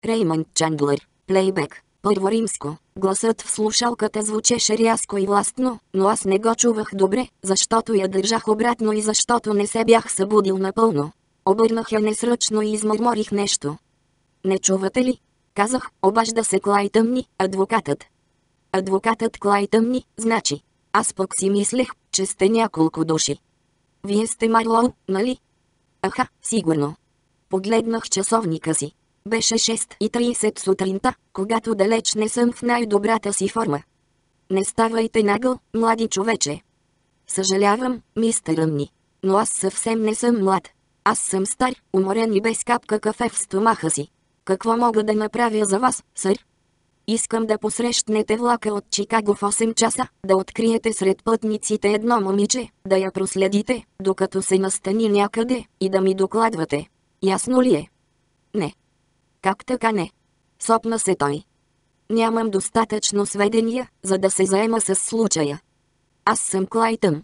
Реймънд Чандлър. Плейбек. Първо римско. Гласът в слушалката звучеше рязко и властно, но аз не го чувах добре, защото я държах обратно и защото не се бях събудил напълно. Обърнах я несръчно и измърморих нещо. Не чувате ли? Казах, обажда се Клай Тъмни, адвокатът. Адвокатът Клай Тъмни, значи. Аз пък си мислех, че сте няколко души. Вие сте Марлоу, нали? Аха, сигурно. Погледнах часовника си. Беше 6:30 сутринта, когато далеч не съм в най-добрата си форма. Не ставайте нагъл, млади човече. Съжалявам, мистер Ръмни. Но аз съвсем не съм млад. Аз съм стар, уморен и без капка кафе в стомаха си. Какво мога да направя за вас, сър? Искам да посрещнете влака от Чикаго в 8 часа, да откриете сред пътниците едно момиче, да я проследите, докато се настани някъде, и да ми докладвате. Ясно ли е? Не. Как така не? Сопна се той. Нямам достатъчно сведения, за да се заема с случая. Аз съм Клайтън.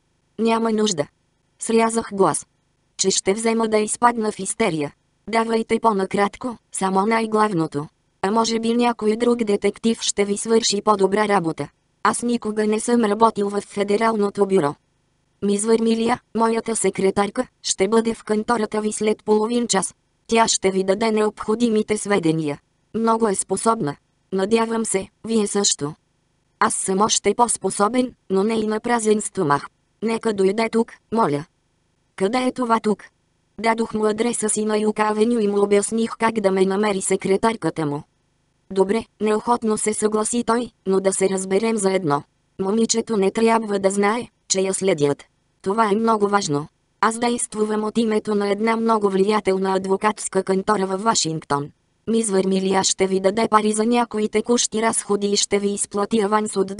Няма нужда. Срязах глас. Че ще взема да изпадна в истерия. Давайте по-накратко, само най-главното. А може би някой друг детектив ще ви свърши по-добра работа. Аз никога не съм работил в Федералното бюро. Мис Върмилия, моята секретарка, ще бъде в кантората ви след половин час. Тя ще ви даде необходимите сведения. Много е способна. Надявам се, вие също. Аз съм още по-способен, но не и на празен стомах. Нека дойде тук, моля. Къде е това тук? Дадох му адреса си на Юг Авеню и му обясних как да ме намери секретарката му. Добре, неохотно се съгласи той, но да се разберем за едно. Момичето не трябва да знае, че я следят. Това е много важно. Аз действувам от името на една много влиятелна адвокатска кантора във Вашингтон. Мис Върмилия ще ви даде пари за някои текущи разходи и ще ви изплати аванс от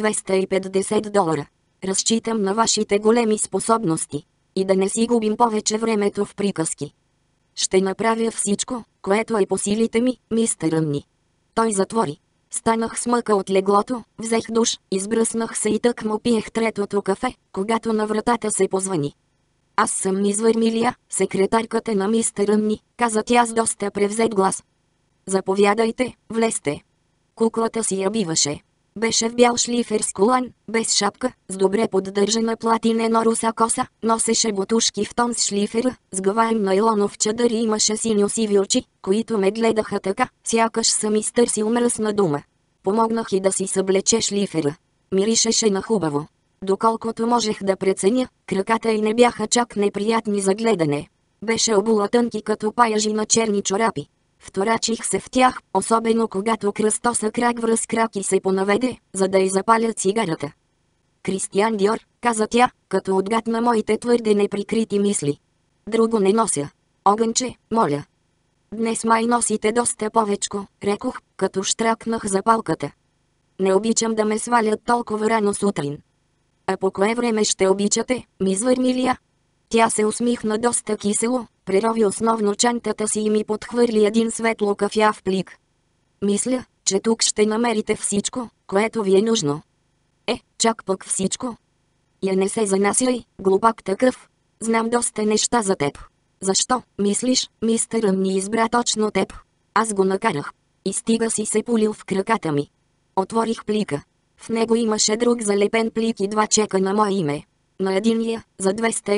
$250. Разчитам на вашите големи способности. И да не си губим повече времето в приказки. Ще направя всичко, което е по силите ми, мистер Ръмни. Той затвори. Станах с мъка от леглото, взех душ, избръснах се и тък му пиех третото кафе, когато на вратата се позвъни. Аз съм мис Върмилия, секретарката на мистер Ръмни, каза тя с доста превзет глас. Заповядайте, влезте. Куклата си я биваше. Беше в бял шлифер с колан, без шапка, с добре поддържана платинена руса коса, носеше бутушки в тон с шлифера, сгъваем найлонов чадър и имаше синьо-сиви очи, които ме гледаха така, сякаш съм изтърсил мръсна дума. Помогнах и да си съблече шлифера. Миришеше на хубаво. Доколкото можех да преценя, краката й не бяха чак неприятни за гледане. Беше обула тънки като паяжи на черни чорапи. Вторачих се в тях, особено когато кръстоса крак връз крак и се понаведе, за да й запаля цигарата. Кристиан Диор, каза тя, като отгадна моите твърде неприкрити мисли. Друго не нося. Огънче, моля. Днес май носите доста повечко, рекох, като щракнах запалката. Не обичам да ме свалят толкова рано сутрин. А по кое време ще обичате, мис Върмилия? Тя се усмихна доста кисело, прерови основно чантата си и ми подхвърли един светло кафяв плик. Мисля, че тук ще намерите всичко, което ви е нужно. Чак пък всичко. Я не се занасяй, глупак такъв. Знам доста неща за теб. Защо, мислиш, мистер Ръмни избра точно теб? Аз го накарах. И стига си се пулил в краката ми. Отворих плика. В него имаше друг залепен плик и 2 чека на мое име. На единия, за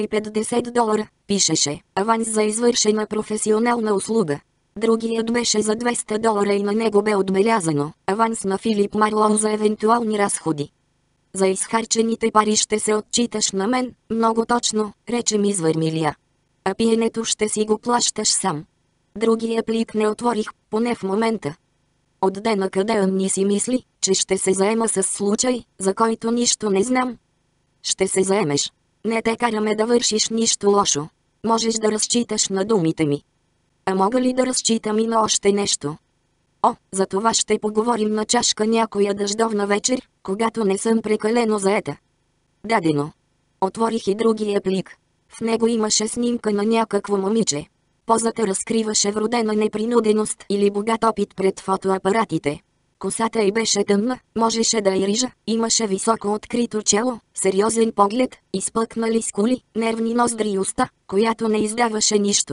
$250, пишеше аванс за извършена професионална услуга. Другият беше за $200 и на него бе отбелязано аванс на Филип Марлоу за евентуални разходи. За изхарчените пари ще се отчиташ на мен, много точно, рече мис Върмилия. А пиенето ще си го плащаш сам. Другия плик не отворих, поне в момента. От дена къде ми си мисли, че ще се заема с случай, за който нищо не знам. Ще се заемеш. Не те караме да вършиш нищо лошо. Можеш да разчиташ на думите ми. А мога ли да разчитам и на още нещо? За това ще поговорим на чашка някоя дъждовна вечер, когато не съм прекалено заета. Дадено. Отворих и другия плик. В него имаше снимка на някакво момиче. Позата разкриваше вродена непринуденост или богат опит пред фотоапаратите. Косата й беше тъмна, можеше да я рижа, имаше високо открито чело, сериозен поглед, изпъкнали скули, нервни ноздри и уста, която не издаваше нищо.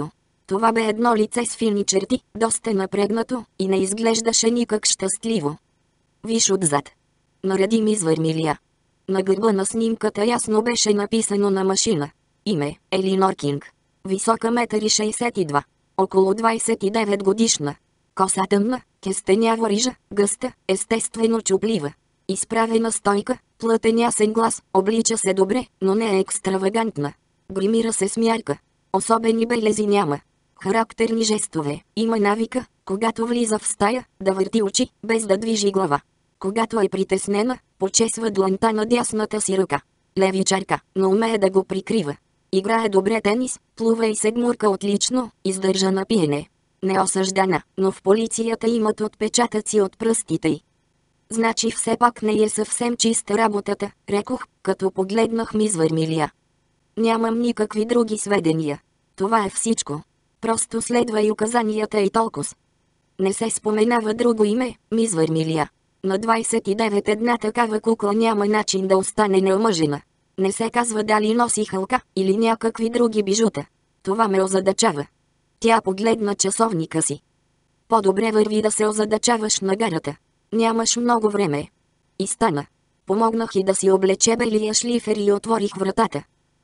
Това бе едно лице с фини черти, доста напрегнато, и не изглеждаше никак щастливо. Виж отзад. Нареди ми Върмилия. На гърба на снимката ясно беше написано на машина. Име – Елинор Кинг. Висока 1,62 м. Около 29 годишна. Коса тъмна, кестенява рижа, гъста, естествено чуплива. Изправена стойка, плътен ясен глас, облича се добре, но не е екстравагантна. Гримира се с мярка. Особени белези няма. Характерни жестове. Има навика, когато влиза в стая, да върти очи, без да движи глава. Когато е притеснена, почесва дланта на дясната си ръка. Левичарка, но умее да го прикрива. Играе добре тенис, плува и се гмурка отлично, издържа на пиене. Неосъждана, но в полицията имат отпечатъци от пръстите й. Значи все пак не е съвсем чиста работата, рекох, като погледнах мис Върмилия. Нямам никакви други сведения. Това е всичко. Просто следвай указанията и толкова. Не се споменава друго име, мис Върмилия. На 29 една такава кукла няма начин да остане неомъжена. Не се казва дали носи хълка или някакви други бижута. Това ме озадачава. Тя погледна часовника си. По-добре върви да се озадачаваш на гарата. Нямаш много време. И стана. Помогнах и да си облече белия шлифер и отворих вратата.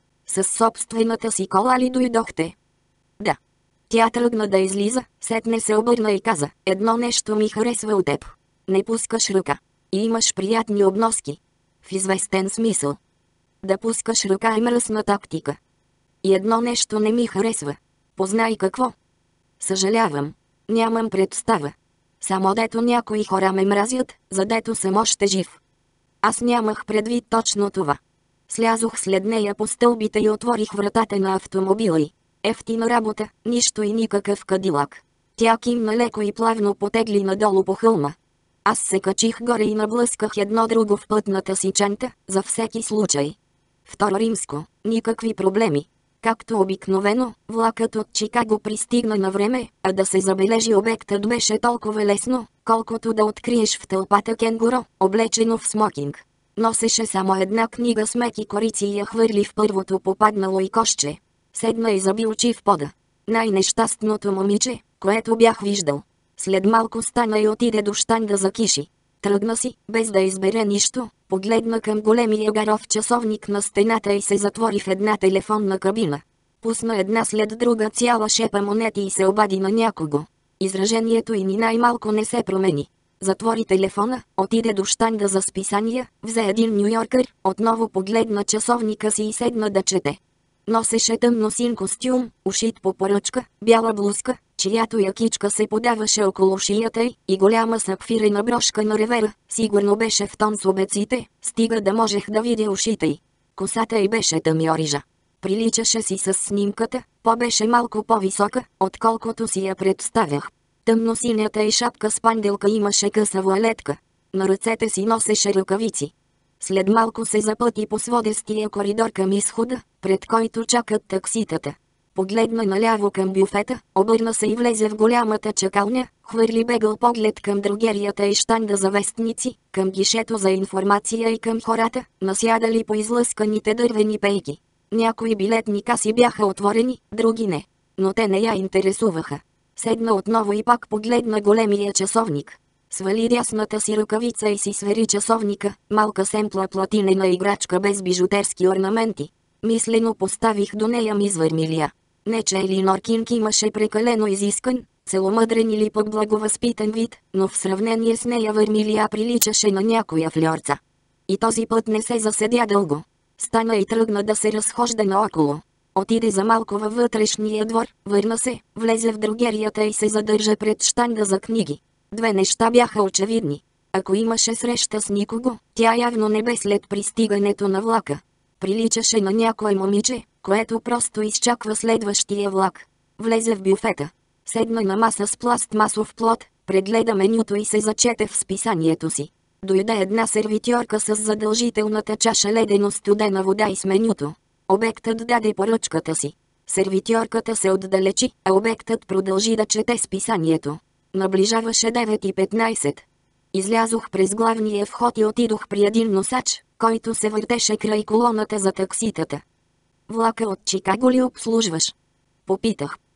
С собствената си кола ли дойдохте? Да. Тя тръгна да излиза, сетне се обърна и каза, едно нещо ми харесва от теб. Не пускаш ръка. И имаш приятни обноски. В известен смисъл. Да пускаш ръка е мръсна тактика. И едно нещо не ми харесва. Познай какво. Съжалявам. Нямам представа. Само дето някои хора ме мразят, задето съм още жив. Аз нямах предвид точно това. Слязох след нея по стълбите и отворих вратата на автомобила й. Ефтина работа, нищо и никакъв кадилак. Тя кимна леко и плавно потегли надолу по хълма. Аз се качих горе и наблъсках едно друго в пътната си чанта, за всеки случай. Второ римско, никакви проблеми. Както обикновено, влакът от Чикаго пристигна на време, а да се забележи обектът беше толкова лесно, колкото да откриеш в тълпата кенгуро, облечено в смокинг. Носеше само една книга с меки корици и я хвърли в първото попаднало и кошче. Седна и заби очи в пода. Най-нещастното момиче, което бях виждал. След малко стана и отиде до щанда за киши. Тръгна си, без да избере нищо, погледна към големия гаров часовник на стената и се затвори в една телефонна кабина. Пусна една след друга цяла шепа монети и се обади на някого. Изражението й ни най-малко не се промени. Затвори телефона, отиде до щанда за списания, взе един Нюйоркър, отново погледна часовника си и седна да чете. Носеше тъмно син костюм, ушит по поръчка, бяла блузка, чиято якичка се подаваше около шията й, и голяма сапфирена брошка на ревера, сигурно беше в тон с обеците, стига да можех да видя ушите й. Косата й беше тъмьорижа. Приличаше си с снимката, беше малко по-висока, отколкото си я представях. Тъмносинята й шапка с панделка имаше къса вуалетка. На ръцете си носеше ръкавици. След малко се запъти по сводестия коридор към изхода, пред който чакат такситата. Погледна наляво към бюфета, обърна се и влезе в голямата чакалня, хвърли бегъл поглед към дрогерията и щанда за вестници, към гишето за информация и към хората, насядали по излъсканите дървени пейки. Някои билетни каси бяха отворени, други не. Но те не я интересуваха. Седна отново и пак погледна големия часовник. Свали дясната си ръкавица и си свери часовника, малка семпла платинена играчка без бижутерски орнаменти. Мислено поставих до нея мис Върмилия. Не че Елинор Кинг имаше прекалено изискан, целомъдрен или пък благовъзпитан вид, но в сравнение с нея Върмилия приличаше на някоя фльорца. И този път не се заседя дълго. Стана и тръгна да се разхожда наоколо. Отиде за малко във вътрешния двор, върна се, влезе в дрогерията и се задържа пред щанда за книги. Две неща бяха очевидни. Ако имаше среща с никого, тя явно не бе след пристигането на влака. Приличаше на някое момиче, което просто изчаква следващия влак. Влезе в бюфета. Седна на маса с пластмасов плод, прегледа менюто и се зачете в списанието си. Дойде една сервитьорка с задължителната чаша ледено студена вода и с менюто. Обектът даде поръчката си. Сервитьорката се отдалечи, а обектът продължи да чете списанието. Наближаваше 9:15. Излязох през главния вход и отидох при един носач, който се въртеше край колоната за такситата. Влака от Чикаго ли обслужваш? Попитах.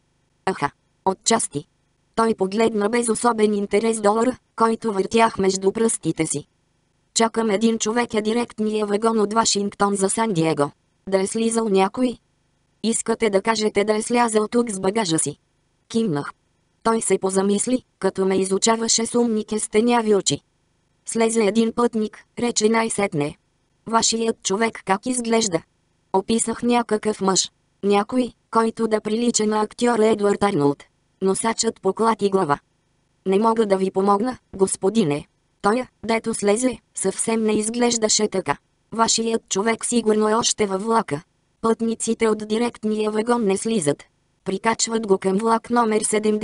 Аха. Отчасти. Той погледна без особен интерес долара, който въртях между пръстите си. Чакам един човек директния вагон от Вашингтон за Сан Диего. Да е слизал някой? Искате да кажете да е слязал тук с багажа си? Кимнах. Той се позамисли, като ме изучаваше с умни кестеняви очи. Слезе един пътник, рече най-сетне. Вашият човек как изглежда? Описах някакъв мъж. Някой, който да прилича на актьора Едуард Арнолд. Носачът поклати глава. Не мога да ви помогна, господине. Той, дето слезе, съвсем не изглеждаше така. Вашият човек сигурно е още във влака. Пътниците от директния вагон не слизат. Прикачват го към влак номер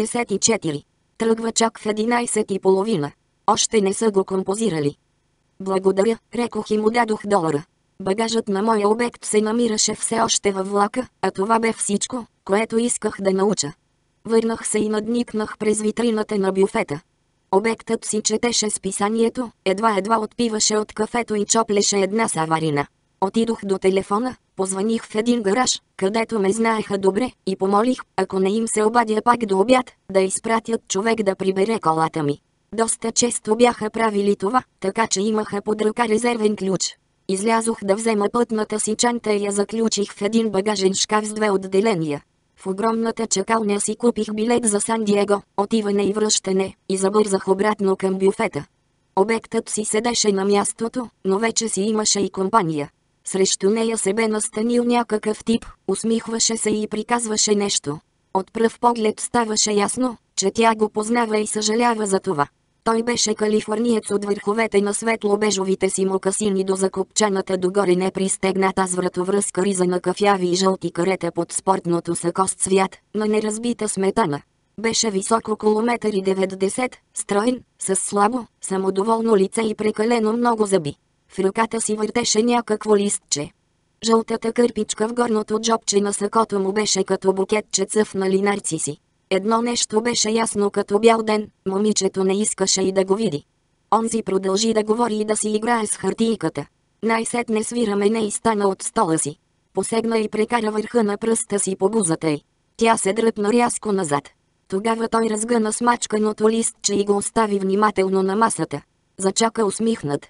74. Тръгва чак в 11:30. Още не са го композирали. Благодаря, рекох и му дадох долара. Багажът на моя обект се намираше все още във влака, а това бе всичко, което исках да науча. Върнах се и надникнах през витрината на бюфета. Обектът си четеше списанието, едва отпиваше от кафето и чоплеше една саварина. Отидох до телефона, позваних в един гараж, където ме знаеха добре, и помолих, ако не им се обадя пак до обяд, да изпратят човек да прибере колата ми. Доста често бяха правили това, така че имаха под ръка резервен ключ. Излязох да взема пътната си чанта и я заключих в един багажен шкаф с 2 отделения. В огромната чакалня си купих билет за Сан Диего, отиване и връщане, и забързах обратно към бюфета. Обектът си седеше на мястото, но вече си имаше и компания. Срещу нея се бе настанил някакъв тип, усмихваше се и приказваше нещо. От пръв поглед ставаше ясно, че тя го познава и съжалява за това. Той беше калифорниец от върховете на светло-бежовите си мокасини до закопчаната догоре непристегната с вратовръзка риза на кафяви и жълти карета под спортното сако с цвят на неразбита сметана. Беше висок около 1,90 м, строен, с слабо, самодоволно лице и прекалено много зъби. В ръката си въртеше някакво листче. Жълтата кърпичка в горното джобче на сакото му беше като букетче цъфнали нарциси. Едно нещо беше ясно като бял ден, момичето не искаше и да го види. Онзи продължи да говори и да си играе с хартийката. Най-сетне свира мене и стана от стола си. Посегна и прекара върха на пръста си по бузата й. Тя се дръпна рязко назад. Тогава той разгъна смачканото листче и го остави внимателно на масата. Зачака усмихнат.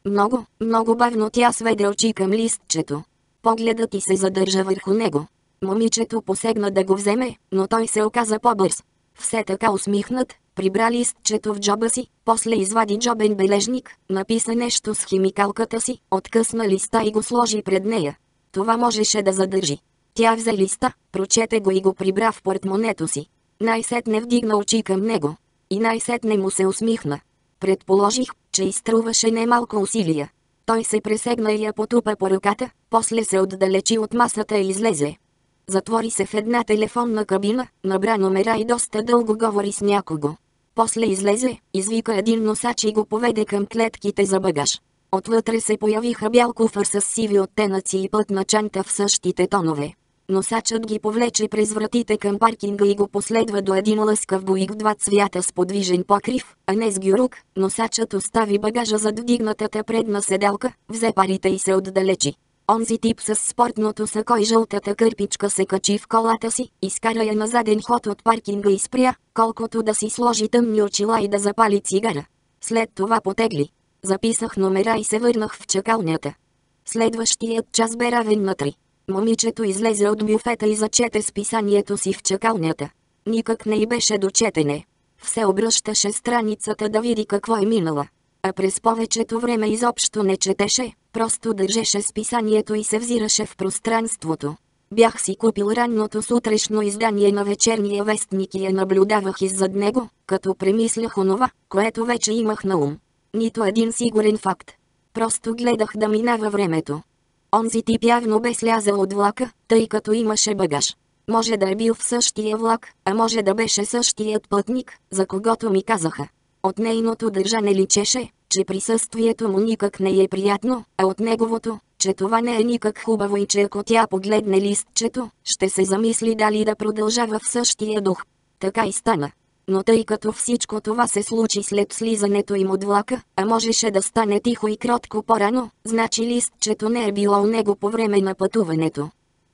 Много бавно тя сведе очи към листчето. Погледът й се задържа върху него. Момичето посегна да го вземе, но той се оказа по-бърз. Все така усмихнат, прибра листчето в джоба си, после извади джобен бележник, написа нещо с химикалката си, откъсна листа и го сложи пред нея. Това можеше да задържи. Тя взе листа, прочете го и го прибра в портмонето си. Най-сетне вдигна очи към него. И най-сетне му се усмихна. Предположих, че изтруваше немалко усилия. Той се пресегна и я потупа по ръката, после се отдалечи от масата и излезе. Затвори се в една телефонна кабина, набра номера и доста дълго говори с някого. После излезе, извика един носач и го поведе към клетките за багаж. Отвътре се появиха бял куфър с сиви оттенъци и пътна чанта в същите тонове. Носачът ги повлече през вратите към паркинга и го последва до един лъскав буик в 2 цвята с подвижен покрив, а не с гюрук. Носачът остави багажа зад вдигнатата предна седалка, взе парите и се отдалечи. Онзи тип с спортното сако и жълтата кърпичка се качи в колата си, изкара я на заден ход от паркинга и спря, колкото да си сложи тъмни очила и да запали цигара. След това потегли. Записах номера и се върнах в чакалнята. Следващият час бе равен на 3. Момичето излезе от бюфета и зачете списанието си в чакалнята. Никак не й беше до четене. Все обръщаше страницата да види какво е минала. А през повечето време изобщо не четеше, просто държеше списанието и се взираше в пространството. Бях си купил ранното сутрешно издание на вечерния вестник и я наблюдавах иззад него, като премислях онова, което вече имах на ум. Нито един сигурен факт. Просто гледах да минава времето. Онзи тип явно бе слязал от влака, тъй като имаше багаж. Може да е бил в същия влак, а може да беше същият пътник, за когото ми казаха. От нейното държане личеше, че присъствието му никак не е приятно, а от неговото, че това не е никак хубаво и че ако тя погледне листчето, ще се замисли дали да продължава в същия дух. Така и стана. Но тъй като всичко това се случи след слизането им от влака, а можеше да стане тихо и кротко по-рано, значи листчето не е било у него по време на пътуването.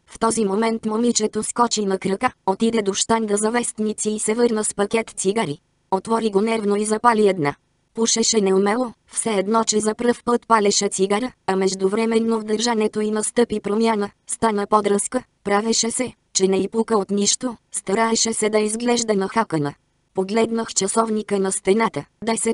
В този момент момичето скочи на крака, отиде до щанда за вестници и се върна с пакет цигари. Отвори го нервно и запали една. Пушеше неумело, все едно че за пръв път палеше цигара, а междувременно в държането й настъпи промяна, стана подръзка, правеше се, че не й пука от нищо, стараеше се да изглежда нахакана. Погледнах часовника на стената,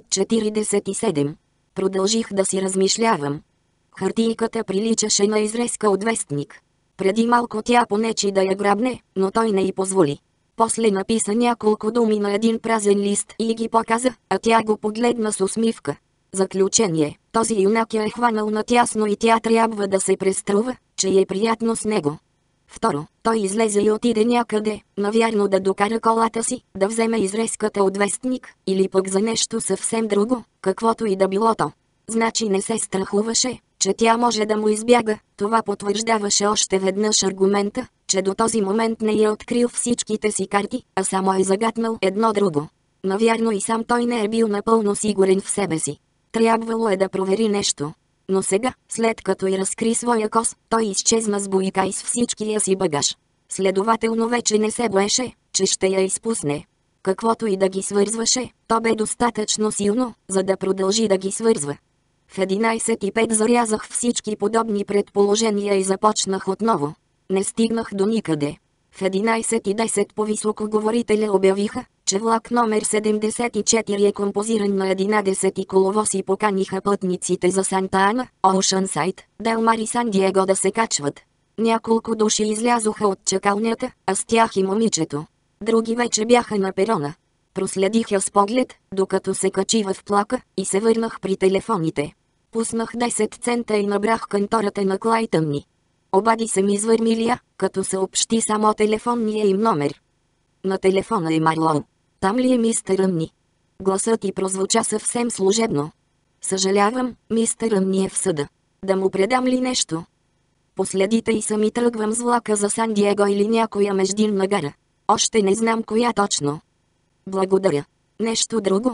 10:47. Продължих да си размишлявам. Хартийката приличаше на изрезка от вестник. Преди малко тя понечи да я грабне, но той не й позволи. После написа няколко думи на един празен лист и ги показа, а тя го погледна с усмивка. Заключение: този юнак я е хванал натясно и тя трябва да се преструва, че й е приятно с него. Второ, той излезе и отиде някъде, навярно да докара колата си, да вземе изрезката от вестник, или пък за нещо съвсем друго, каквото и да било то. Значи не се страхуваше, че тя може да му избяга. Това потвърждаваше още веднъж аргумента, че до този момент не е открил всичките си карти, а само е загатнал едно друго. Навярно и сам той не е бил напълно сигурен в себе си. Трябвало е да провери нещо. Но сега, след като й разкри своя кос, той изчезна с буйка и с всичкия си багаж. Следователно вече не се боеше, че ще я изпусне. Каквото и да ги свързваше, то бе достатъчно силно, за да продължи да ги свързва. В 11:05 зарязах всички подобни предположения и започнах отново. Не стигнах до никъде. В 11:10 по високоговорителя обявиха, че влак номер 74 е композиран на 11 коловоз и поканиха пътниците за Санта Ана, Оушънсайд, Делмар и Сан Диего да се качват. Няколко души излязоха от чакалнята, а с тях и момичето. Други вече бяха на перона. Проследих я с поглед, докато се качи в влака, и се върнах при телефоните. Пуснах 10 цента и набрах кантората на Клайтънни. Обади се ми Върмилия, като съобщи само телефонния им номер. На телефона е Марлоу. Там ли е мистер Ръмни? Гласът й прозвуча съвсем служебно. Съжалявам, мистер Ръмни е в съда. Да му предам ли нещо? Последите и сами тръгвам с влака за Сан Диего или някоя междинна гара. Още не знам коя точно. Благодаря. Нещо друго?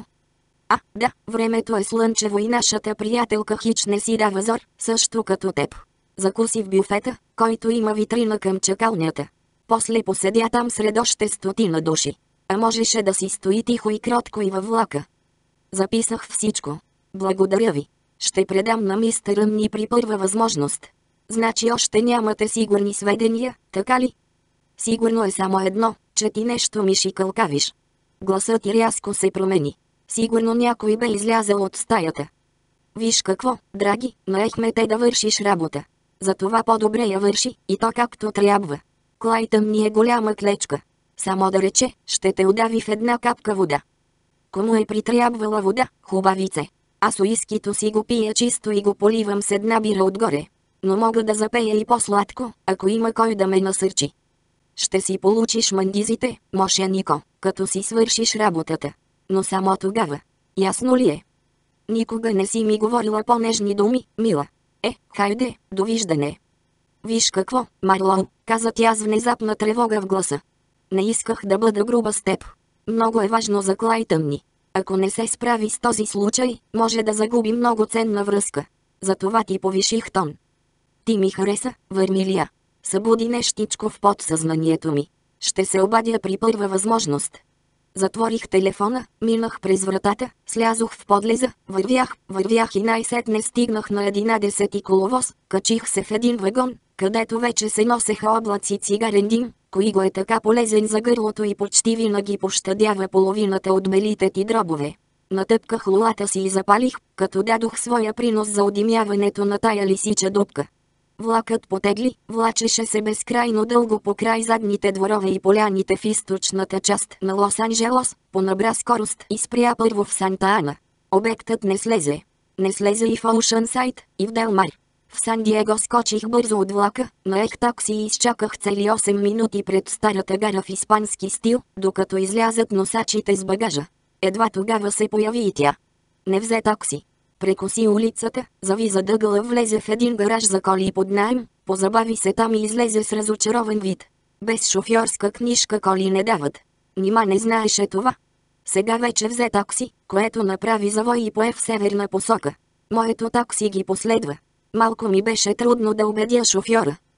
Да, времето е слънчево и нашата приятелка хич не си дава зор, също като теб. Закуси в бюфета, който има витрина към чакалнята. После поседя там сред още 100 души. А можеше да си стои тихо и кротко и във влака. Записах всичко. Благодаря ви. Ще предам на мистер Ръмни при първа възможност. Значи още нямате сигурни сведения, така ли? Сигурно е само едно, че ти нещо ми шикалкавиш. Гласът ти рязко се промени. Сигурно някой бе излязъл от стаята. Виж какво, драги, наехме те да вършиш работа. Затова по-добре я върши, и то както трябва. Клайтън ни е голяма клечка. Само да рече, ще те удави в една капка вода. Кому е притрябвала вода, хубавице? Аз уискито си го пия чисто и го поливам с една бира отгоре. Но мога да запея и по-сладко, ако има кой да ме насърчи. Ще си получиш мандизите, мошенико, като си свършиш работата. Но само тогава. Ясно ли е? Никога не си ми говорила по-нежни думи, мила. Хайде, довиждане. Виж какво, Марлоу, каза тя с внезапна тревога в гласа. Не исках да бъда груба с теб. Много е важно за Клайтън ни. Ако не се справи с този случай, може да загуби много ценна връзка. Затова ти повиших тон. Ти ми хареса, Върмилия. Събуди нещичко в подсъзнанието ми. Ще се обадя при първа възможност. Затворих телефона, минах през вратата, слязох в подлеза, вървях и най-сетне стигнах на 11 коловоз, качих се в един вагон, където вече се носеха облаци цигарен дим, кой го е така полезен за гърлото и почти винаги пощадява половината от белите ти дробове. Натъпках лулата си и запалих, като дадох своя принос за одимяването на тая лисича дупка. Влакът потегли, влачеше се безкрайно дълго по край задните дворове и поляните в източната част на Лос-Анджелос, понабра скорост и спря първо в Санта Ана. Обектът не слезе. Не слезе и в Оушънсайд, и в Делмар. В Сан Диего скочих бързо от влака, наех такси и изчаках цели 8 минути пред старата гара в испански стил, докато излязат носачите с багажа. Едва тогава се появи и тя. Не взе такси. Прекоси улицата, зави за дъгъла, влезе в един гараж за коли под наем, позабави се там и излезе с разочарован вид. Без шофьорска книжка коли не дават. Нима не знаеше това. Сега вече взе такси, което направи завой и пое в северна посока. Моето такси ги последва. Малко ми беше трудно да убедя шофьора.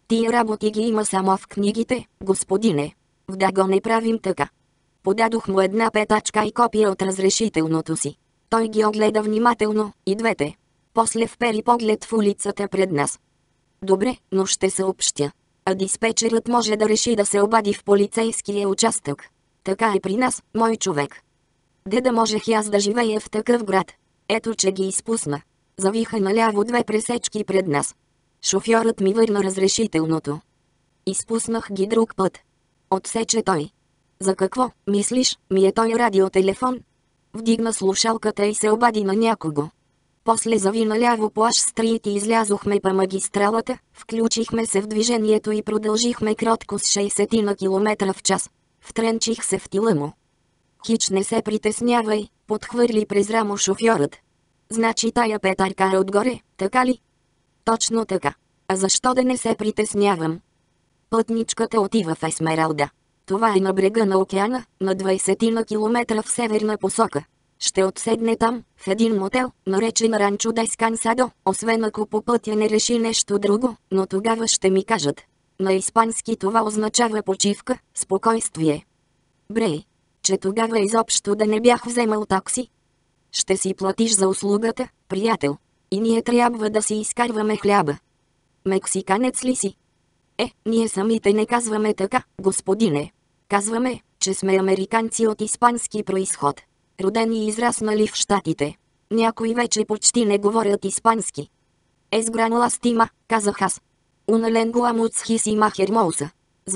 Тия работи ги има само в книгите, господине. В Даго не правим така. Подадох му една петачка и копия от разрешителното си. Той ги огледа внимателно, и двете. После впери поглед в улицата пред нас. Добре, но ще съобщя. А диспетчерът може да реши да се обади в полицейския участък. Така е при нас, мой човек. Де да можех и аз да живея в такъв град. Ето че ги изпусна. Завиха наляво две пресечки пред нас. Шофьорът ми върна разрешителното. Изпуснах ги друг път. Отсече той. За какво, мислиш, ми е той радиотелефон? Вдигна слушалката и се обади на някого. После зави наляво по Аш-стрит и излязохме по магистралата, включихме се в движението и продължихме кротко с 60 на километра в час. Втренчих се в тила му. Хич не се притеснявай, подхвърли през рамо шофьорът. Значи тая петарка е отгоре, така ли? Точно така. А защо да не се притеснявам? Пътничката отива в Есмералда. Това е на брега на океана, на 20 на километра в северна посока. Ще отседне там, в един мотел, наречен Ранчо Дескансадо, освен ако по пътя не реши нещо друго, но тогава ще ми кажат. На испански това означава почивка, спокойствие. Брей, че тогава изобщо да не бях вземал такси. Ще си платиш за услугата, приятел. И ние трябва да си изкарваме хляба. Мексиканец ли си? Ние самите не казваме така, господине. Казваме, че сме американци от испански происход. Родени и израснали в щатите. Някои вече почти не говорят испански. Ес гран ластима, казах аз. Una lengua muchísima hermosa.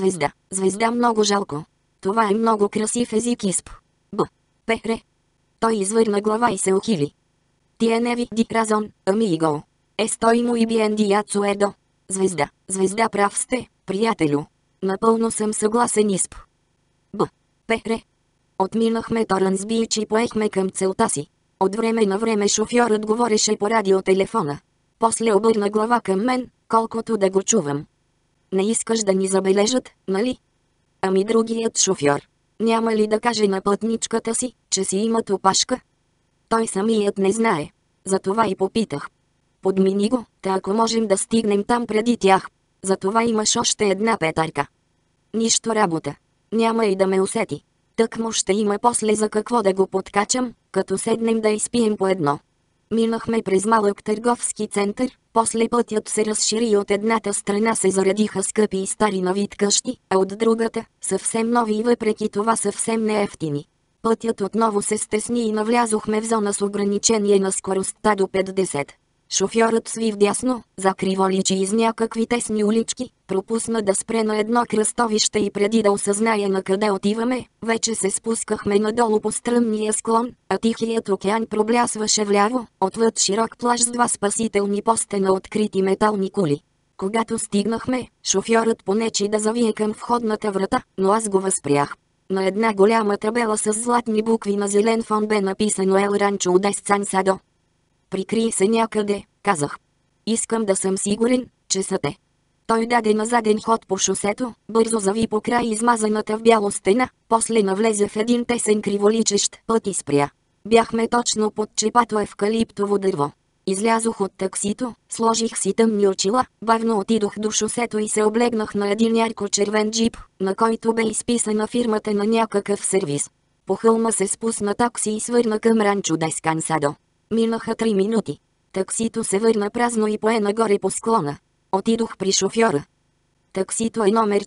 Звезда много жалко. Това е много красив език изп. Пере. Той извърна глава и се ухили. Tiene di razón, amigo. Estoy muy bien de acuerdo. Звезда прав сте, приятелю. Напълно съм съгласен изп. Пере. Отминахме Торънс Бич и поехме към целта си. От време на време шофьорът говореше по радиотелефона. После обърна глава към мен, колкото да го чувам. Не искаш да ни забележат, нали? Ами другият шофьор. Няма ли да каже на пътничката си, че си имат опашка? Той самият не знае. Затова и попитах. Подмини го, та ако можем да стигнем там преди тях. Затова имаш още една петарка. Нищо работа. Няма и да ме усети. Тъкмо ще има после за какво да го подкачам, като седнем да изпием по едно. Минахме през малък търговски център, после пътят се разшири и от едната страна се заредиха скъпи и стари на вид къщи, а от другата – съвсем нови и въпреки това съвсем неевтини. Пътят отново се стесни и навлязохме в зона с ограничение на скоростта до 50. Шофьорът сви вдясно, закриволичи из някакви тесни улички, пропусна да спре на едно кръстовище и преди да осъзнае на къде отиваме, вече се спускахме надолу по стръмния склон, а Тихият океан проблясваше вляво, отвъд широк плаж с два спасителни поста на открити метални кули. Когато стигнахме, шофьорът понечи да завие към входната врата, но аз го възпрях. На една голяма табела с златни букви на зелен фон бе написано Ел Ранчо Дескансадо. Прикрий се някъде, казах. Искам да съм сигурен, че са те. Той даде на заден ход по шосето, бързо зави по край измазаната в бяло стена, после навлезе в един тесен криволичещ път и спря. Бяхме точно под чепато евкалиптово дърво. Излязох от таксито, сложих си тъмни очила, бавно отидох до шосето и се облегнах на един ярко-червен джип, на който бе изписана фирмата на някакъв сервис. По хълма се спусна такси и свърна към Ранчо Дескансадо. Минаха 3 минути. Таксито се върна празно и пое нагоре по склона. Отидох при шофьора. Таксито е номер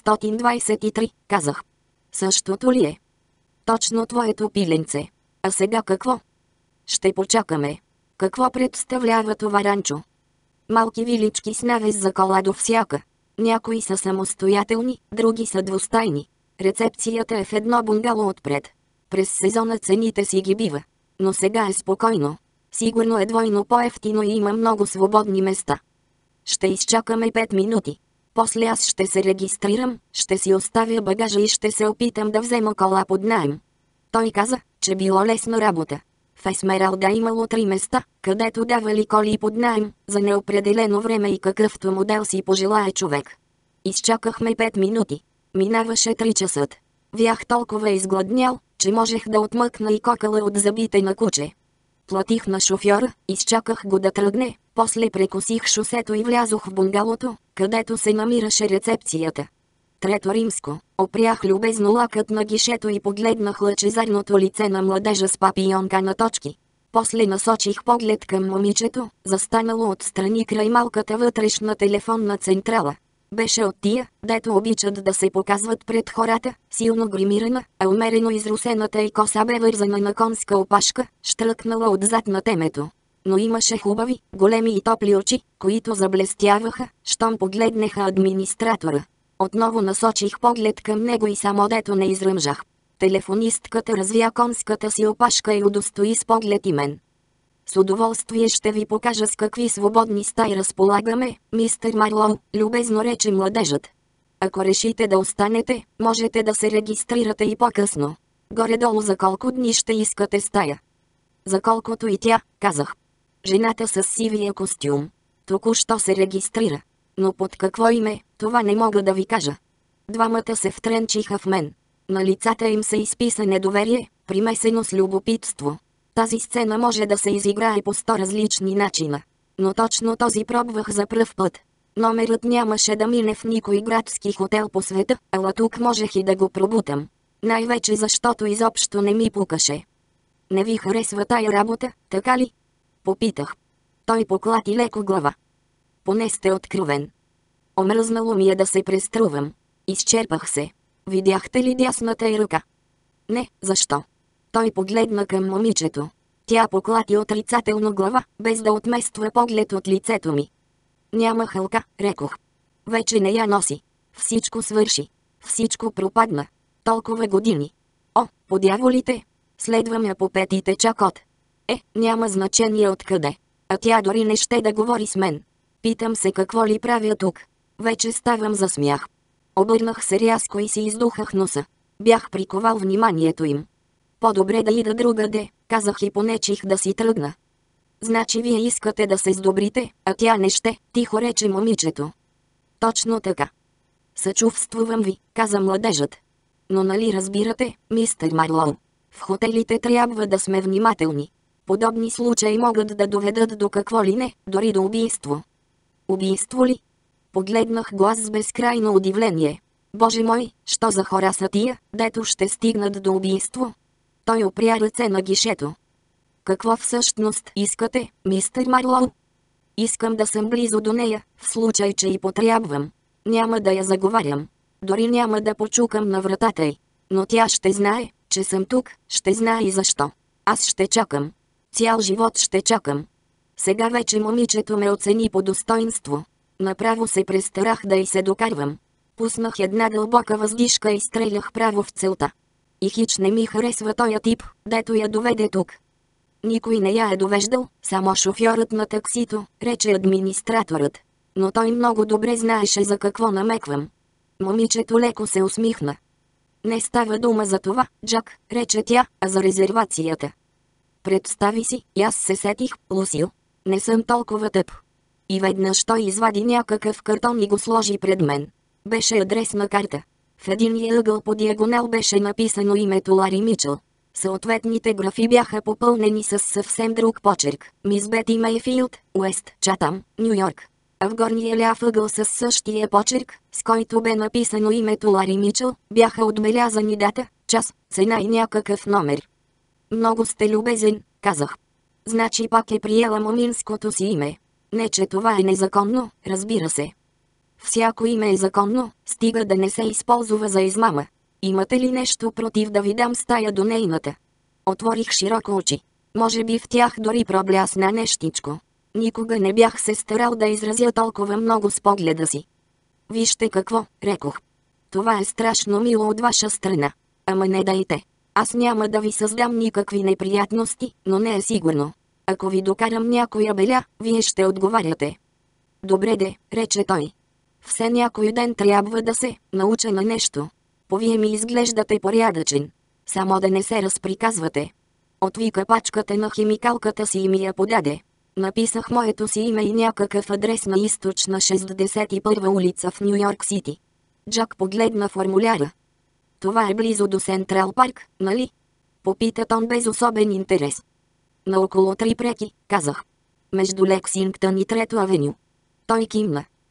423, казах. Същото ли е? Точно твоето пиленце. А сега какво? Ще почакаме. Какво представлява това ранчо? Малки вилички с навес за кола до всяка. Някои са самостоятелни, други са двустайни. Рецепцията е в едно бунгало отпред. През сезона цените си ги бива. Но сега е спокойно. Сигурно е двойно по-евтино и има много свободни места. Ще изчакаме 5 минути. После аз ще се регистрирам, ще си оставя багажа и ще се опитам да взема кола под наем. Той каза, че било лесна работа. В Есмералда имало 3 места, където давали коли под наем, за неопределено време и какъвто модел си пожелае човек. Изчакахме 5 минути. Минаваше 3 часа. Бях толкова изгладнял, че можех да отмъкна и кокала от зъбите на куче. Платих на шофьора, изчаках го да тръгне, после прекосих шосето и влязох в бунгалото, където се намираше рецепцията. Трето римско. Опрях любезно лакът на гишето и погледнах лъчезарното лице на младежа с папионка на точки. После насочих поглед към момичето, застанало отстрани край малката вътрешна телефонна централа. Беше от тия, дето обичат да се показват пред хората, силно гримирана, а умерено изрусената и коса бе вързана на конска опашка, щръкнала отзад на темето. Но имаше хубави, големи и топли очи, които заблестяваха, щом погледнеха администратора. Отново насочих поглед към него и само дето не изръмжах. Телефонистката развя конската си опашка и удостои с поглед и мен. С удоволствие ще ви покажа с какви свободни стаи разполагаме, мистер Марлоу, любезно рече младежът. Ако решите да останете, можете да се регистрирате и по-късно. Горе-долу за колко дни ще искате стая? За колкото и тя, казах. Жената с сивия костюм току-що се регистрира. Но под какво име, това не мога да ви кажа. Двамата се втренчиха в мен. На лицата им се изписа недоверие, примесено с любопитство. Тази сцена може да се изиграе по 100 различни начина. Но точно този пробвах за пръв път. Номерът нямаше да мине в никой градски хотел по света, ала тук можех и да го пробутам. Най-вече защото изобщо не ми пукаше. Не ви харесва тая работа, така ли? Попитах. Той поклати леко глава. Поне сте откровен. Омръзнало ми е да се преструвам. Изчерпах се. Видяхте ли дясната й ръка? Не, защо? Той погледна към момичето. Тя поклати отрицателно глава, без да отмества поглед от лицето ми. Няма хълка, рекох. Вече не я носи. Всичко свърши. Всичко пропадна. Толкова години. О, подяволите! Следвам я по петите чакот. Няма значение откъде. А тя дори не ще да говори с мен. Питам се какво ли правя тук. Вече ставам за смях. Обърнах се рязко и си издухах носа. Бях приковал вниманието им. По-добре да ида другаде, казах и понечих да си тръгна. Значи вие искате да се сдобрите, а тя не ще, тихо рече момичето. Точно така. Съчувствувам ви, каза младежът. Но нали разбирате, мистер Марлоу? В хотелите трябва да сме внимателни. Подобни случаи могат да доведат до какво ли не, дори до убийство. Убийство ли? Погледнах глас с безкрайно удивление. Боже мой, що за хора са тия, дето ще стигнат до убийство? Той опря ръце на гишето. Какво всъщност искате, мистер Марлоу? Искам да съм близо до нея, в случай че и потрябвам. Няма да я заговарям. Дори няма да почукам на вратата й. Но тя ще знае, че съм тук, ще знае и защо. Аз ще чакам. Цял живот ще чакам. Сега вече момичето ме оцени по достоинство. Направо се престарах да й се докарвам. Пуснах една дълбока въздишка и стрелях право в целта. И хич не ми харесва тоя тип, дето я доведе тук. Никой не я е довеждал, само шофьорът на таксито, рече администраторът. Но той много добре знаеше за какво намеквам. Момичето леко се усмихна. Не става дума за това, Джак, рече тя, а за резервацията. Представи си, и аз се сетих, Лусил. Не съм толкова тъп. И веднъж той извади някакъв картон и го сложи пред мен. Беше адресна карта. В единия ъгъл по диагонал беше написано името Лари Мичъл. Съответните графи бяха попълнени с съвсем друг почерк. Мис Бети Мейфилд, Уест Чатъм, Ню Йорк. А в горния ляв ъгъл със същия почерк, с който бе написано името Лари Мичъл, бяха отбелязани дата, час, цена и някакъв номер. Много сте любезен, казах. Значи пак е приела моминското си име. Не че това е незаконно, разбира се. Всяко име е законно, стига да не се използва за измама. Имате ли нещо против да ви дам стая до нейната? Отворих широко очи. Може би в тях дори проблясна нещичко. Никога не бях се старал да изразя толкова много с погледа си. Вижте какво, рекох. Това е страшно мило от ваша страна. Ама не дайте. Аз няма да ви създам никакви неприятности, но не е сигурно. Ако ви докарам някоя беля, вие ще отговаряте. Добре де, рече той. Все някой ден трябва да се науча на нещо. Вие ми изглеждате порядъчен. Само да не се разприказвате. Отвика пачката на химикалката си и ми я подаде. Написах моето си име и някакъв адрес на източна 61 улица в Ню Йорк Сити. Джак погледна формуляра. Това е близо до Сентрал Парк, нали? Попита он без особен интерес. На около 3 преки, казах. Между Лексингтън и Трето авеню. Той кимна.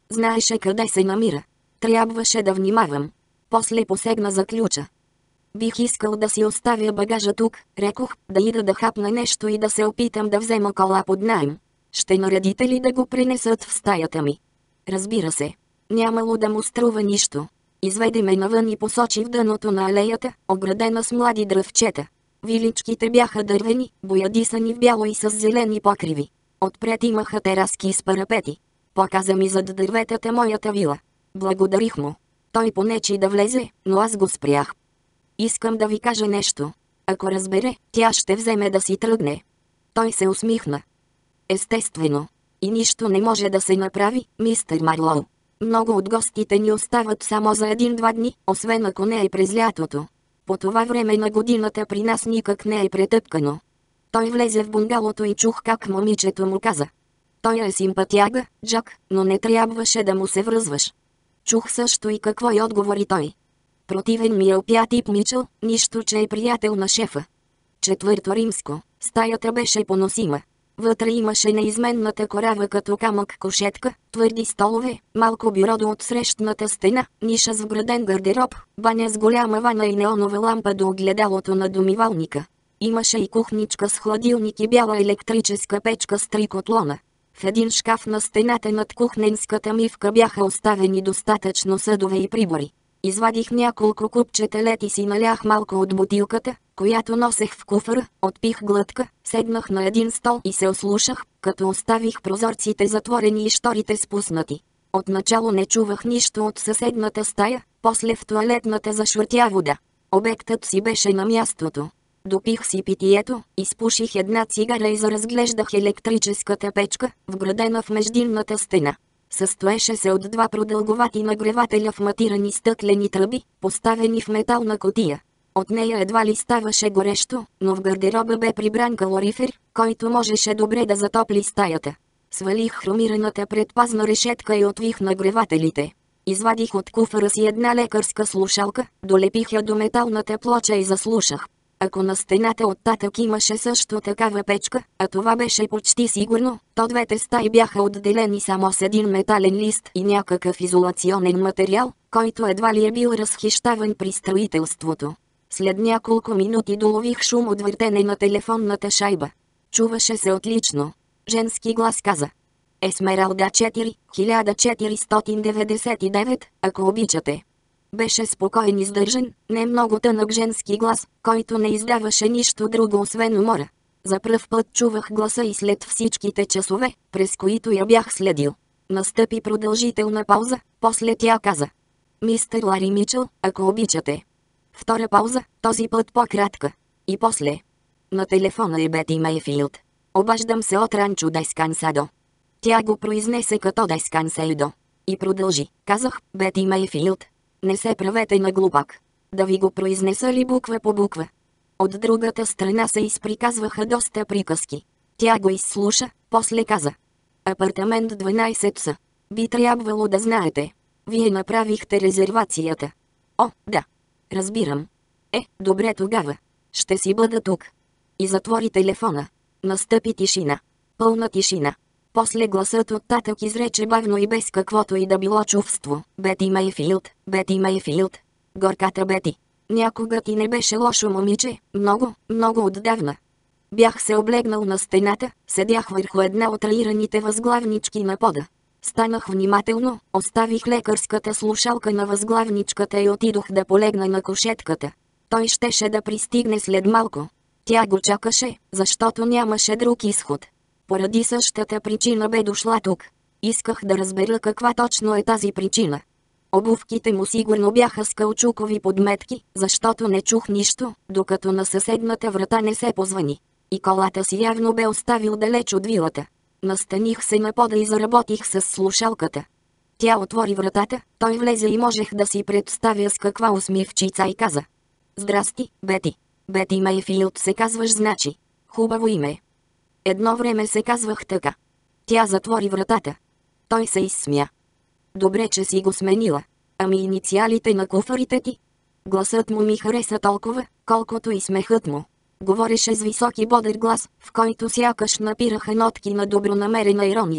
Знаеше къде се намира. Трябваше да внимавам. После посегна за ключа. Бих искал да си оставя багажа тук, рекох, да ида да хапна нещо и да се опитам да взема кола под наем. Ще наредите ли да го принесат в стаята ми? Разбира се. Нямало да му струва нищо. Изведе ме навън и посочи в дъното на алеята, оградена с млади дръвчета. Виличките бяха дървени, боядисани в бяло и с зелени покриви. Отпред имаха тераски с парапети. Показа ми зад дърветата моята вила. Благодарих му. Той понечи да влезе, но аз го спрях. Искам да ви кажа нещо. Ако разбере, тя ще вземе да си тръгне. Той се усмихна. Естествено. И нищо не може да се направи, мистер Марлоу. Много от гостите ни остават само за 1-2 дни, освен ако не е през лятото. По това време на годината при нас никак не е претъпкано. Той влезе в bunгалото и чух как момичето му каза. Той е симпатяга, Джак, но не трябваше да му се връзваш. Чух също и какво й отговори той. Противен ми е опя тип Мичъл, нищо че е приятел на шефа. Четвърто римско, стаята беше поносима. Вътре имаше неизменната корава като камък кошетка, твърди столове, малко бюро до отсрещната стена, ниша с вграден гардероб, баня с голяма вана и неонова лампа до огледалото на домивалника. Имаше и кухничка с хладилник и бяла електрическа печка с 3 котлона. В един шкаф на стената над кухненската мивка бяха оставени достатъчно съдове и прибори. Извадих няколко купчета лед и си налях малко от бутилката, която носех в куфара, отпих глътка, седнах на един стол и се ослушах, като оставих прозорците затворени и шторите спуснати. Отначало не чувах нищо от съседната стая, после в тоалетната зашвъртя вода. Обектът си беше на мястото. Допих си питието, изпуших една цигара и заразглеждах електрическата печка, вградена в междинната стена. Състоеше се от 2 продълговати нагревателя в матирани стъклени тръби, поставени в метална кутия. От нея едва ли ставаше горещо, но в гардероба бе прибран калорифер, който можеше добре да затопли стаята. Свалих хромираната предпазна решетка и отвих нагревателите. Извадих от куфара си една лекарска слушалка, долепих я до металната плоча и заслушах. Ако на стената оттатък имаше също такава печка, а това беше почти сигурно, то двете стаи бяха отделени само с един метален лист и някакъв изолационен материал, който едва ли е бил разхищаван при строителството. След няколко минути долових шум от въртене на телефонната шайба. Чуваше се отлично. Женски глас каза: Есмералда 4, 1499, ако обичате. Беше спокоен и сдържан, не много тънък женски глас, който не издаваше нищо друго освен умора. За пръв път чувах гласа и след всичките часове, през които я бях следил. Настъпи продължителна пауза, после тя каза: Мистер Лари Мичъл, ако обичате. Втора пауза, този път по-кратка. И после. На телефона е Бети Мейфилд. Обаждам се от Ранчо Дескансадо. Тя го произнесе като Дескансейдо. И продължи. Казах: Бети Мейфилд. Не се правете на глупак. Да ви го произнеса ли буква по буква? От другата страна се изприказваха доста приказки. Тя го изслуша, после каза: Апартамент 12 са. Би трябвало да знаете. Вие направихте резервацията. О, да. Разбирам. Добре тогава. Ще си бъда тук. И затвори телефона. Настъпи тишина. Пълна тишина. После гласът оттатък изрече бавно и без каквото и да било чувство: Бети Мейфилд, Бети Мейфилд. Горката Бети. Някога ти не беше лошо момиче, много, много отдавна. Бях се облегнал на стената, седях върху една от раираните възглавнички на пода. Станах внимателно, оставих лекарската слушалка на възглавничката и отидох да полегна на кушетката. Той щеше да пристигне след малко. Тя го чакаше, защото нямаше друг изход. Поради същата причина бе дошла тук. Исках да разбера каква точно е тази причина. Обувките му сигурно бяха с каучукови подметки, защото не чух нищо, докато на съседната врата не се позвани. И колата си явно бе оставил далеч от вилата. Настаних се на пода и заработих с слушалката. Тя отвори вратата, той влезе и можех да си представя с каква усмивчица и каза: Здрасти, Бети. Бети Мейфилд се казваш, значи. Хубаво име. Едно време се казвах така. Тя затвори вратата. Той се изсмя. Добре, че си го сменила. Ами инициалите на куфарите ти? Гласът му ми хареса толкова, колкото и смехът му. Говореше с висок и бодър глас, в който сякаш напираха нотки на добронамерена ирония.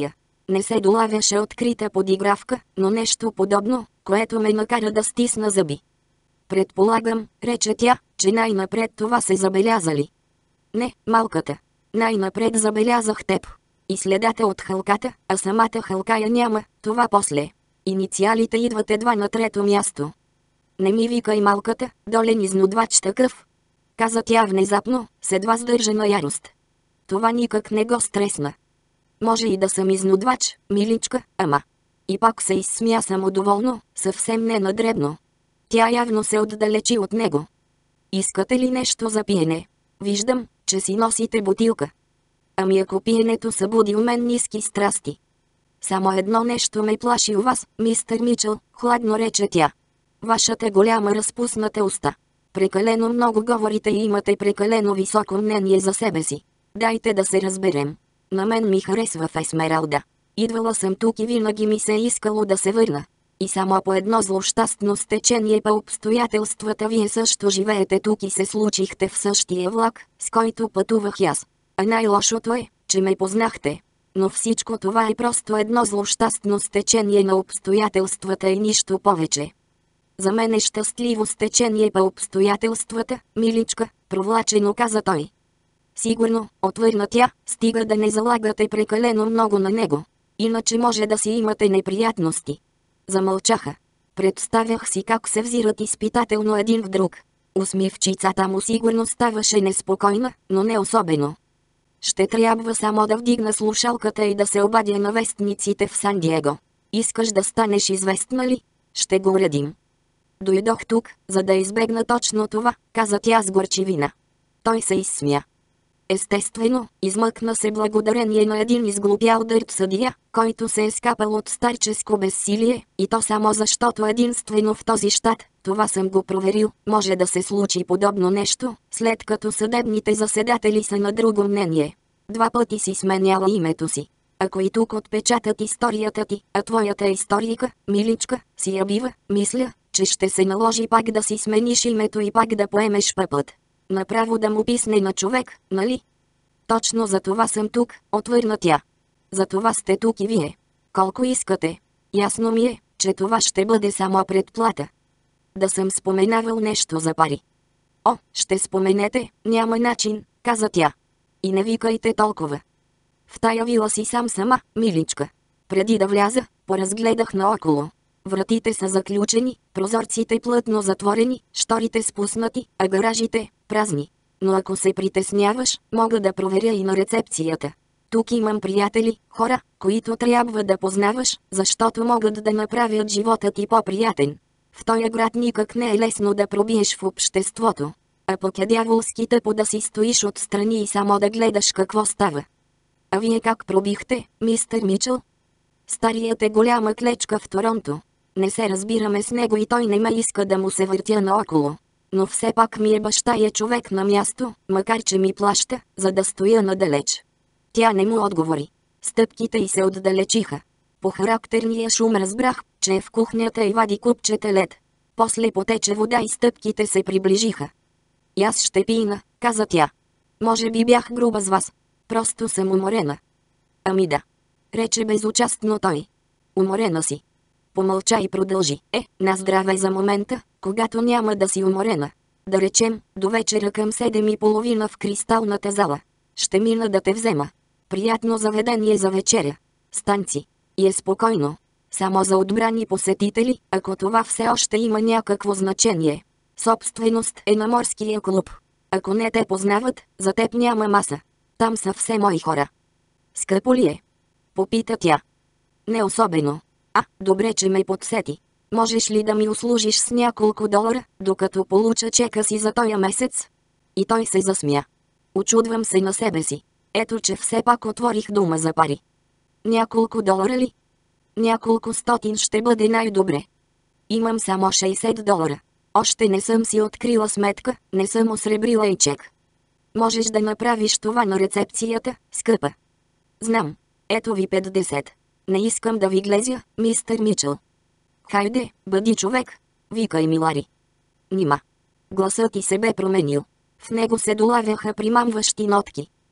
Не се долавяше открита подигравка, но нещо подобно, което ме накара да стисна зъби. Предполагам, рече тя, че най-напред това се забелязали. Не, малката. Най-напред забелязах теб. И следата от хълката, а самата хълка я няма, това после. Инициалите идват едва на трето място. Не ми викай малката, долен изнудвач такъв. Каза тя внезапно, с едва сдържана ярост. Това никак не го стресна. Може и да съм изнудвач, миличка, ама. И пак се изсмя самодоволно, съвсем не надребно. Тя явно се отдалечи от него. Искате ли нещо за пиене? Виждам, че си носите бутилка. Ами ако пиенето събуди у мен ниски страсти. Само едно нещо ме плаши у вас, мистер Мичъл, хладно рече тя. Вашата голяма разпусната уста. Прекалено много говорите и имате прекалено високо мнение за себе си. Дайте да се разберем. На мен ми харесва в Есмералда. Идвала съм тук и винаги ми се е искало да се върна. И само по едно злощастно стечение по обстоятелствата вие също живеете тук и се случихте в същия влак, с който пътувах аз. А най-лошото е, че ме познахте. Но всичко това е просто едно злощастно стечение на обстоятелствата и нищо повече. За мен е щастливо стечение по обстоятелствата, миличка, провлачено каза той. Сигурно, отвърна тя, стига да не залагате прекалено много на него. Иначе може да си имате неприятности. Замълчаха. Представях си как се взират изпитателно един в друг. Усмивчицата му сигурно ставаше неспокойна, но не особено. Ще трябва само да вдигна слушалката и да се обадя на вестниците в Сан Диего. Искаш да станеш известна ли? Ще го уредим. Дойдох тук, за да избегна точно това, каза тя с горчивина. Той се изсмя. Естествено, измъкна се благодарение на един изглупял дърт съдия, който се е скапал от старческо безсилие, и то само защото единствено в този щат, това съм го проверил, може да се случи подобно нещо, след като съдебните заседатели са на друго мнение. 2 пъти си сменяла името си. Ако и тук отпечатат историята ти, а твоята историка, миличка, си я бива, мисля, че ще се наложи пак да си смениш името и пак да поемеш пъпът. Направо да му писне на човек, нали? Точно за това съм тук, отвърна тя. За това сте тук и вие. Колко искате? Ясно ми е, че това ще бъде само предплата. Да съм споменавал нещо за пари. О, ще споменете, няма начин, каза тя. И не викайте толкова. В тая вила си сама, миличка. Преди да вляза, поразгледах наоколо. Вратите са заключени, прозорците плътно затворени, шторите спуснати, а гаражите – празни. Но ако се притесняваш, мога да проверя и на рецепцията. Тук имам приятели, хора, които трябва да познаваш, защото могат да направят живота ти по-приятен. В този град никак не е лесно да пробиеш в обществото. А пък е дяволски тъпо да си стоиш отстрани и само да гледаш какво става. А вие как пробихте, мистер Мичъл? Старият е голяма клечка в Торонто. Не се разбираме с него и той не ме иска да му се въртя наоколо. Но все пак ми е баща и е човек на място, макар че ми плаща, за да стоя надалеч. Тя не му отговори. Стъпките й се отдалечиха. По характерния шум разбрах, че е в кухнята и вади купчета лед. После потече вода и стъпките се приближиха. И аз ще пина, каза тя. Може би бях груба с вас. Просто съм уморена. Ами да. Рече безучастно той. Уморена си. Помълча и продължи. На здраве за момента, когато няма да си уморена. Да речем, до вечера към 7:30 в кристалната зала. Ще мина да те взема. Приятно заведение за вечеря. Станци. И е спокойно. Само за отбрани посетители, ако това все още има някакво значение. Собственост е на морския клуб. Ако не те познават, за теб няма маса. Там са все мои хора. Скъпо ли е? Попита тя. Не особено. Добре, че ме подсети. Можеш ли да ми услужиш с няколко $, докато получа чека си за този месец? И той се засмя. Очудвам се на себе си. Ето, че все пак отворих дума за пари. Няколко $, ли? Няколко стотин ще бъде най-добре. Имам само $60. Още не съм си открила сметка, не съм осребрила и чек. Можеш да направиш това на рецепцията, скъпа. Знам. Ето ви 50. Не искам да ви глезя, мистер Мичъл. Хайде, бъди човек, викай ми Лари. Нима. Гласът ти се бе променил. В него се долавяха примамващи нотки.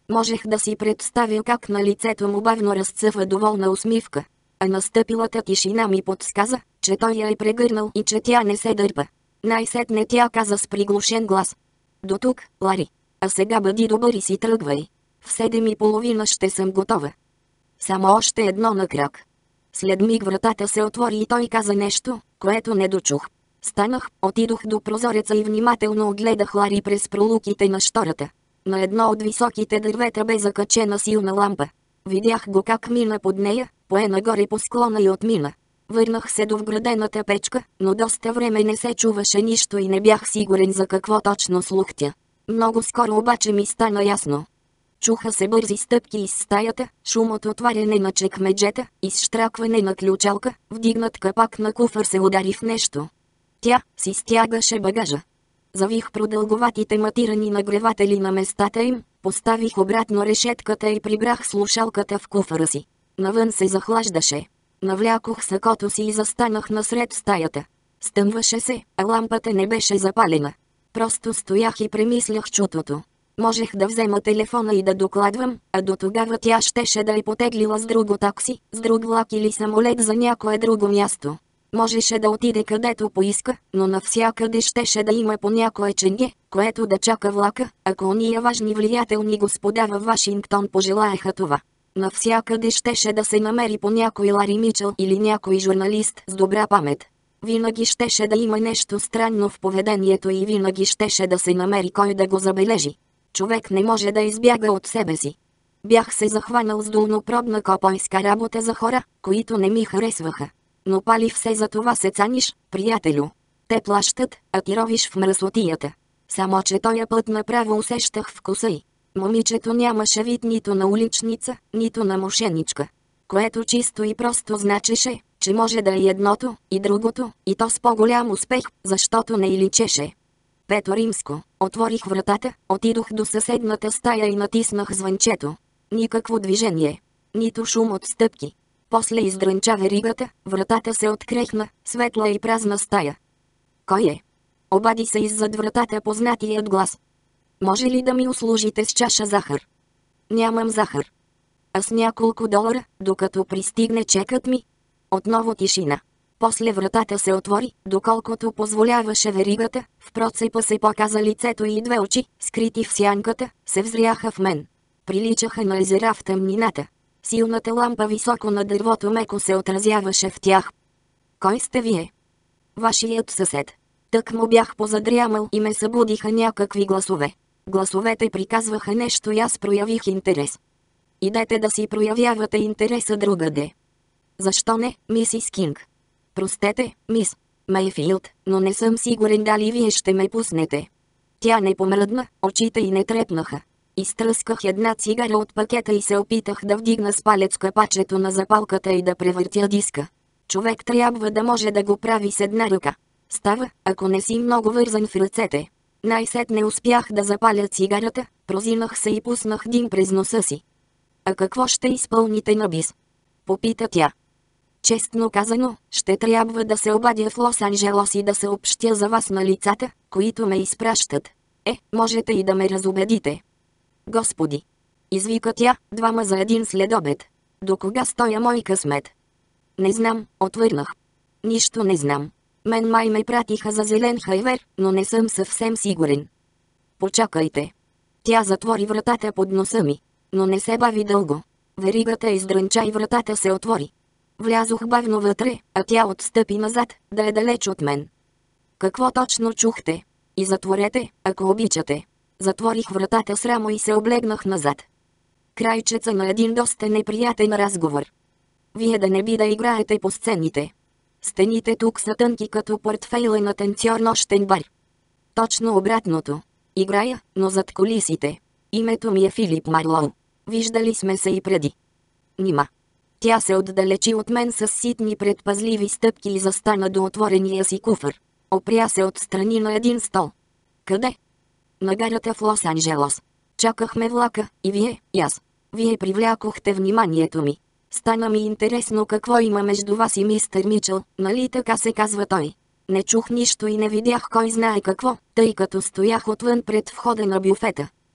Можех да си представя как на лицето му бавно разцъфва доволна усмивка. А настъпилата тишина ми подсказа, че той я е прегърнал и че тя не се дърпа. Най-сетне тя каза с приглушен глас: "До тук, Лари. А сега бъди добър и си тръгвай. В 7:30 ще съм готова." Само още едно на крак. След миг вратата се отвори и той каза нещо, което не дочух. Станах, отидох до прозореца и внимателно огледах Лари през пролуките на щората. На едно от високите дървета бе закачена силна лампа. Видях го как мина под нея, пое нагоре по склона и отмина. Върнах се до вградената печка, но доста време не се чуваше нищо и не бях сигурен за какво точно слухтя. Много скоро обаче ми стана ясно. Чуха се бързи стъпки из стаята, шум от отваряне на чекмеджета, изштракване на ключалка, вдигнат капак на куфър се удари в нещо. Тя си стягаше багажа. Завих продълговатите матирани нагреватели на местата им, поставих обратно решетката и прибрах слушалката в куфара си. Навън се захлаждаше. Навлякох сакото си и застанах насред стаята. Стъмваше се, а лампата не беше запалена. Просто стоях и премислях чутото. Можех да взема телефона и да докладвам, а до тогава тя щеше да е потеглила с друго такси, с друг влак или самолет за някое друго място. Можеше да отиде където поиска, но навсякъде щеше да има по някое ченге, което да чака влака, ако ония важни влиятелни господа във Вашингтон пожелаеха това. Навсякъде щеше да се намери по някой Лари Мичъл или някой журналист с добра памет. Винаги щеше да има нещо странно в поведението и винаги щеше да се намери кой да го забележи. Човек не може да избяга от себе си. Бях се захванал с долнопробна копойска работа за хора, които не ми харесваха. Но пали все за това се цаниш, приятелю. Те плащат, а ти ровиш в мръсотията. Само че тоя път направо усещах вкуса й. Момичето нямаше вид нито на уличница, нито на мошеничка. Което чисто и просто значеше, че може да е едното, и другото, и то с по-голям успех, защото не й личеше. Пето римско. Отворих вратата, отидох до съседната стая и натиснах звънчето. Никакво движение. Нито шум от стъпки. После издрънча веригата, вратата се открехна, светла и празна стая. "Кой е?" Обади се иззад вратата познатият глас. "Може ли да ми услужите с чаша захар?" "Нямам захар." "А с няколко долара, докато пристигне чекът ми?" Отново тишина. После вратата се отвори, доколкото позволяваше веригата, в процепа се показа лицето и две очи, скрити в сянката, се взряха в мен. Приличаха на езера в тъмнината. Силната лампа високо на дървото меко се отразяваше в тях. "Кой сте вие?" "Вашият съсед." Тък му бях позадрямал и ме събудиха някакви гласове. Гласовете приказваха нещо и аз проявих интерес. "Идете да си проявявате интереса другаде." "Защо не, мисис Кинг?" "Простете, мис Мейфилд, но не съм сигурен дали вие ще ме пуснете." Тя не помръдна, очите й не трепнаха. Изтръсках една цигара от пакета и се опитах да вдигна с палец капачето на запалката и да превъртя диска. Човек трябва да може да го прави с една ръка. Става, ако не си много вързан в ръцете. Най-сетне успях да запаля цигарата, прозинах се и пуснах дим през носа си. "А какво ще изпълните на бис?" попита тя. "Честно казано, ще трябва да се обадя в Лос-Анджелос и да съобщя за вас на лицата, които ме изпращат. Можете и да ме разубедите." "Господи!" извика тя, "двама за един следобед. До кога стоя мой късмет?" "Не знам", отвърнах. "Нищо не знам. Мен май ме пратиха за зелен хайвер, но не съм съвсем сигурен." "Почакайте." Тя затвори вратата под носа ми. Но не се бави дълго. Веригата издрънча и вратата се отвори. Влязох бавно вътре, а тя отстъпи назад, да е далеч от мен. "Какво точно чухте?" "И затворете, ако обичате." Затворих вратата срамо и се облегнах назад. Крайчеца на един доста неприятен разговор. "Вие да не би да играете по сцените. Стените тук са тънки като портфейла на танцор нощен бар." "Точно обратното. Играя, но зад кулисите. Името ми е Филип Марлоу. Виждали сме се и преди." "Нима." Тя се отдалечи от мен с ситни предпазливи стъпки и застана до отворения си куфър. Опря се отстрани на един стол. "Къде?" "На гарата в Лос-Анджелос. Чакахме влака, и вие, и аз. Вие привлякохте вниманието ми. Стана ми интересно какво има между вас и мистер Мичъл, нали така се казва той. Не чух нищо и не видях кой знае какво, тъй като стоях отвън пред входа на бюфета."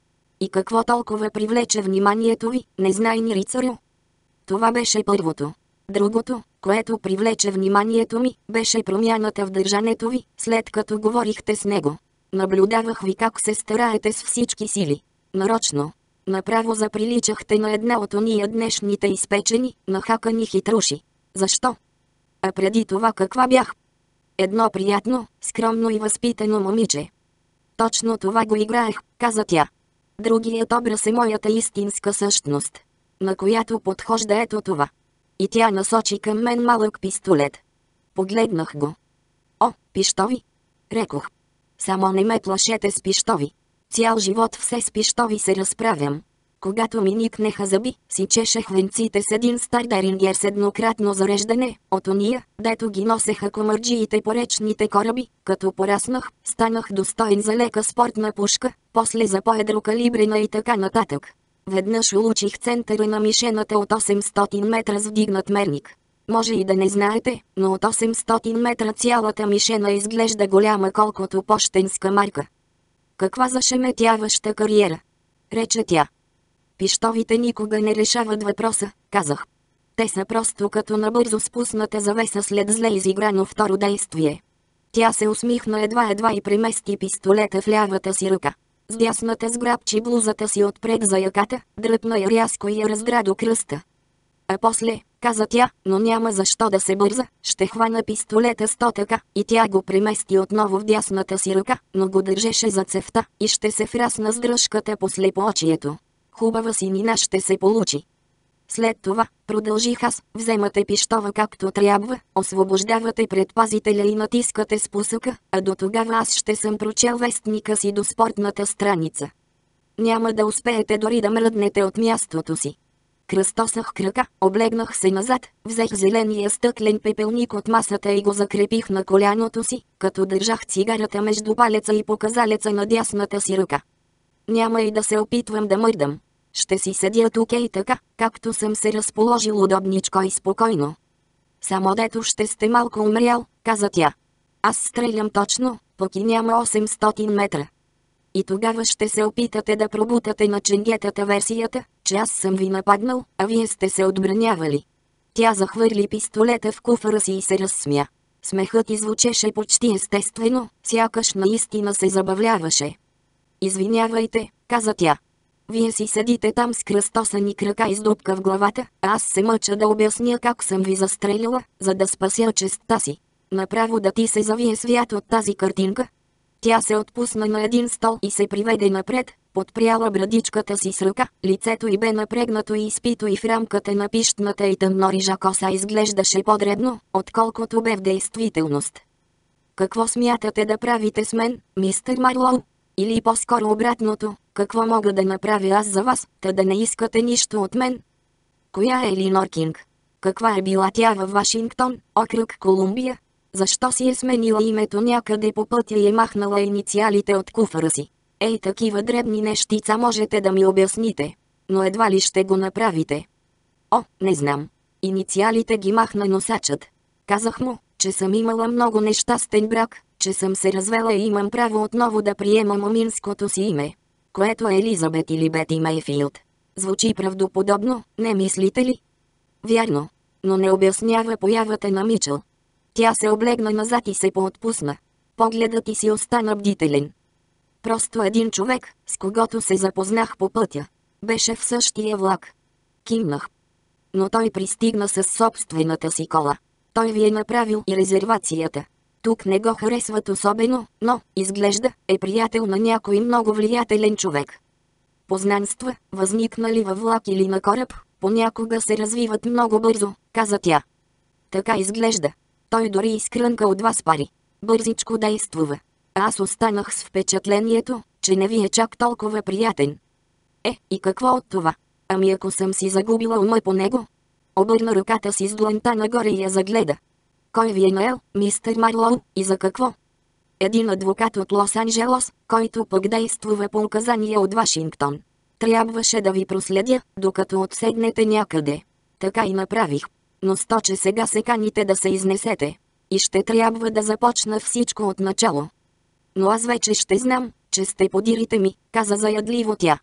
И какво толкова привлече вниманието ви, незнайни рицарю? Това беше първото. Другото, което привлече вниманието ми, беше промяната в държането ви, след като говорихте с него. Наблюдавах ви как се стараете с всички сили. Нарочно. Направо заприличахте на една от ония днешните изпечени, нахакани хитруши. Защо? А преди това каква бях? Едно приятно, скромно и възпитано момиче. Точно това го играех, каза тя. Другият образ е моята истинска същност, на която подхожда ето това. И тя насочи към мен малък пистолет. Погледнах го. О, пищови! Рекох. Само не ме плашете с пищови. Цял живот все с пищови се разправям. Когато ми никнеха зъби, си чешех венците с един стар Дерингер с еднократно зареждане, от ония, дето ги носеха комарджиите по речните кораби. Като пораснах, станах достоен за лека спортна пушка, после за по-едрокалибрена и така нататък. Веднъж улучих центъра на мишената от 800 метра с вдигнат мерник. Може и да не знаете, но от 800 метра цялата мишена изглежда голяма колкото пощенска марка. Каква зашеметяваща кариера! Рече тя. Пищовите никога не решават въпроса, казах. Те са просто като набързо спусната завеса след зле изиграно второ действие. Тя се усмихна едва и премести пистолета в лявата си ръка. С дясната сграбчи блузата си отпред за яката, дръпна я рязко и я раздра до кръста. А после, каза тя, но няма защо да се бърза, ще хвана пистолета с така, и тя го премести отново в дясната си ръка, но го държеше за цевта, и ще се врасна с дръжката по слепоочието. Хубава синина ще се получи. След това, продължих аз, вземате пищова както трябва, освобождавате предпазителя и натискате спусъка, а до тогава аз ще съм прочел вестника си до спортната страница. Няма да успеете дори да мръднете от мястото си. Кръстосах крака, облегнах се назад, взех зеления стъклен пепелник от масата и го закрепих на коляното си, като държах цигарата между палеца и показалеца на дясната си ръка. Няма и да се опитвам да мърдам. Ще си седя тук и така, както съм се разположил удобничко и спокойно. Само дето ще сте малко умрял, каза тя. Аз стрелям точно, пък и няма 800 метра. И тогава ще се опитате да пробутате на ченгетата версията, че аз съм ви нападнал, а вие сте се отбранявали. Тя захвърли пистолета в куфара си и се разсмя. Смехът й звучеше почти естествено, сякаш наистина се забавляваше. Извинявайте, каза тя. Вие си седите там с кръстосани крака и с дупка в главата, а аз се мъча да обясня как съм ви застрелила, за да спася честта си. Направо да ти се завие свят от тази картинка. Тя се отпусна на един стол и се приведе напред, подпряла брадичката си с ръка, лицето й бе напрегнато и изпито и в рамката на пищната и тъмнорижа коса изглеждаше по-дребно, отколкото бе в действителност. Какво смятате да правите с мен, мистер Марлоу? Или по-скоро обратното, какво мога да направя аз за вас, та да не искате нищо от мен? Коя е Елинор Кинг? Каква е била тя във Вашингтон, окръг Колумбия? Защо си е сменила името някъде по пътя и е махнала инициалите от куфара си? Ей, такива дребни нещица можете да ми обясните, но едва ли ще го направите. О, не знам. Инициалите ги махна носачът. Казах му, че съм имала много нещастен брак, че съм се развела и имам право отново да приема моминското си име, което е Елизабет или Бети Мейфилд. Звучи правдоподобно, не мислите ли? Вярно, но не обяснява появата на Мичъл. Тя се облегна назад и се поотпусна. Погледът й си остана бдителен. Просто един човек, с когото се запознах по пътя. Беше в същия влак. Кимнах. Но той пристигна с собствената си кола. Той ви е направил и резервацията. Тук не го харесват особено, но, изглежда, е приятел на някой много влиятелен човек. Познанства, възникнали във влак или на кораб, понякога се развиват много бързо, каза тя. Така изглежда. Той дори изкрънка от вас пари. Бързичко действува. Аз останах с впечатлението, че не ви е чак толкова приятен. И какво от това? Ами ако съм си загубила ума по него? Обърна ръката си с дланта нагоре и я загледа. Кой ви е наел, мистер Марлоу, и за какво? Един адвокат от Лос-Анджелос, който пък действува по указания от Вашингтон. Трябваше да ви проследя, докато отседнете някъде. Така и направих. Но че сега се каните да се изнесете. И ще трябва да започна всичко от начало. Но аз вече ще знам, че сте подирите ми, каза заядливо тя.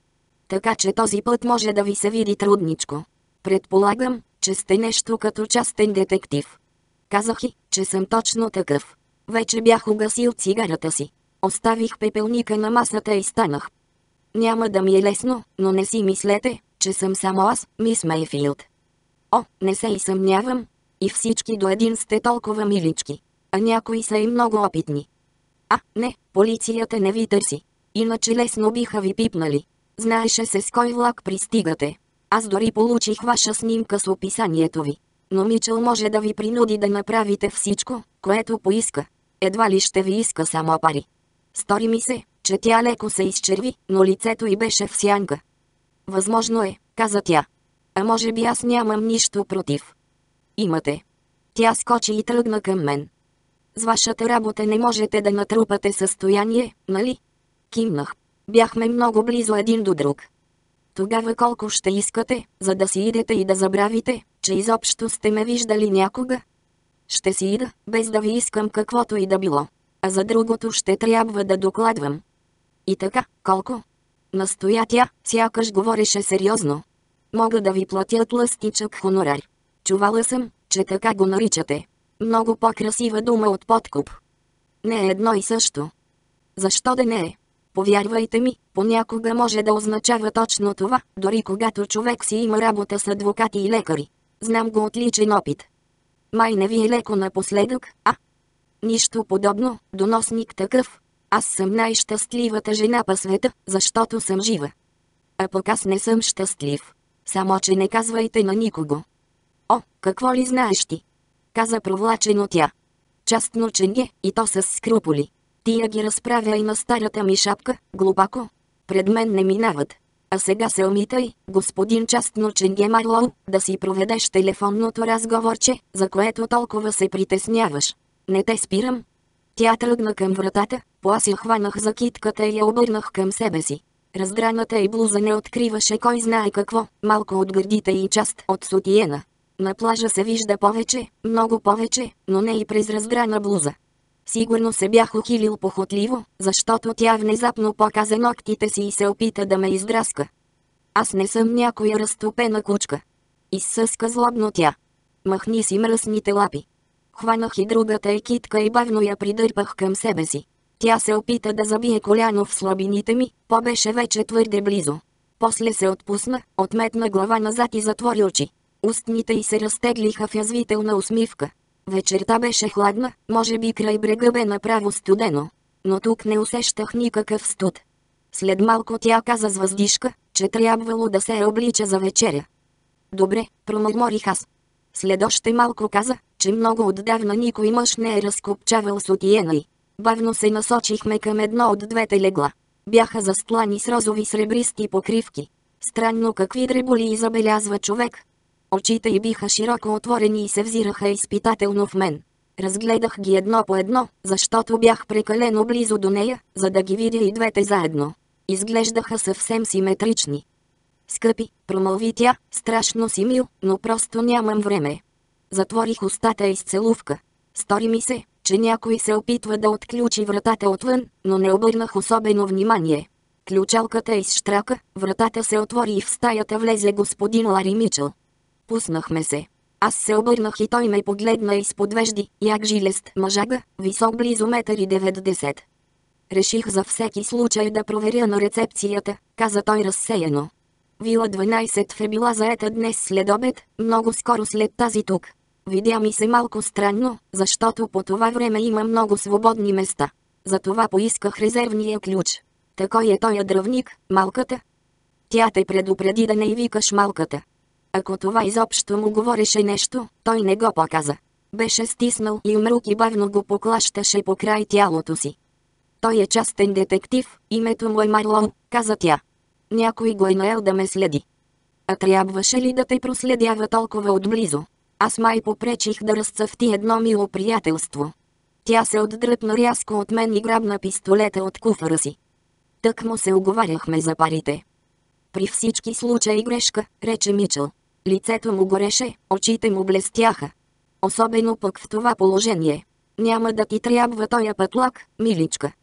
така че този път може да ви се види трудничко. Предполагам, че сте нещо като частен детектив. Казах и, че съм точно такъв. Вече бях угасил цигарата си. Оставих пепелника на масата и станах. Няма да ми е лесно, но не си мислете, че съм само аз, мис Мейфилд. О, не се и съмнявам. И всички до един сте толкова милички. А някои са и много опитни. А, не, полицията не ви търси. Иначе лесно биха ви пипнали. Знаеше се с кой влак пристигате. Аз дори получих ваша снимка с описанието ви. Но Мичъл може да ви принуди да направите всичко, което поиска. Едва ли ще ви иска само пари. Стори ми се, че тя леко се изчерви, но лицето й беше в сянка. Възможно е, каза тя. А може би аз нямам нищо против. Имате. Тя скочи и тръгна към мен. С вашата работа не можете да натрупате състояние, нали? Кимнах. Бяхме много близо един до друг. Тогава колко ще искате, за да си идете и да забравите, че изобщо сте ме виждали някога? Ще си ида, без да ви искам каквото и да било. А за другото ще трябва да докладвам. И така, колко? Настоя тя, сякаш говореше сериозно. Мога да ви платя тлъстичък хонорар. Чувала съм, че така го наричате. Много по-красива дума от подкуп. Не е едно и също. Защо да не е? Повярвайте ми, понякога може да означава точно това, дори когато човек си има работа с адвокати и лекари. Знам го от личен опит. Май не ви е леко напоследък, а? Нищо подобно, доносник такъв. Аз съм най-щастливата жена по света, защото съм жива. А пък аз не съм щастлив. Само че не казвайте на никого. О, какво ли знаеш ти? Каза провлачено тя. Частно ченге, и то с скрупули. Тия ги разправя и на старата ми шапка, глупако. Пред мен не минават. А сега се умитай, господин частно ченге Марлоу, да си проведеш телефонното разговорче, за което толкова се притесняваш. Не те спирам. Тя тръгна към вратата, аз я хванах за китката и я обърнах към себе си. Раздраната й блуза не откриваше кой знае какво, малко от гърдите и част от сутиена. На плажа се вижда повече, много повече, но не и през раздрана блуза. Сигурно се бях ухилил похотливо, защото тя внезапно показа ногтите си и се опита да ме издраска. Аз не съм някоя разтопена кучка. Изсъска злобно тя. Махни си мръсните лапи. Хванах и другата екитка и бавно я придърпах към себе си. Тя се опита да забие коляно в слабините ми, беше вече твърде близо. После се отпусна, отметна глава назад и затвори очи. Устните й се разтеглиха в язвителна усмивка. Вечерта беше хладна, може би край брега бе направо студено. Но тук не усещах никакъв студ. След малко тя каза с въздишка, че трябвало да се облича за вечеря. Добре, промърморих аз. След още малко каза, че много отдавна никой мъж не е разкопчавал сутиена й. Бавно се насочихме към едно от двете легла. Бяха застлани с розови сребристи покривки. Странно какви дреболи забелязва човек. Очите й биха широко отворени и се взираха изпитателно в мен. Разгледах ги едно по едно, защото бях прекалено близо до нея, за да ги видя и двете заедно. Изглеждаха съвсем симетрични. Скъпи, промълви тя, страшно си мил, но просто нямам време. Затворих устата из целувка. Стори ми се, че някой се опитва да отключи вратата отвън, но не обърнах особено внимание. Ключалката изщрака, вратата се отвори и в стаята влезе господин Лари Мичъл. Пуснахме се. Аз се обърнах и той ме погледна изпод вежди, як жилест мъжага, висок близо 1,90 м. Реших за всеки случай да проверя на рецепцията, каза той разсеяно. Вила 12 е била заета днес след обед, много скоро след тази тук. Видя ми се малко странно, защото по това време има много свободни места. Затова поисках резервния ключ. Такой е той дръвник, малката. Тя те предупреди да не й викаш малката. Ако това изобщо му говореше нещо, той не го показа. Беше стиснал и умрук и бавно го поклащаше по край тялото си. Той е частен детектив, името му е Марлоу, каза тя. Някой го е наел да ме следи. А трябваше ли да те проследява толкова отблизо? Аз май попречих да разцъфти едно мило приятелство. Тя се отдръпна рязко от мен и грабна пистолета от куфара си. Тък му се уговаряхме за парите. При всички случаи грешка, рече Мичъл. Лицето му гореше, очите му блестяха. Особено пък в това положение. Няма да ти трябва тоя пътлак, миличка.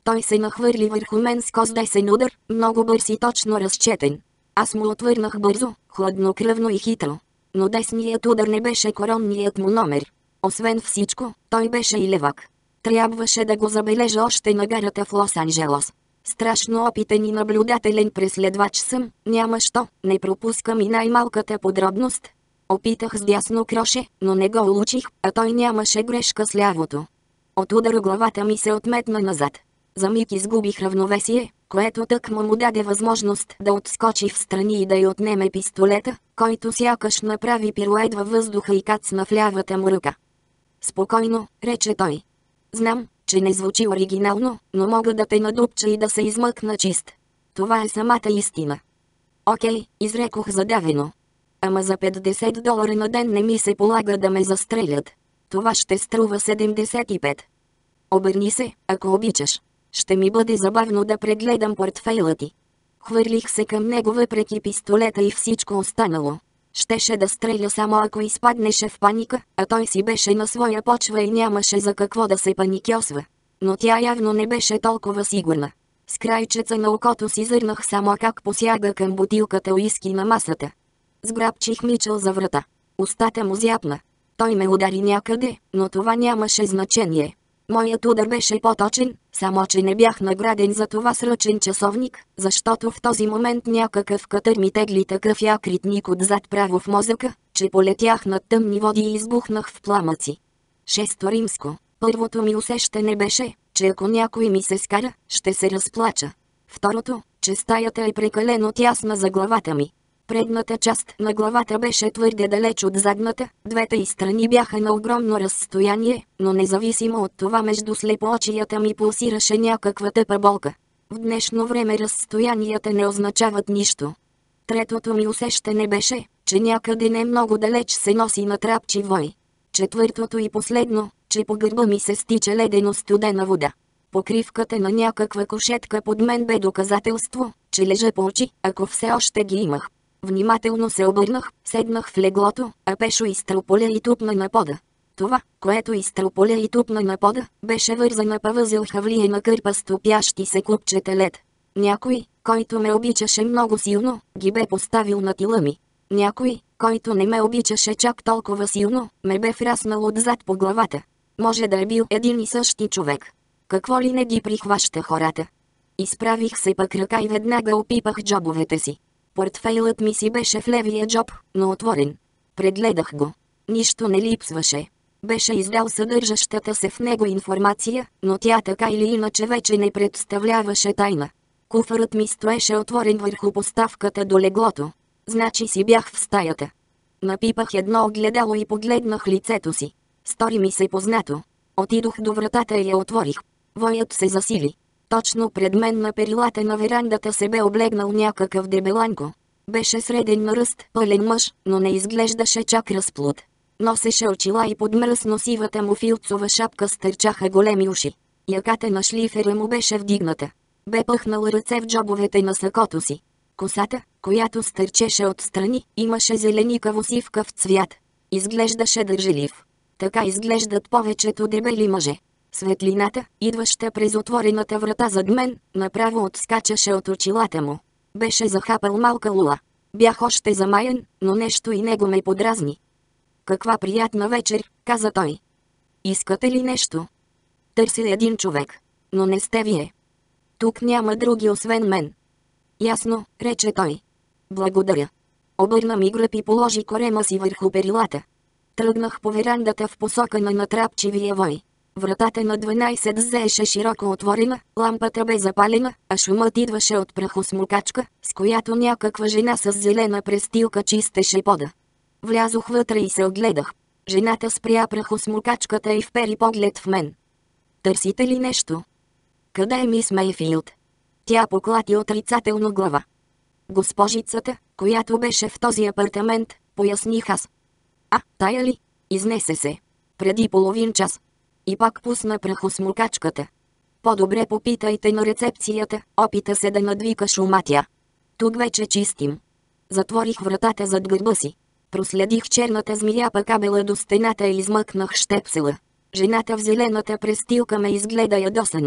Той се нахвърли върху мен с коздесен удар, много бърз и точно разчетен. Аз му отвърнах бързо, хладнокръвно и хитро. Но десният удар не беше коронният му номер. Освен всичко, той беше и левак. Трябваше да го забележа още на гарата в Лос-Анджелос. Страшно опитен и наблюдателен преследвач съм, няма що, не пропускам и най-малката подробност. Опитах с дясно кроше, но не го улучих, а той нямаше грешка с лявото. От удара главата ми се отметна назад. За миг изгубих равновесие, което тъкмо му даде възможност да отскочи в страни и да й отнеме пистолета, който сякаш направи пирует във въздуха и кацна в лявата му ръка. Спокойно, рече той. Знам, че не звучи оригинално, но мога да те надупча и да се измъкна чист. Това е самата истина. Окей, изрекох задавено. Ама за $50 на ден не ми се полага да ме застрелят. Това ще струва 75. Обърни се, ако обичаш. Ще ми бъде забавно да прегледам портфейла ти. Хвърлих се към него въпреки пистолета и всичко останало. Щеше да стреля само ако изпаднеше в паника, а той си беше на своя почва и нямаше за какво да се паникьосва. Но тя явно не беше толкова сигурна. С крайчеца на окото си зърнах само как посяга към бутилката уиски на масата. Сграбчих Мичъл за врата. Устата му зяпна. Той ме удари някъде, но това нямаше значение. Моят удар беше по-точен, само че не бях награден за това с ръчен часовник, защото в този момент някакъв катър ми тегли такъв якритник отзад право в мозъка, че полетях над тъмни води и избухнах в пламъци. Шесто римско. Първото ми усещане беше, че ако някой ми се скара, ще се разплача. Второто, че стаята е прекалено тясна за главата ми. Предната част на главата беше твърде далеч от задната, двете й страни бяха на огромно разстояние, но независимо от това между слепоочията ми пулсираше някаква тъпа болка. В днешно време разстоянията не означават нищо. Третото ми усещане беше, че някъде не много далеч се носи натрапчив вой. Четвъртото и последно, че по гърба ми се стича ледено студена вода. Покривката на някаква кошетка под мен бе доказателство, че лежа по очи, ако все още ги имах. Внимателно се обърнах, седнах в леглото, а Пешо изтрополя и тупна на пода. Това, което изтрополя и тупна на пода, беше вързана павъзел хавлие на кърпа с топящи се купчета лед. Някой, който ме обичаше много силно, ги бе поставил на тила ми. Някой, който не ме обичаше чак толкова силно, ме бе враснал отзад по главата. Може да е бил един и същи човек. Какво ли не ги прихваща хората? Изправих се пък ръка и веднага опипах джобовете си. Портфейлът ми си беше в левия джоб, но отворен. Прегледах го. Нищо не липсваше. Беше издал съдържащата се в него информация, но тя така или иначе вече не представляваше тайна. Куфарът ми стоеше отворен върху поставката до леглото. Значи си бях в стаята. Напипах едно огледало и погледнах лицето си. Стори ми се познато. Отидох до вратата и я отворих. Воят се засили. Точно пред мен на перилата на верандата се бе облегнал някакъв дебеланко. Беше среден на ръст, пълен мъж, но не изглеждаше чак разплут. Носеше очила и под мръсно сивата му филцова шапка стърчаха големи уши. Яката на шлифера му беше вдигната. Бе пъхнал ръце в джобовете на сакото си. Косата, която стърчеше отстрани, имаше зеленикаво сивкав цвят. Изглеждаше държелив. Така изглеждат повечето дебели мъже. Светлината, идваща през отворената врата зад мен, направо отскачаше от очилата му. Беше захапал малка лула. Бях още замаян, но нещо и него ме подразни. Каква приятна вечер, каза той. Искате ли нещо? Търся един човек. Но не сте вие. Тук няма други освен мен. Ясно, рече той. Благодаря. Обърна ми гръб и положи корема си върху перилата. Тръгнах по верандата в посока на натрапчивия вой. Вратата на 12 зееше широко отворена, лампата бе запалена, а шумът идваше от прахосмукачка, с която някаква жена с зелена престилка чистеше пода. Влязох вътре и се огледах. Жената спря прахосмукачката и впери поглед в мен. Търсите ли нещо? Къде е мис Мейфилд? Тя поклати отрицателно глава. Госпожицата, която беше в този апартамент, поясних аз. А, тая ли? Изнесе се. Преди половин час. И пак пусна прахосмукачката. По-добре попитайте на рецепцията, опита се да надвика шума тя. Тук вече чистим. Затворих вратата зад гърба си. Проследих черната змия по кабела до стената и измъкнах щепсела. Жената в зелената престилка ме изгледа ядосано.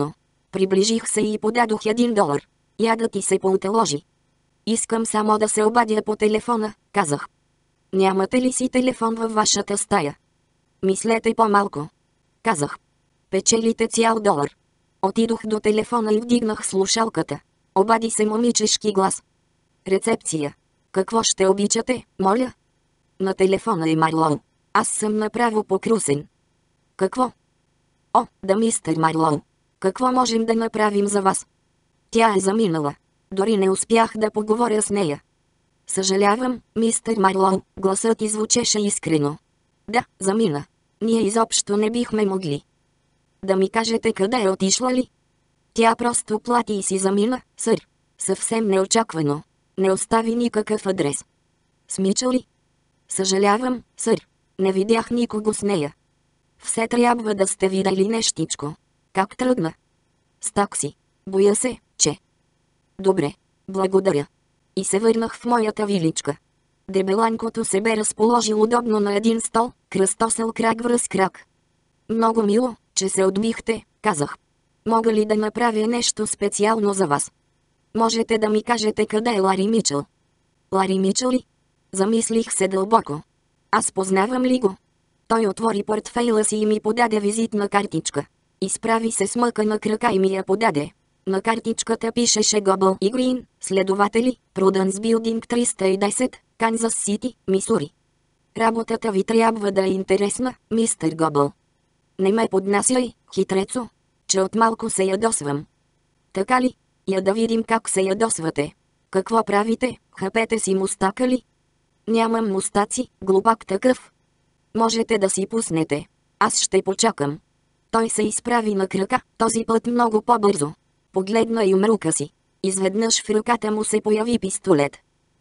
Приближих се и подадох $1. Ядът ти се поуталожи. Искам само да се обадя по телефона, казах. Нямате ли си телефон във вашата стая? Мислете по-малко. Казах. Печелите цял $1. Отидох до телефона и вдигнах слушалката. Обади се момичешки глас. Рецепция. Какво ще обичате, моля? На телефона е Марлоу. Аз съм направо покрусен. Какво? О, да, мистер Марлоу. Какво можем да направим за вас? Тя е заминала. Дори не успях да поговоря с нея. Съжалявам, мистер Марлоу, гласът й звучеше искрено. Да, замина. Ние изобщо не бихме могли. Да ми кажете къде е отишла ли? Тя просто плати и си замина, сър. Съвсем неочаквано. Не остави никакъв адрес. С Мичъл ли? Съжалявам, сър. Не видях никого с нея. Все трябва да сте видели нещичко. Как тръгна? С такси. Боя се, че... Добре. Благодаря. И се върнах в моята виличка. Дебеланкото се бе разположил удобно на един стол, кръстосал крак връз крак. Много мило, че се отбихте, казах. Мога ли да направя нещо специално за вас? Можете да ми кажете къде е Лари Мичъл? Лари Мичъл ли? Замислих се дълбоко. Аз познавам ли го? Той отвори портфейла си и ми подаде визитна картичка. Изправи се с мъка на крака и ми я подаде. На картичката пишеше Гобъл и Грин, следователи, Пруденс Билдинг 310, Канзас Сити, Мисури. Работата ви трябва да е интересна, мистер Гобъл. Не ме поднасяй, хитрецо, че от малко се ядосвам. Така ли? Я да видим как се ядосвате. Какво правите, хапете си мустака ли? Нямам мустаци, глупак такъв. Можете да си пуснете. Аз ще почакам. Той се изправи на крака, този път много по-бързо. Погледна юмрука си. Изведнъж в ръката му се появи пистолет.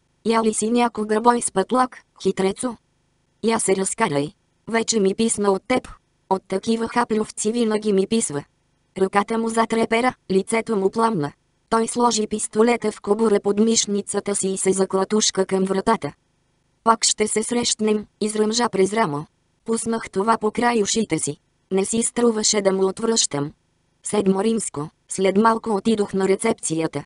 Я ли си някога бой с пътлак, хитрецо? Я се разкарай. Вече ми писна от теб. От такива хаплювци винаги ми писва. Ръката му затрепера, лицето му пламна. Той сложи пистолета в кобура под мишницата си и се заклатушка към вратата. Пак ще се срещнем, изръмжа през рамо. Пуснах това покрай ушите си. Не си струваше да му отвръщам. Седмо римско, след малко отидох на рецепцията.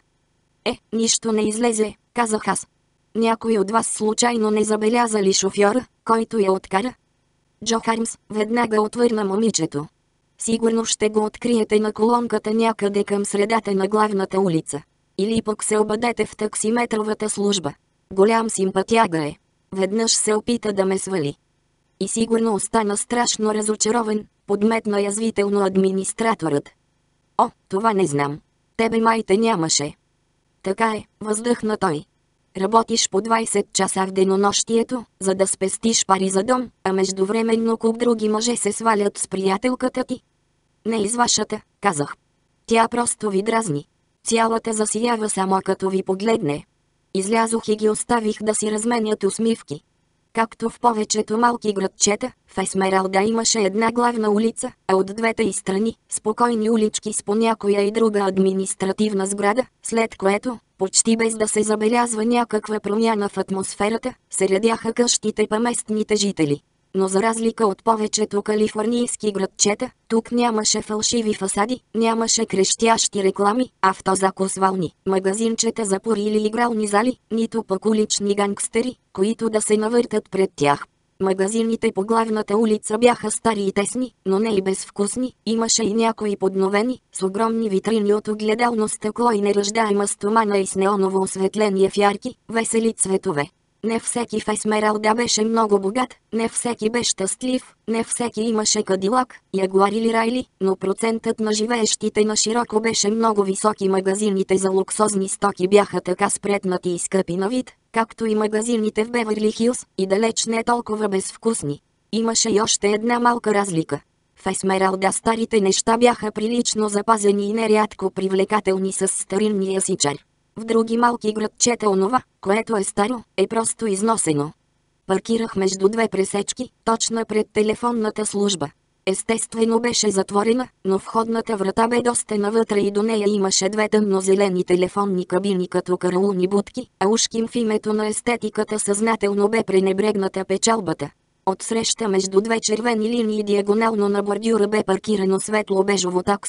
Нищо не излезе, казах аз. Някой от вас случайно не забеляза ли шофьора, който я откара? Джо Хармс, веднага отвърна момичето. Сигурно ще го откриете на колонката някъде към средата на главната улица. Или пък се обадете в таксиметровата служба. Голям симпатяга е. Веднъж се опита да ме свали. И сигурно остана страшно разочарован, подметна язвително администраторът. О, това не знам. Тебе май те нямаше. Така е, въздъхна той. Работиш по 20 часа в денонощието, за да спестиш пари за дом, а междувременно куп други мъже се свалят с приятелката ти. Не из вашата, казах. Тя просто ви дразни. Цялата засиява само като ви погледне. Излязох и ги оставих да си разменят усмивки. Както в повечето малки градчета, в Есмералда имаше една главна улица, а от двете й страни – спокойни улички с по някоя и друга административна сграда, след което, почти без да се забелязва някаква промяна в атмосферата, се редяха къщите по местните жители. Но за разлика от повечето калифорнийски градчета, тук нямаше фалшиви фасади, нямаше крещящи реклами, автозакусвални, магазинчета за пори или игрални зали, нито пък улични гангстери, които да се навъртат пред тях. Магазините по главната улица бяха стари и тесни, но не и безвкусни, имаше и някои подновени, с огромни витрини от огледално стъкло и неръждаема стомана и с неоново осветление в ярки, весели цветове. Не всеки в Есмералда беше много богат, не всеки бе щастлив, не всеки имаше Кадилак, Ягуар или Райли, но процентът на живеещите на широко беше много висок и магазините за луксозни стоки бяха така спретнати и скъпи на вид, както и магазините в Беверли Хилс, и далеч не толкова безвкусни. Имаше и още една малка разлика. В Есмералда старите неща бяха прилично запазени и нерядко привлекателни с старинния си чар. В други малки градчета онова, което е старо, е просто износено. Паркирах между две пресечки, точно пред телефонната служба. Естествено беше затворена, но входната врата бе доста навътре и до нея имаше две тъмнозелени телефонни кабини като караулни будки, а ушким в името на естетиката съзнателно бе пренебрегната печалбата. Отсреща между две червени линии диагонално на бордюра бе паркирано светло-бежово такси.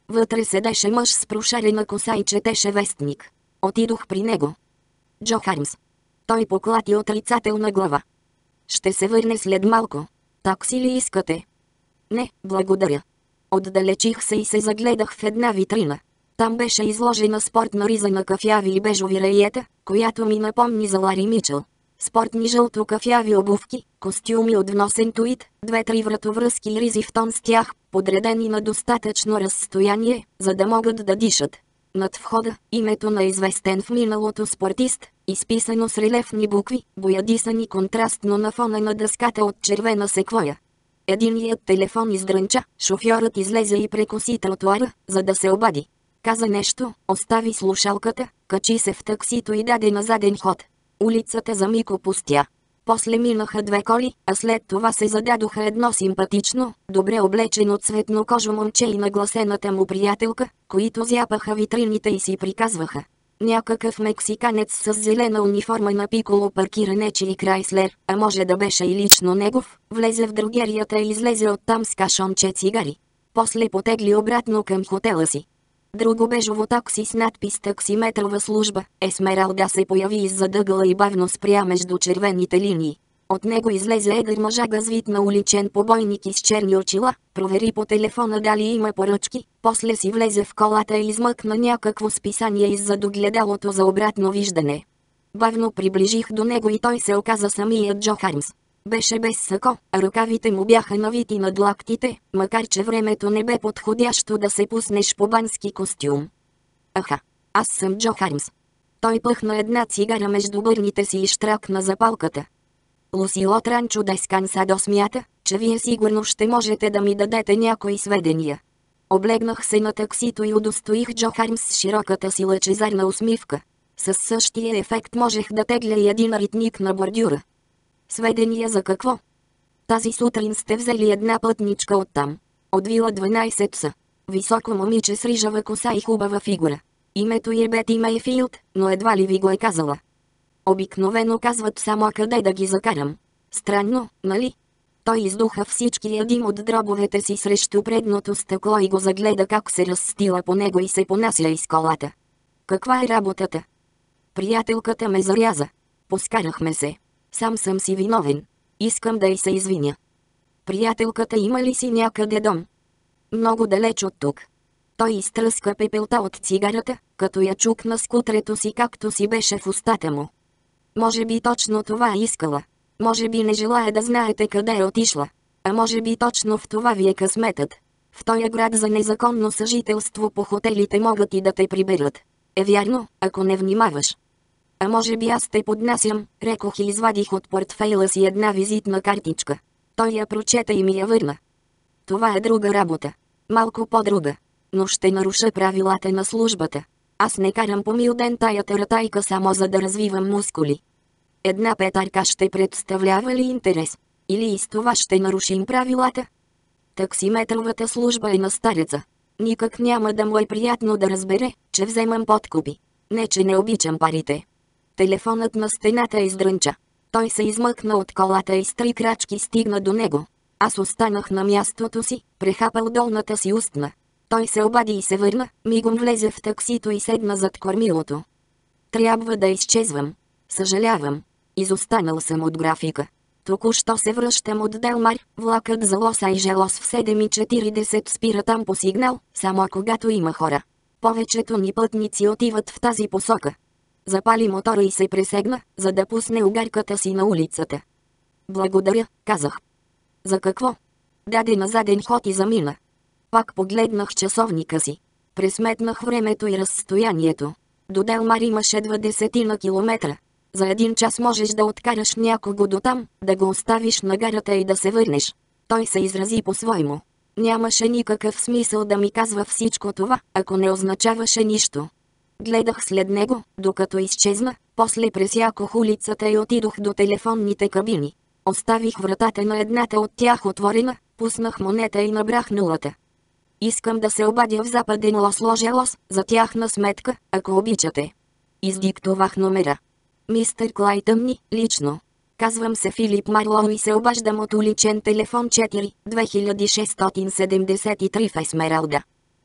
Вътре седеше мъж с прошарена коса и четеше вестник. Отидох при него. Джо Хармс. Той поклати отрицателна глава. Ще се върне след малко. Такси ли искате? Не, благодаря. Отдалечих се и се загледах в една витрина. Там беше изложена спортна риза на кафяви и бежови раиета, която ми напомни за Лари Мичъл. Спортни жълто-кафяви обувки, костюми от вносен туит, 2-3 вратовръзки и ризи в тон с тях, подредени на достатъчно разстояние, за да могат да дишат. Над входа, името на известен в миналото спортист, изписано с релефни букви, боядисани контрастно на фона на дъската от червена секвоя. Единият телефон издрънча, шофьорът излезе и прекоси тротуара, за да се обади. Каза нещо, остави слушалката, качи се в таксито и даде на заден ход. Улицата за миг опустя. После минаха 2 коли, а след това се зададоха едно симпатично, добре облечено цветнокожо момче и нагласената му приятелка, които зяпаха витрините и си приказваха. Някакъв мексиканец с зелена униформа на пиколо паркира нечий Крайслер, а може да беше и лично негов, влезе в дрогерията и излезе оттам с кашонче цигари. После потегли обратно към хотела си. Друго бежово такси с надпис "Таксиметрова служба" Есмералда се появи иззад ъгъла и бавно спря между червените линии. От него излезе едър мъжага с вид на уличен побойник и с черни очила, провери по телефона дали има поръчки, после си влезе в колата и измъкна някакво списание иззад огледалото за обратно виждане. Бавно приближих до него и той се оказа самият Джо Хармс. Беше без сако, а ръкавите му бяха навити над лактите, макар че времето не бе подходящо да се пуснеш по бански костюм. Аха, аз съм Джо Хармс. Той пъхна една цигара между бърните си и щракна запалката. Лусилот Ранчо Дескансадо смята, че вие сигурно ще можете да ми дадете някои сведения. Облегнах се на таксито и удостоих Джо Хармс с широката си лъчезарна усмивка. Със същия ефект можех да тегля и един ритник на бордюра. Сведения за какво? Тази сутрин сте взели една пътничка оттам. От вила 12 са. Високо момиче с рижава коса и хубава фигура. Името й е Бети Мейфилд, но едва ли ви го е казала. Обикновено казват само къде да ги закарам. Странно, нали? Той издуха всички един от дробовете си срещу предното стъкло и го загледа как се разстила по него и се понася из колата. Каква е работата? Приятелката ме заряза. Поскарахме се. Сам съм си виновен. Искам да й се извиня. Приятелката има ли си някъде дом? Много далеч от тук. Той изтръска пепелта от цигарата, като я чукна с кутрето си както си беше в устата му. Може би точно това е искала. Може би не желая да знаете къде е отишла. А може би точно в това ви е късметът. В този град за незаконно съжителство по хотелите могат и да те приберат. Е вярно, ако не внимаваш. А може би аз те поднасям, рекох и извадих от портфейла си една визитна картичка. Той я прочета и ми я върна. Това е друга работа. Малко по-друга. Но ще наруша правилата на службата. Аз не карам по мил ден тая таратайка само за да развивам мускули. Една петарка ще представлява ли интерес? Или и с това ще нарушим правилата? Таксиметровата служба е на стареца. Никак няма да му е приятно да разбере, че вземам подкупи. Не, че не обичам парите. Телефонът на стената издрънча. Той се измъкна от колата и с 3 крачки стигна до него. Аз останах на мястото си, прехапал долната си устна. Той се обади и се върна, мигом влезе в таксито и седна зад кормилото. Трябва да изчезвам. Съжалявам. Изостанал съм от графика. Току-що се връщам от Делмар, влакът за Лос Анджелос в 7:40 спира там по сигнал, само когато има хора. Повечето ни пътници отиват в тази посока. Запали мотора и се пресегна, за да пусне угарката си на улицата. Благодаря, казах. За какво? Даде на заден ход и замина. Пак погледнах часовника си. Пресметнах времето и разстоянието. До Делмар имаше 20 километра. За 1 час можеш да откараш някого до там, да го оставиш на гарата и да се върнеш. Той се изрази по-своему. Нямаше никакъв смисъл да ми казва всичко това, ако не означаваше нищо. Гледах след него, докато изчезна, после пресякох улицата и отидох до телефонните кабини. Оставих вратата на едната от тях отворена, пуснах монета и набрах нулата. Искам да се обадя в Западен Лос Анджелос, за тяхна сметка, ако обичате. Издиктувах номера. Мистер Клайтън лично. Казвам се Филип Марлоу и се обаждам от уличен телефон 4, 2673 в Есмералда.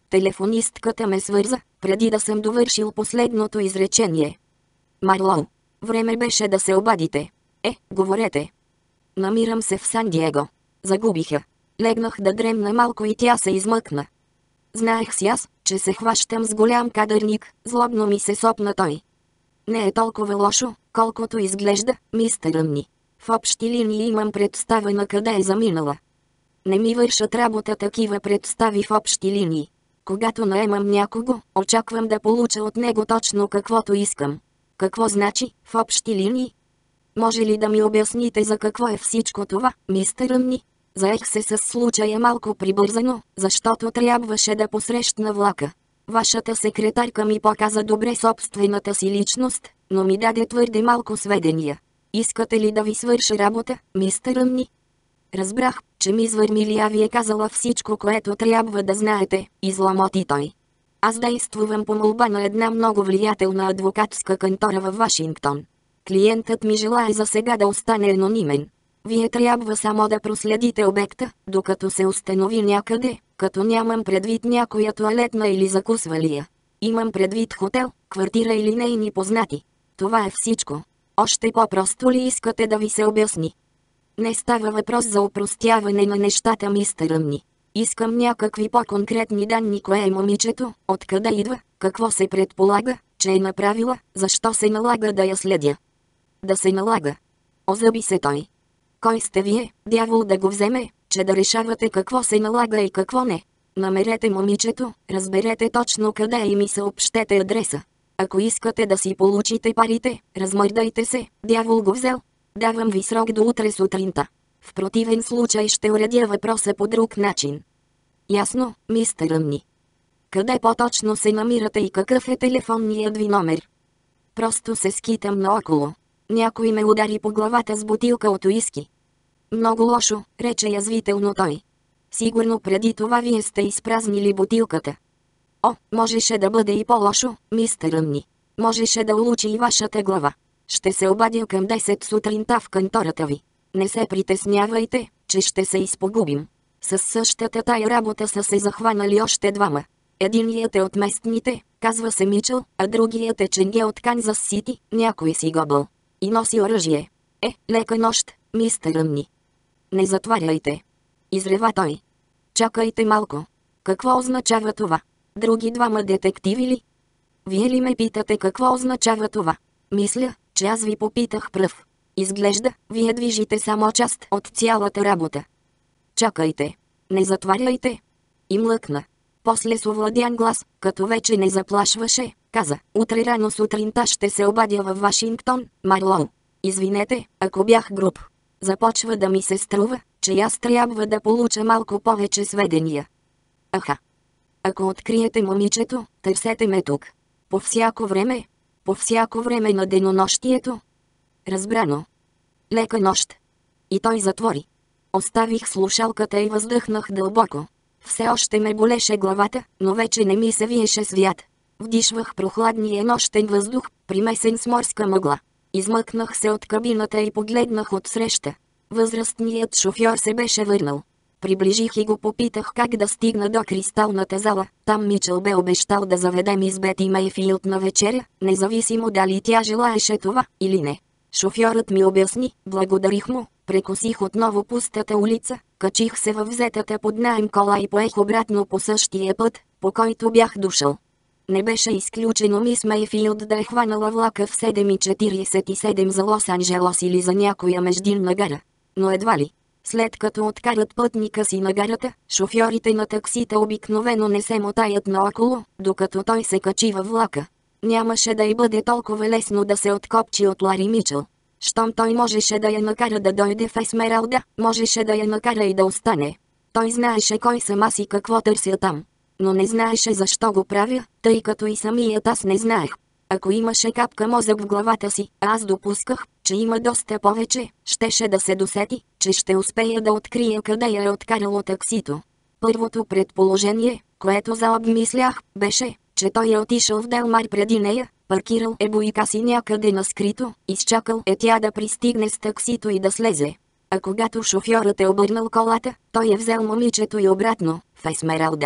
Телефонистката ме свърза, преди да съм довършил последното изречение. Марлоу. Време беше да се обадите. Говорете. Намирам се в Сан Диего. Загубиха. Легнах да дремна малко и тя се измъкна. Знаех си аз, че се хващам с голям кадърник, злобно ми се сопна той. Не е толкова лошо, колкото изглежда, мистер Ръмни. В общи линии имам представа на къде е заминала. Не ми вършат работа такива представи в общи линии. Когато наемам някого, очаквам да получа от него точно каквото искам. Какво значи, в общи линии? Може ли да ми обясните за какво е всичко това, мистер Ръмни? Заех се с случая малко прибързано, защото трябваше да посрещна влака. Вашата секретарка ми показа добре собствената си личност, но ми даде твърде малко сведения. Искате ли да ви свърша работа, мистер Ръмни? Разбрах, че мис Върмилия ви е казала всичко, което трябва да знаете, изламоти той. Аз действувам по молба на една много влиятелна адвокатска кантора във Вашингтон. Клиентът ми желае за сега да остане анонимен. Вие трябва само да проследите обекта, докато се установи някъде, като нямам предвид някоя тоалетна или закусвалия. Имам предвид хотел, квартира или нейни познати. Това е всичко. Още по-просто ли искате да ви се обясни? Не става въпрос за опростяване на нещата, мистер Ръмни. Искам някакви по-конкретни данни, кое е момичето, откъде идва, какво се предполага, че е направила, защо се налага да я следя. Да се налага. Озъби се той. Кой сте вие, дявол да го вземе, че да решавате какво се налага и какво не? Намерете момичето, разберете точно къде е и ми съобщете адреса. Ако искате да си получите парите, размърдайте се, дявол го взел. Давам ви срок до утре сутринта. В противен случай ще уредя въпроса по друг начин. Ясно, мистер Ръмни. Къде по-точно се намирате и какъв е телефонният ви номер? Просто се скитам наоколо. Някой ме удари по главата с бутилка от уиски. Много лошо, рече язвително той. Сигурно преди това вие сте изпразнили бутилката. Можеше да бъде и по-лошо, мистер Ръмни. Можеше да улучи и вашата глава. Ще се обадя към 10 сутринта в кантората ви. Не се притеснявайте, че ще се изпогубим. С същата тая работа са се захванали още двама. Единият е от местните, казва се Мичъл, а другият е ченге от Канзас Сити, някой си гобъл. И носи оръжие. Лека нощ, мистер Ръмни. Не затваряйте. Изрева той. Чакайте малко. Какво означава това? Други двама детективи ли? Вие ли ме питате какво означава това? Мисля, че аз ви попитах пръв. Изглежда, вие движите само част от цялата работа. Чакайте. Не затваряйте. И млъкна. После с овладян глас, като вече не заплашваше, каза: утре рано сутринта ще се обадя във Вашингтон, Марлоу. Извинете, ако бях груб. Започва да ми се струва, че аз трябва да получа малко повече сведения. Ако откриете момичето, търсете ме тук. По всяко време. По всяко време на денонощието. Разбрано. Лека нощ. И той затвори. Оставих слушалката и въздъхнах дълбоко. Все още ме болеше главата, но вече не ми се виеше свят. Вдишвах прохладния нощен въздух, примесен с морска мъгла. Измъкнах се от кабината и погледнах отсреща. Възрастният шофьор се беше върнал. Приближих и го попитах как да стигна до кристалната зала. Там Мичъл бе обещал да заведе мис Бети Мейфилд на вечеря, независимо дали тя желаеше това или не. Шофьорът ми обясни, благодарих му, прекосих отново пустата улица, качих се във взетата под наем кола и поех обратно по същия път, по който бях дошъл. Не беше изключено мис Мейфилд да е хванала влака в 7:47 за Лос-Анджелос или за някоя междинна гара. Но едва ли. След като откарат пътника си на гарата, шофьорите на таксита обикновено не се мотаят наоколо, докато той се качи във влака. Нямаше да й бъде толкова лесно да се откопчи от Лари Мичъл. Щом той можеше да я накара да дойде в Есмералда, можеше да я накара и да остане. Той знаеше кой съм аз и какво търся там. Но не знаеше защо го правя, тъй като и самият аз не знаех. Ако имаше капка мозък в главата си, аз допусках, че има доста повече, щеше да се досети, че ще успея да открия къде я е откарало таксито. Първото предположение, което заобмислях, беше, че той е отишъл в Делмар преди нея, паркирал ебоика си някъде наскрито, изчакал тя да пристигне с таксито и да слезе. А когато шофьорът е обърнал колата, той е взел момичето и обратно, в Есмералда.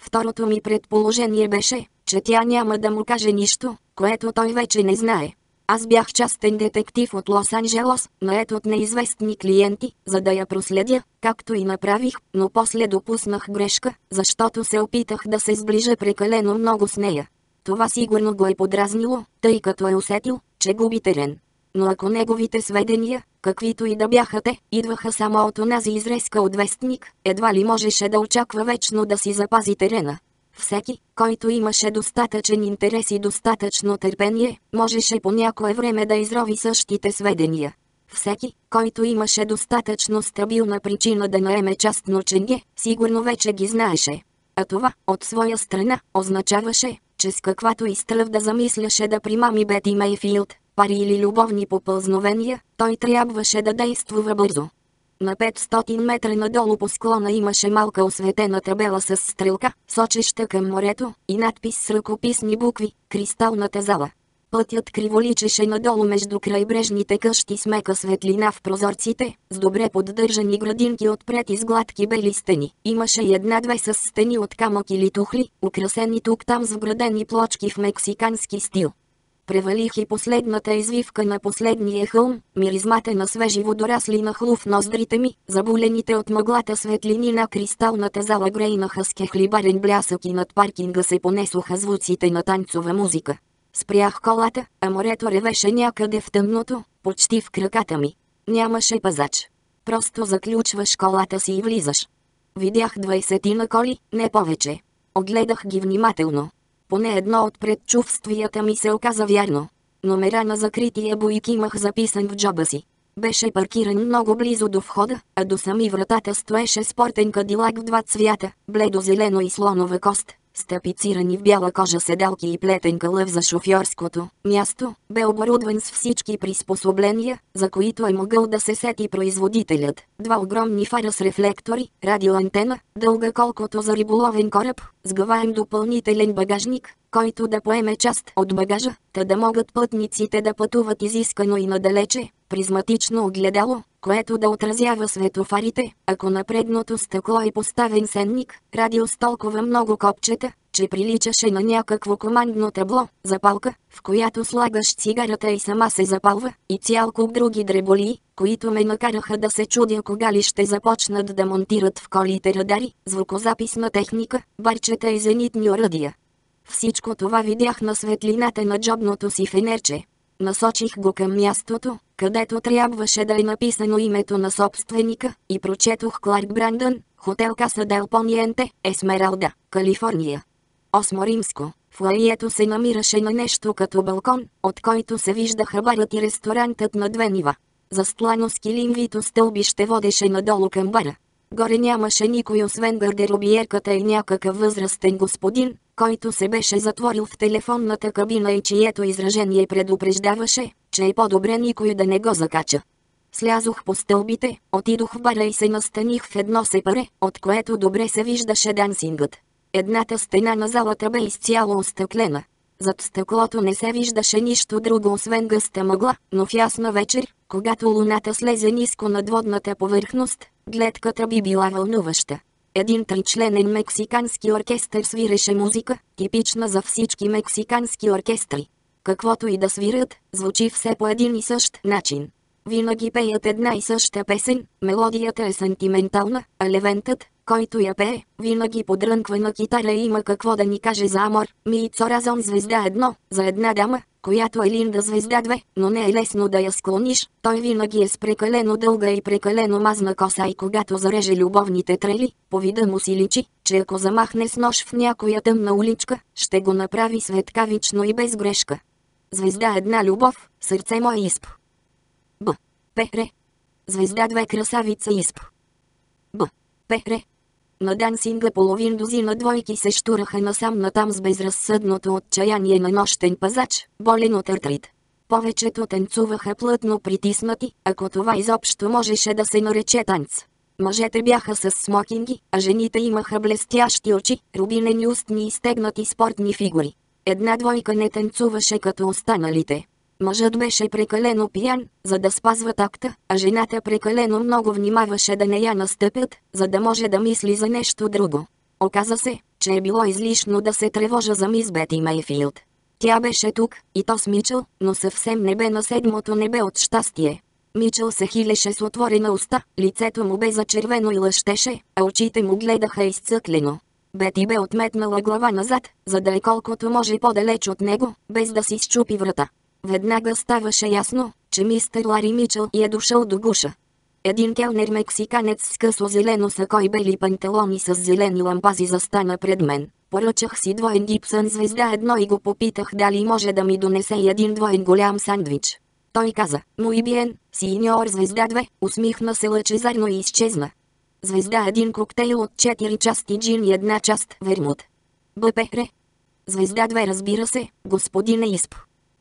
Второто ми предположение беше, че тя няма да му каже нищо, което той вече не знае. Аз бях частен детектив от Лос-Анджелос, нает от неизвестни клиенти, за да я проследя, както и направих, но после допуснах грешка, защото се опитах да се сближа прекалено много с нея. Това сигурно го е подразнило, тъй като е усетил, че губи терен. Но ако неговите сведения, каквито и да бяха те, идваха само от онази изрезка от вестник, едва ли можеше да очаква вечно да си запази терена. Всеки, който имаше достатъчен интерес и достатъчно търпение, можеше по някое време да изрови същите сведения. Всеки, който имаше достатъчно стабилна причина да наеме частно ченге, сигурно вече ги знаеше. А това, от своя страна, означаваше, че с каквато и стръв да замисляше да примами Бети Мейфилд, пари или любовни попълзновения, той трябваше да действува бързо. На 500 метра надолу по склона имаше малка осветена табела с стрелка, сочеща към морето, и надпис с ръкописни букви «Кристалната зала». Пътят криволичеше надолу между крайбрежните къщи с мека светлина в прозорците, с добре поддържани градинки отпред и с гладки бели стени. Имаше и една-две с стени от камък или тухли, украсени тук-там с вградени плочки в мексикански стил. Превалих и последната извивка на последния хълм, миризмата на свежи водорасли нахлу в ноздрите ми, заболените от мъглата светлини на кристалната зала грейнаха с кехлибарен блясък и над паркинга се понесоха звуците на танцова музика. Спрях колата, а морето ревеше някъде в тъмното, почти в краката ми. Нямаше пазач. Просто заключваш колата си и влизаш. Видях 20 коли, не повече. Огледах ги внимателно. Поне едно от предчувствията ми се оказа вярно. Номера на закрития буик имах записан в джоба си. Беше паркиран много близо до входа, а до сами вратата стоеше спортен кадилак в два цвята, бледо-зелено и слонова кост, с тапицирани в бяла кожа седалки и плетен кълъв за шофьорското място, бе оборудван с всички приспособления, за които е могъл да се сети производителят. Два огромни фара с рефлектори, радиоантена, дълга колкото за риболовен кораб, сгъваем допълнителен багажник, който да поеме част от багажа, та да могат пътниците да пътуват изискано и надалече, призматично огледало, което да отразява светофарите, ако на предното стъкло е поставен сенник, радио с толкова много копчета, че приличаше на някакво командно табло, запалка, в която слагаш цигарата и сама се запалва, и цял куп други дреболии, които ме накараха да се чудя кога ли ще започнат да монтират в колите радари, звукозаписна техника, барчета и зенитни оръдия. Всичко това видях на светлината на джобното си фенерче. Насочих го към мястото, където трябваше да е написано името на собственика, и прочетох Кларк Брандън, хотел Каса Дел Пониенте, Есмералда, Калифорния. 8 римско. Фоайето се намираше на нещо като балкон, от който се виждаха барът и ресторантът на две нива. Застлано с килимвито стълбище водеше надолу към бара. Горе нямаше никой освен гардеробиерката и някакъв възрастен господин, който се беше затворил в телефонната кабина и чието изражение предупреждаваше, че е по-добре никой да не го закача. Слязох по стълбите, отидох в бара и се настаних в едно сепаре, от което добре се виждаше дансингът. Едната стена на залата бе изцяло остъклена. Зад стъклото не се виждаше нищо друго освен гъста мъгла, но в ясна вечер, когато луната слезе ниско над водната повърхност, гледката би била вълнуваща. Един тричленен мексикански оркестър свиреше музика, типична за всички мексикански оркестри. Каквото и да свирят, звучи все по един и същ начин. Винаги пеят една и съща песен, мелодията е сантиментална, а левентът, който я пее, винаги подрънква на китара и има какво да ни каже за амор. Ми Цоразон звезда 1, за една дама, която е Линда звезда 2, но не е лесно да я склониш. Той винаги е с прекалено дълга и прекалено мазна коса и когато зареже любовните трели, по вида му си личи, че ако замахне с нож в някоя тъмна уличка, ще го направи светкавично и без грешка. Звезда 1 любов, сърце мое изп. Б. Пере. Звезда 2 красавица изп. Б. Пере. На дансинга половин дозина двойки се щураха насам-натам с безразсъдното отчаяние на нощен пазач, болен от артрит. Повечето танцуваха плътно притиснати, ако това изобщо можеше да се нарече танц. Мъжете бяха с смокинги, а жените имаха блестящи очи, рубинени устни и стегнати спортни фигури. Една двойка не танцуваше като останалите. Мъжът беше прекалено пиян, за да спазва такта, а жената прекалено много внимаваше да не я настъпят, за да може да мисли за нещо друго. Оказа се, че е било излишно да се тревожа за мис Бети Мейфилд. Тя беше тук, и то с Мичъл, но съвсем не бе на седмото небе от щастие. Мичъл се хилеше с отворена уста, лицето му бе зачервено и лъщеше, а очите му гледаха изцъклено. Бети бе отметнала глава назад, за да е колкото може по-далеч от него, без да си счупи врата. Веднага ставаше ясно, че мистер Лари Мичъл е дошъл до гуша. Един келнер мексиканец с късо зелено сако и бели панталони с зелени лампази застана пред мен. Поръчах си двоен Гибсън звезда едно и го попитах дали може да ми донесе един двоен голям сандвич. Той каза: "Мой биен, синьор звезда 2", усмихна се лъчезарно и изчезна. Звезда един коктейл от 4 части джин и една част вермут. БПР. Звезда 2, разбира се, господине Изп.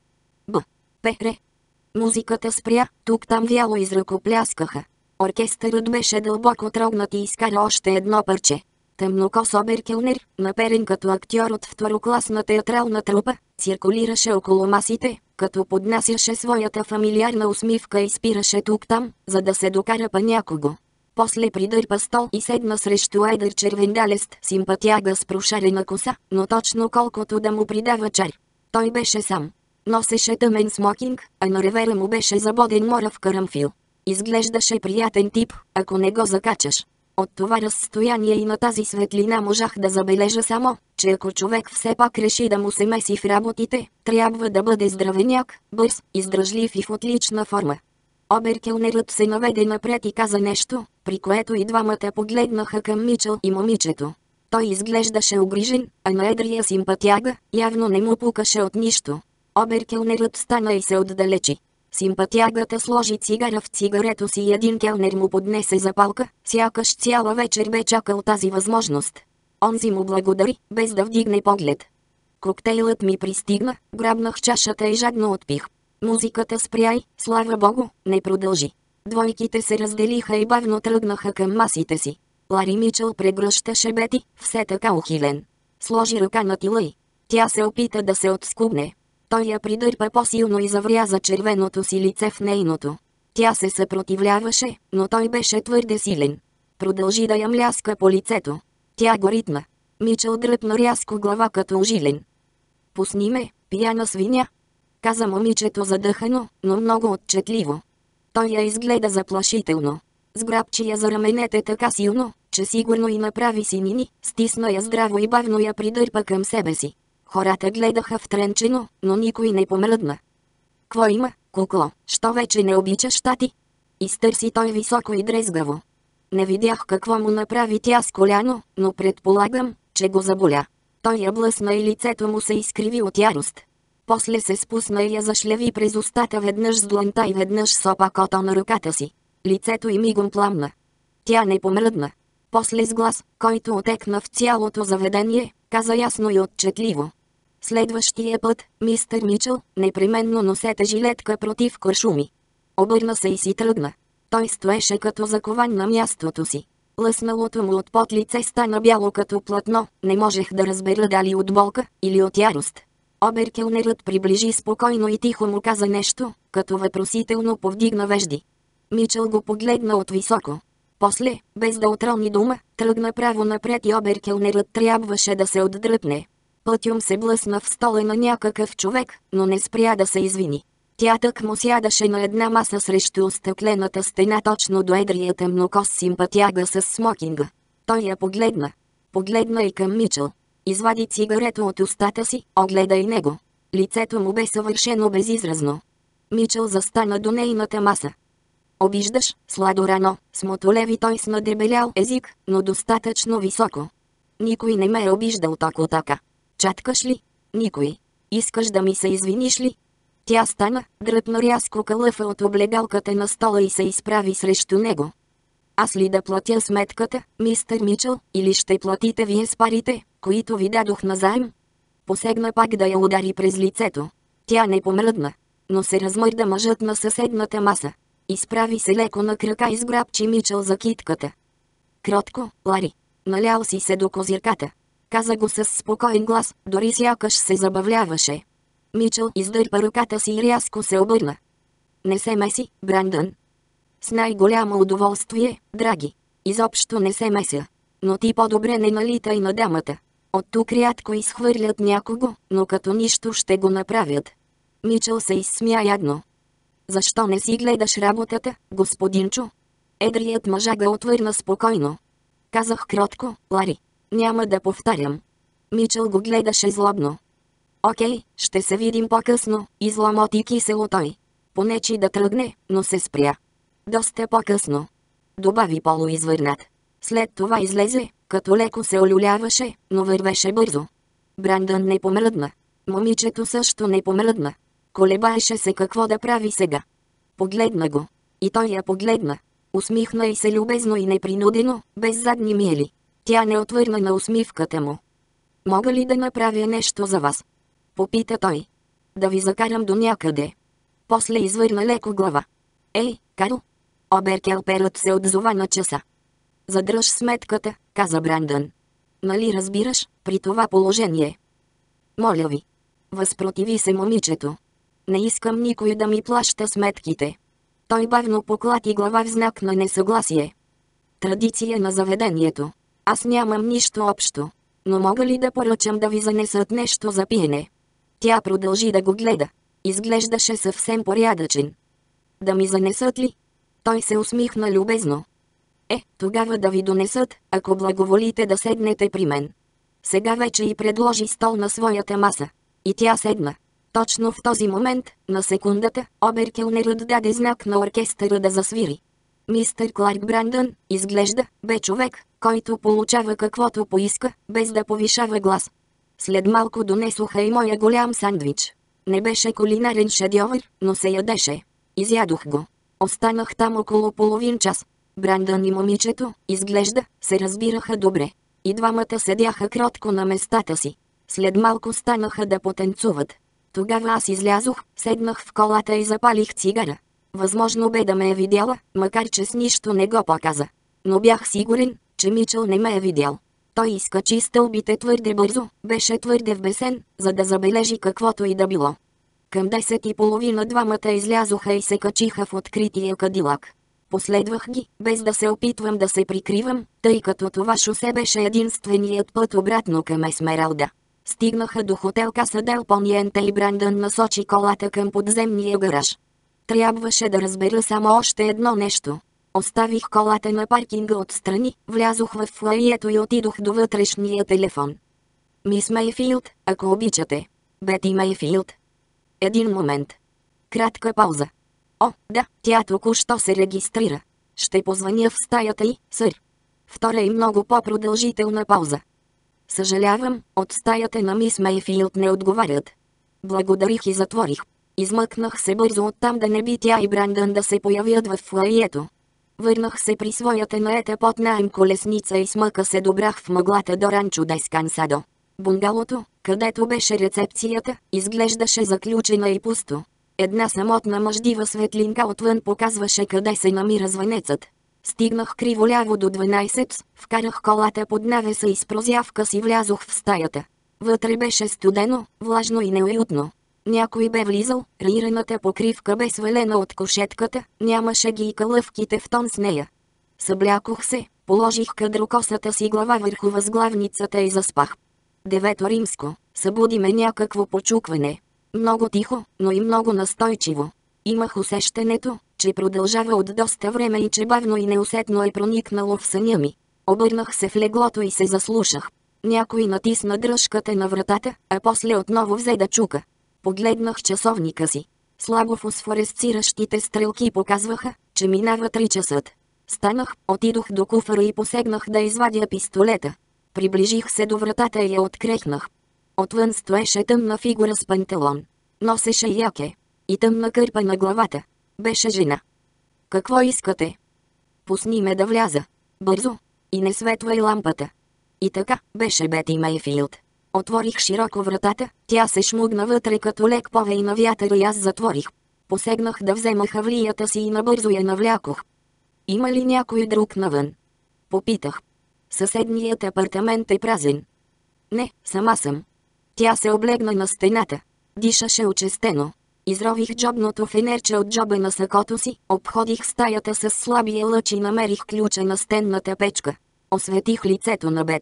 БПР. Музиката спря, тук-там вяло изръкопляскаха. Оркестърът беше дълбоко трогнат и изкара още едно парче. Тъмнокос оберкелнер, наперен като актьор от второкласна театрална трупа, циркулираше около масите, като поднасяше своята фамилиарна усмивка и спираше тук-там, за да се докара па някого. После придърпа стол и седна срещу едър червендалест симпатяга с прошарена коса, но точно колкото да му придава чар. Той беше сам. Носеше тъмен смокинг, а на ревера му беше забоден морав карамфил. Изглеждаше приятен тип, ако не го закачаш. От това разстояние и на тази светлина можах да забележа само, че ако човек все пак реши да му се меси в работите, трябва да бъде здравеняк, бърз, издръжлив и в отлична форма. Оберкелнерът се наведе напред и каза нещо, при което и двамата погледнаха към Мичъл и момичето. Той изглеждаше огрижен, а на едрия симпатяга явно не му пукаше от нищо. Оберкелнерът стана и се отдалечи. Симпатягата сложи цигара в цигарето си и един келнер му поднесе запалка, сякаш цяла вечер бе чакал тази възможност. Онзи му благодари, без да вдигне поглед. Коктейлът ми пристигна, грабнах чашата и жадно отпих. Музиката спря и, слава богу, не продължи. Двойките се разделиха и бавно тръгнаха към масите си. Лари Мичъл прегръщаше Бети, все така ухилен. Сложи ръка на тила й. Тя се опита да се отскубне. Той я придърпа по-силно и завряза червеното си лице в нейното. Тя се съпротивляваше, но той беше твърде силен. Продължи да я мляска по лицето. Тя го ритна. Мичъл дръпна рязко глава като ужилен. "Пусни ме, пияна свиня", каза момичето задъхано, но много отчетливо. Той я изгледа заплашително. Сграбчи я за раменете така силно, че сигурно и направи синини, стисна я здраво и бавно я придърпа към себе си. Хората гледаха втренчено, но никой не помръдна. "Кво има, кукло, що вече не обичаш тати?" изтърси той високо и дрезгаво. Не видях какво му направи тя с коляно, но предполагам, че го заболя. Той я блъсна и лицето му се изкриви от ярост. После се спусна и я зашлеви през устата веднъж с дланта и веднъж с опакото на ръката си. Лицето й мигом пламна. Тя не помръдна. После с глас, който отекна в цялото заведение, каза ясно и отчетливо: "Следващия път, мистер Мичъл, непременно носете жилетка против куршуми." Обърна се и си тръгна. Той стоеше като закован на мястото си. Лъсналото му от пот лице стана бяло като платно, не можех да разбера дали от болка или от ярост. Оберкелнерът приближи спокойно и тихо му каза нещо, като въпросително повдигна вежди. Мичъл го погледна отвисоко. После, без да отрони дума, тръгна право напред и оберкелнерът трябваше да се отдръпне. Пътюм се блъсна в стола на някакъв човек, но не спря да се извини. Тя тък му сядаше на една маса срещу стъклената стена точно до едрия тъмнокос симпатяга с смокинга. Той я погледна. Погледна и към Мичъл. Извади цигарето от устата си, огледа и него. Лицето му бе съвършено безизразно. Мичъл застана до нейната маса. "Обиждаш, сладорано", смотолеви той с надебелял език, но достатъчно високо. "Никой не ме е обиждал току така. Чаткаш ли? Никой. Искаш да ми се извиниш ли?" Тя стана, дръпна рязко калъфа от облегалката на стола и се изправи срещу него. "Аз ли да платя сметката, мистер Мичъл, или ще платите вие с парите, които ви дадох назаем?" Посегна пак да я удари през лицето. Тя не помръдна, но се размърда мъжът на съседната маса. Изправи се леко на крака и сграбчи Мичъл за китката. "Кротко, Лари. Налял си се до козирката", каза го с спокоен глас, дори сякаш се забавляваше. Мичъл издърпа ръката си и рязко се обърна. "Не се меси, Брандън." "С най-голямо удоволствие, драги. Изобщо не се меся. Но ти по-добре не налитай на дамата." От тук рядко изхвърлят някого, но като нищо ще го направят. Мичъл се изсмя ядно. Защо не си гледаш работата, господинчо? Едрият мъжа отвърна спокойно. Казах кротко, Лари. Няма да повтарям. Мичъл го гледаше злобно. Окей, ще се видим по-късно, изламоти кисело той. Понечи да тръгне, но се спря. Доста по-късно. Добави полуизвърнат. След това излезе, като леко се олюляваше, но вървеше бързо. Брандън не помръдна. Момичето също не помръдна. Колебаеше се какво да прави сега. Погледна го. И той я погледна. Усмихна и се любезно и непринудено, без задни миели. Тя не отвърна на усмивката му. Мога ли да направя нещо за вас? Попита той. Да ви закарам до някъде. После извърна леко глава. Ей, Карл! Оберкелперът се отзова на часа. Задръж сметката, каза Брандън. Нали разбираш, при това положение? Моля ви. Възпротиви се момичето. Не искам никой да ми плаща сметките. Той бавно поклати глава в знак на несъгласие. Традиция на заведението. Аз нямам нищо общо. Но мога ли да поръчам да ви занесат нещо за пиене? Тя продължи да го гледа. Изглеждаше съвсем порядъчен. Да ми занесат ли? Той се усмихна любезно. Тогава да ви донесат, ако благоволите да седнете при мен. Сега вече й предложи стол на своята маса. И тя седна. Точно в този момент, на секундата, оберкелнерът даде знак на оркестъра да засвири. Мистер Кларк Брандън, изглежда, бе човек, който получава каквото поиска, без да повишава глас. След малко донесоха и моя голям сандвич. Не беше кулинарен шедьовър, но се ядеше. Изядох го. Останах там около половин час. Брандън и момичето, изглежда, се разбираха добре. И двамата седяха кротко на местата си. След малко станаха да потанцуват. Тогава аз излязох, седнах в колата и запалих цигара. Възможно бе да ме е видяла, макар че с нищо не го показа. Но бях сигурен, че Мичъл не ме е видял. Той изкачи стълбите твърде бързо, беше твърде вбесен, за да забележи каквото и да било. Към 10:30 двамата излязоха и се качиха в открития кадилак. Последвах ги, без да се опитвам да се прикривам, тъй като това шосе беше единственият път обратно към Есмералда. Стигнаха до хотел Каса дел Пониенте и Брандън насочи колата към подземния гараж. Трябваше да разбера само още едно нещо. Оставих колата на паркинга отстрани, влязох в фоайето и отидох до вътрешния телефон. Мис Мейфилд, ако обичате. Бети Мейфилд. Един момент. Кратка пауза. О, да, тя току-що се регистрира. Ще позвъня в стаята й, сър. Втора и много по-продължителна пауза. Съжалявам, от стаята на мис Мейфилд не отговарят. Благодарих и затворих. Измъкнах се бързо оттам да не би тя и Брандън да се появят в фоайето. Върнах се при своята наета под наем колесница и смъка се добрах в мъглата до Ранчо Дескансадо. Бунгалото, където беше рецепцията, изглеждаше заключена и пусто. Една самотна мъждива светлинка отвън показваше къде се намира звънецът. Стигнах криволяво до 12, вкарах колата под навеса и с прозявка си влязох в стаята. Вътре беше студено, влажно и неуютно. Някой бе влизал, рираната покривка бе свалена от кошетката, нямаше ги и калъвките в тон с нея. Съблякох се, положих кадрокосата си глава върху възглавницата и заспах. 9 римско, събуди ме някакво почукване. Много тихо, но и много настойчиво. Имах усещането, че продължава от доста време и че бавно и неусетно е проникнало в съня ми. Обърнах се в леглото и се заслушах. Някой натисна дръжката на вратата, а после отново взе да чука. Погледнах часовника си. Слабо фосфоресциращите стрелки показваха, че минава 3 часа. Станах, отидох до куфара и посегнах да извадя пистолета. Приближих се до вратата и я открехнах. Отвън стоеше тъмна фигура с панталон. Носеше яке. И тъмна кърпа на главата. Беше жена. Какво искате? Пусни ме да вляза. Бързо. И не светвай лампата. И така, беше Бети Мейфилд. Отворих широко вратата, тя се шмугна вътре като лек повей на вятъра и аз затворих. Посегнах да взема хавлията си и набързо я навлякох. Има ли някой друг навън? Попитах. Съседният апартамент е празен. Не, сама съм. Тя се облегна на стената. Дишаше очестено. Изрових джобното фенерче от джоба на сакото си, обходих стаята с слабия лъч и намерих ключа на стенната печка. Осветих лицето на Бети.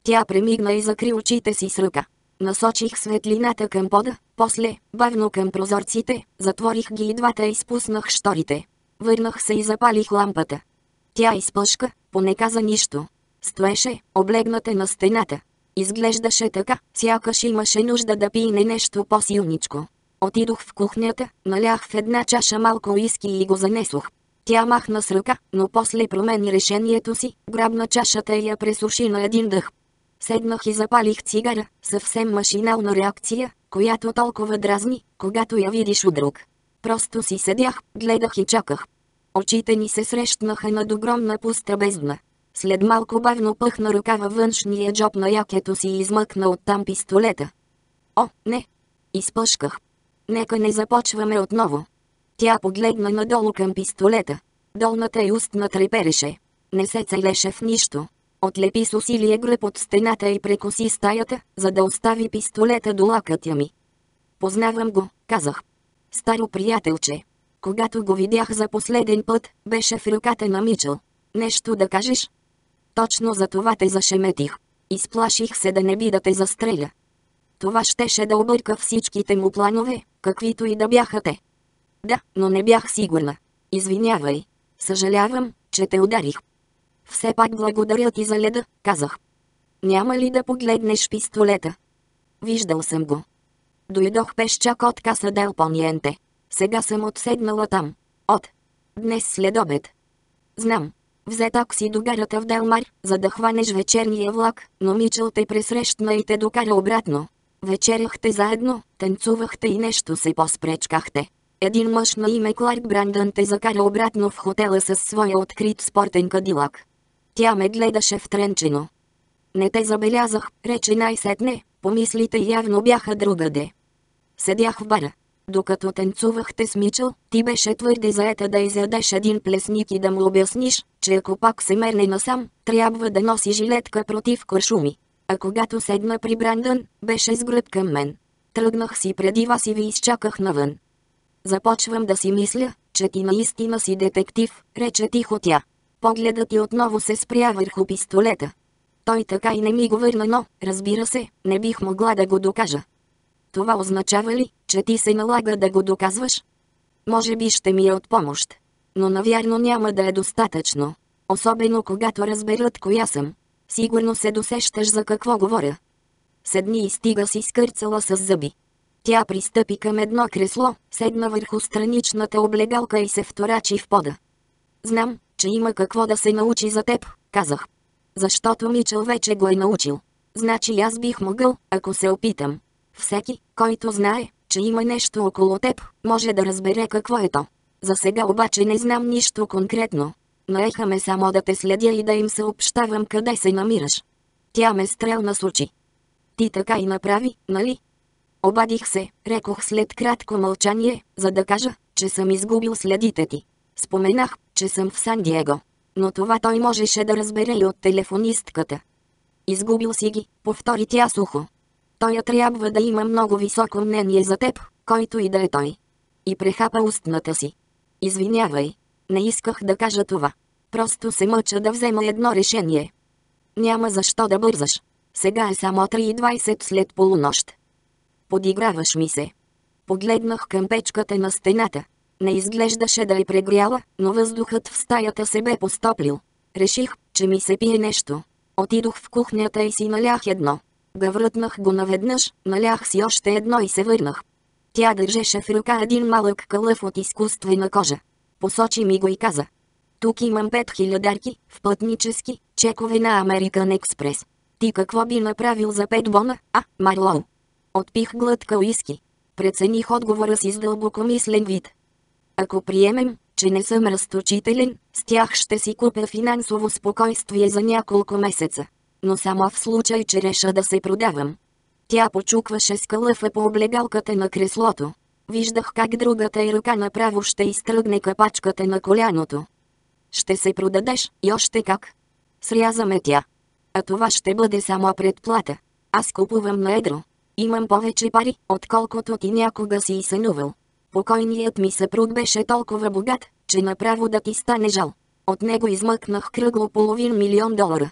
Тя премигна и закри очите си с ръка. Насочих светлината към пода, после, бавно към прозорците, затворих ги и двата и спуснах щорите. Върнах се и запалих лампата. Тя изпъшка, поне каза нищо. Стоеше, облегната на стената. Изглеждаше така, сякаш имаше нужда да пине нещо по-силничко. Отидох в кухнята, налях в една чаша малко уиски и го занесох. Тя махна с ръка, но после промени решението си, грабна чашата и я пресуши на един дъх. Седнах и запалих цигара, съвсем машинална реакция, която толкова дразни, когато я видиш у друг. Просто си седях, гледах и чаках. Очите ни се срещнаха над огромна пуста бездна. След малко бавно пъхна ръка във външния джоб на якето си и измъкна оттам пистолета. О, не! Изпъшках. Нека не започваме отново. Тя погледна надолу към пистолета. Долната й устна трепереше. Не се целеше в нищо. Отлепи с усилие гръб от стената и прекоси стаята, за да остави пистолета до лакътя ми. Познавам го, казах. Старо приятелче. Когато го видях за последен път, беше в ръката на Мичъл. Нещо да кажеш? Точно за това те зашеметих. Изплаших се да не би да те застреля. Това щеше да обърка всичките му планове, каквито и да бяха те. Да, но не бях сигурна. Извинявай. Съжалявам, че те ударих. Все пак благодаря ти за леда, казах. Няма ли да погледнеш пистолета? Виждал съм го. Дойдох пешчак от Каса дел Пониенте. Сега съм отседнала там. От днес след обед. Знам. Взе такси до гарата в Делмар, за да хванеш вечерния влак, но Мичъл те пресрещна и те докара обратно. Вечеряхте заедно, танцувахте и нещо се поспречкахте. Един мъж на име Кларк Брандън те закара обратно в хотела със своя открит спортен кадилак. Тя ме гледаше втренчено. Не те забелязах, рече най-сетне, помислите явно бяха другаде. Седях в бара. Докато танцувахте с Мичъл, ти беше твърде заета да изядеш един плесник и да му обясниш, че ако пак се мерне насам, трябва да носи жилетка против куршуми. А когато седна при Брандън, беше с гръб към мен. Тръгнах си преди вас и ви изчаках навън. Започвам да си мисля, че ти наистина си детектив, рече тихо тя. Погледът ти отново се спря върху пистолета. Той така и не ми го върна, но, разбира се, не бих могла да го докажа. Това означава ли, че ти се налага да го доказваш? Може би ще ми е от помощ. Но навярно няма да е достатъчно. Особено когато разберат коя съм. Сигурно се досещаш за какво говоря. Седни и стига си скърцала с зъби. Тя пристъпи към едно кресло, седна върху страничната облегалка и се вторачи в пода. Знам, че има какво да се научи за теб, казах. Защото Мичъл вече го е научил. Значи аз бих могъл, ако се опитам. Всеки, който знае, че има нещо около теб, може да разбере какво е то. За сега обаче не знам нищо конкретно. Наеха ме само да те следя и да им съобщавам къде се намираш. Тя ме стрелна с очи. Ти така и направи, нали? Обадих се, рекох след кратко мълчание, за да кажа, че съм изгубил следите ти. Споменах, че съм в Сан Диего. Но това той можеше да разбере и от телефонистката. Изгубил си ги, повтори тя сухо. Той трябва да има много високо мнение за теб, който и да е той. И прехапа устната си. Извинявай, не исках да кажа това. Просто се мъча да взема едно решение. Няма защо да бързаш. Сега е само 3:20 след полунощ. Подиграваш ми се. Погледнах към печката на стената. Не изглеждаше да е прегряла, но въздухът в стаята се бе постоплил. Реших, че ми се пие нещо. Отидох в кухнята и си налях едно. Гаврътнах го наведнъж, налях си още едно и се върнах. Тя държеше в ръка един малък кълъф от изкуствена кожа. Посочи ми го и каза. Тук имам 5000 в пътнически чекове на American Express. Ти какво би направил за 5 бона, Марлоу? Отпих глътка уиски. Прецених отговора си с дълбокомислен вид. Ако приемем, че не съм разточителен, с тях ще си купя финансово спокойствие за няколко месеца. Но само в случай, че реша да се продавам. Тя почукваше с кълъфа по облегалката на креслото. Виждах как другата й ръка направо ще изтръгне капачката на коляното. Ще се продадеш, и още как. Срязаме тя. А това ще бъде само предплата. Аз купувам на едро. Имам повече пари, отколкото ти някога си и сънувал. Покойният ми съпруг беше толкова богат, че направо да ти стане жал. От него измъкнах кръгло $500 000.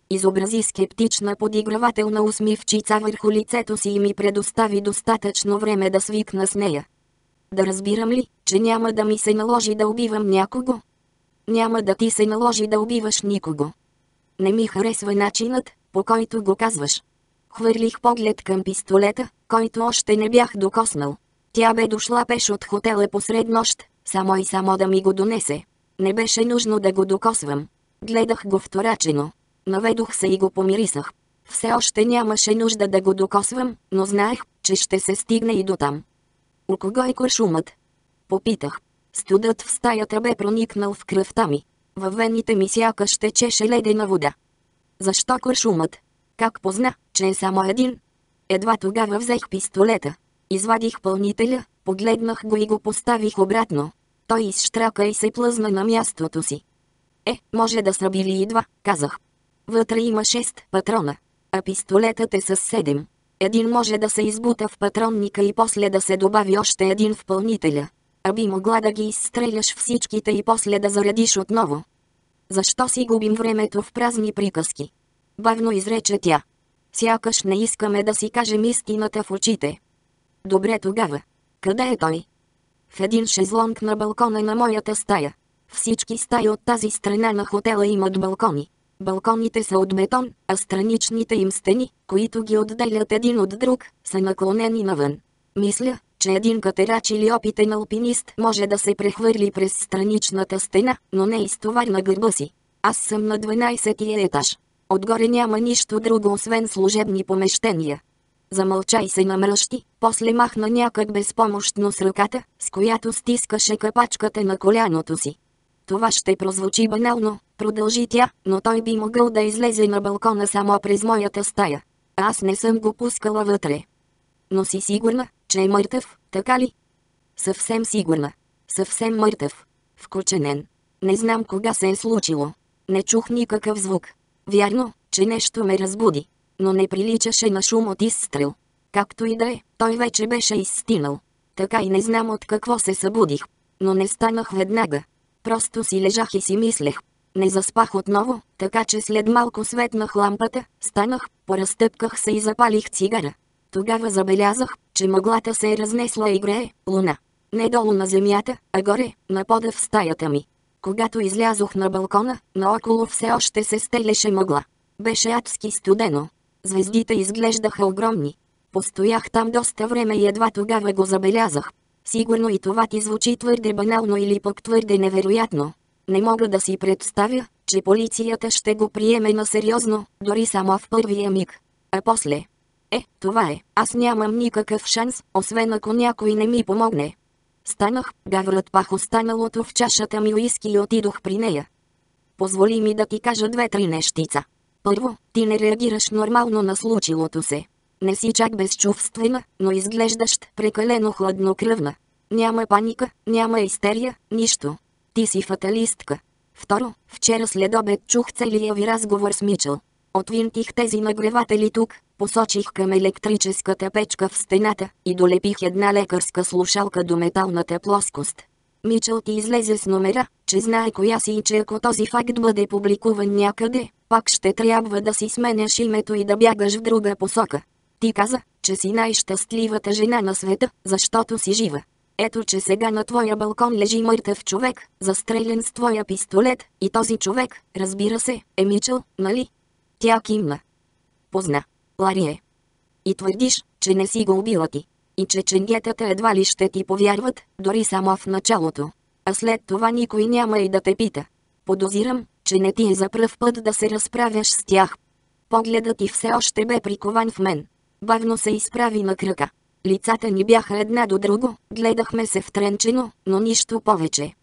Изобрази скептична подигравателна усмивчица върху лицето си и ми предостави достатъчно време да свикна с нея. Да разбирам ли, че няма да ми се наложи да убивам някого? Няма да ти се наложи да убиваш никого. Не ми харесва начинът, по който го казваш. Хвърлих поглед към пистолета, който още не бях докоснал. Тя бе дошла пеш от хотела посред нощ, само и само да ми го донесе. Не беше нужно да го докосвам. Гледах го вторачено. Наведох се и го помирисах. Все още нямаше нужда да го докосвам, но знаех, че ще се стигне и дотам. У кого е куршумът? Попитах. Студът в стаята бе проникнал в кръвта ми. Във вените ми сякаш течеше ледена вода. Защо куршумът? Как позна, че е само един? Едва тогава взех пистолета. Извадих пълнителя, погледнах го и го поставих обратно. Той изщрака и се плъзна на мястото си. Може да са били и два, казах. Вътре има 6 патрона, а пистолетът е с 7. Един може да се избута в патронника и после да се добави още един в пълнителя. А би могла да ги изстреляш всичките и после да заредиш отново. Защо си губим времето в празни приказки? Бавно изрече тя. Сякаш не искаме да си кажем истината в очите. Добре тогава. Къде е той? В един шезлонг на балкона на моята стая. Всички стаи от тази страна на хотела имат балкони. Балконите са от бетон, а страничните им стени, които ги отделят един от друг, са наклонени навън. Мисля, че един катерач или опитен алпинист може да се прехвърли през страничната стена, но не изтовар на гърба си. Аз съм на 12-тия етаж. Отгоре няма нищо друго освен служебни помещения. Замълча и се намръщи, после махна някак безпомощно с ръката, с която стискаше капачката на коляното си. Това ще прозвучи банално, продължи тя, но той би могъл да излезе на балкона само през моята стая. Аз не съм го пускала вътре. Но си сигурна, че е мъртъв, така ли? Съвсем сигурна. Съвсем мъртъв. Вкученен. Не знам кога се е случило. Не чух никакъв звук. Вярно, че нещо ме разбуди. Но не приличаше на шум от изстрел. Както и да е, той вече беше изстинал. Така и не знам от какво се събудих. Но не станах веднага. Просто си лежах и си мислех. Не заспах отново, така че след малко светнах лампата, станах, поразтъпках се и запалих цигара. Тогава забелязах, че мъглата се е разнесла и грее луна. Не долу на земята, а горе, на пода в стаята ми. Когато излязох на балкона, наоколо все още се стелеше мъгла. Беше адски студено. Звездите изглеждаха огромни. Постоях там доста време и едва тогава го забелязах. Сигурно и това ти звучи твърде банално или пък твърде невероятно. Не мога да си представя, че полицията ще го приеме на сериозно, дори само в първия миг. А после? Това е, аз нямам никакъв шанс, освен ако някой не ми помогне. Станах, гаврът пах останалото в чашата ми уиски и отидох при нея. Позволи ми да ти кажа 2-3 нещица. Първо, ти не реагираш нормално на случилото се. Не си чак безчувствена, но изглеждаш прекалено хладнокръвна. Няма паника, няма истерия, нищо. Ти си фаталистка. Второ, вчера след обед чух целия ви разговор с Мичъл. Отвинтих тези нагреватели тук, посочих към електрическата печка в стената и долепих една лекарска слушалка до металната плоскост. Мичъл ти излезе с номера, че знае коя си и че ако този факт бъде публикуван някъде, пак ще трябва да си сменяш името и да бягаш в друга посока. Ти каза, че си най-щастливата жена на света, защото си жива. Ето че сега на твоя балкон лежи мъртъв човек, застрелен с твоя пистолет, и този човек, разбира се, е Мичъл, нали? Тя кимна. Позна. Лари е. И твърдиш, че не си го убила ти. И че ченгетата едва ли ще ти повярват, дори само в началото. А след това никой няма и да те пита. Подозирам, че не ти е за пръв път да се разправяш с тях. Погледът ти все още бе прикован в мен. Бавно се изправи на крака. Лицата ни бяха една до друго, гледахме се втренчено, но нищо повече.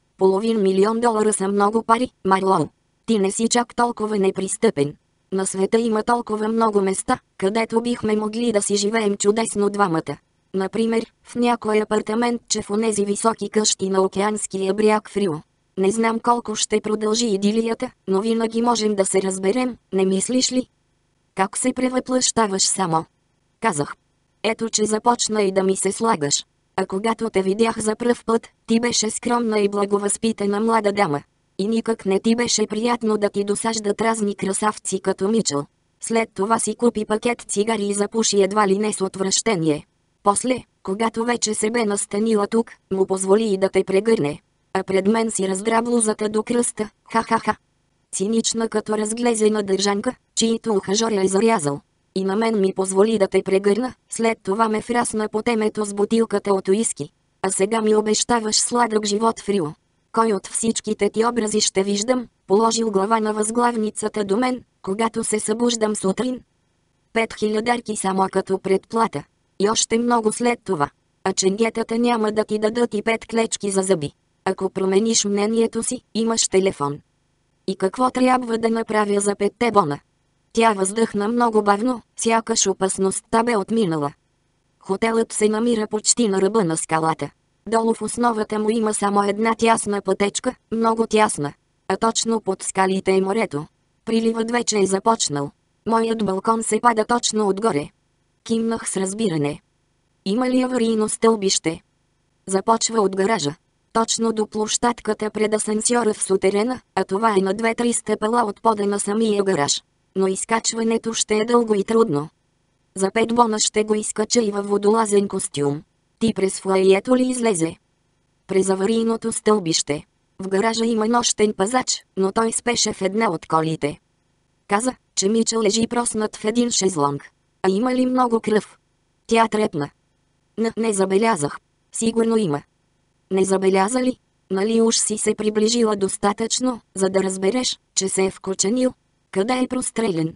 $500,000 са много пари, Марлоу. Ти не си чак толкова непристъпен. На света има толкова много места, където бихме могли да си живеем чудесно двамата. Например, в някой апартаментче в онези високи къщи на океанския бряг в Рио. Не знам колко ще продължи идилията, но винаги можем да се разберем, не мислиш ли? Как се превъплъщаваш само? Казах. Ето че започна и да ми се слагаш. А когато те видях за пръв път, ти беше скромна и благовъзпитана млада дама. И никак не ти беше приятно да ти досаждат разни красавци като Мичъл. След това си купи пакет цигари и запуши едва ли не с отвращение. После, когато вече се бе настанила тук, му позволи и да те прегърне. А пред мен си раздра блузата до кръста, ха-ха-ха. Цинична като разглезена държанка, чието ухажор е зарязал. И на мен ми позволи да те прегърна, след това ме фрасна по темето с бутилката от уиски. А сега ми обещаваш сладък живот в Рио. Кой от всичките ти образи ще виждам, положил глава на възглавницата до мен, когато се събуждам сутрин? 5000 само като предплата. И още много след това. А ченгетата няма да ти дадат и 5 клечки за зъби. Ако промениш мнението си, имаш телефон. И какво трябва да направя за 5 бона? Тя въздъхна много бавно, сякаш опасността бе отминала. Хотелът се намира почти на ръба на скалата. Долу в основата му има само една тясна пътечка, много тясна. А точно под скалите е морето. Приливът вече е започнал. Моят балкон се пада точно отгоре. Кимнах с разбиране. Има ли аварийно стълбище? Започва от гаража. Точно до площадката пред асансьора в сутерена, а това е на 2-3 стъпала от пода на самия гараж. Но изкачването ще е дълго и трудно. За 5 бона ще го изкача и във водолазен костюм. Ти през флаието ли излезе? През аварийното стълбище. В гаража има нощен пазач, но той спеше в една от колите. Каза, че Мичъл лежи проснат в един шезлонг. А има ли много кръв? Тя трепна. Не забелязах. Сигурно има. Не забеляза ли? Нали уж си се приближила достатъчно, за да разбереш, че се е вкоченил? Къде е прострелен?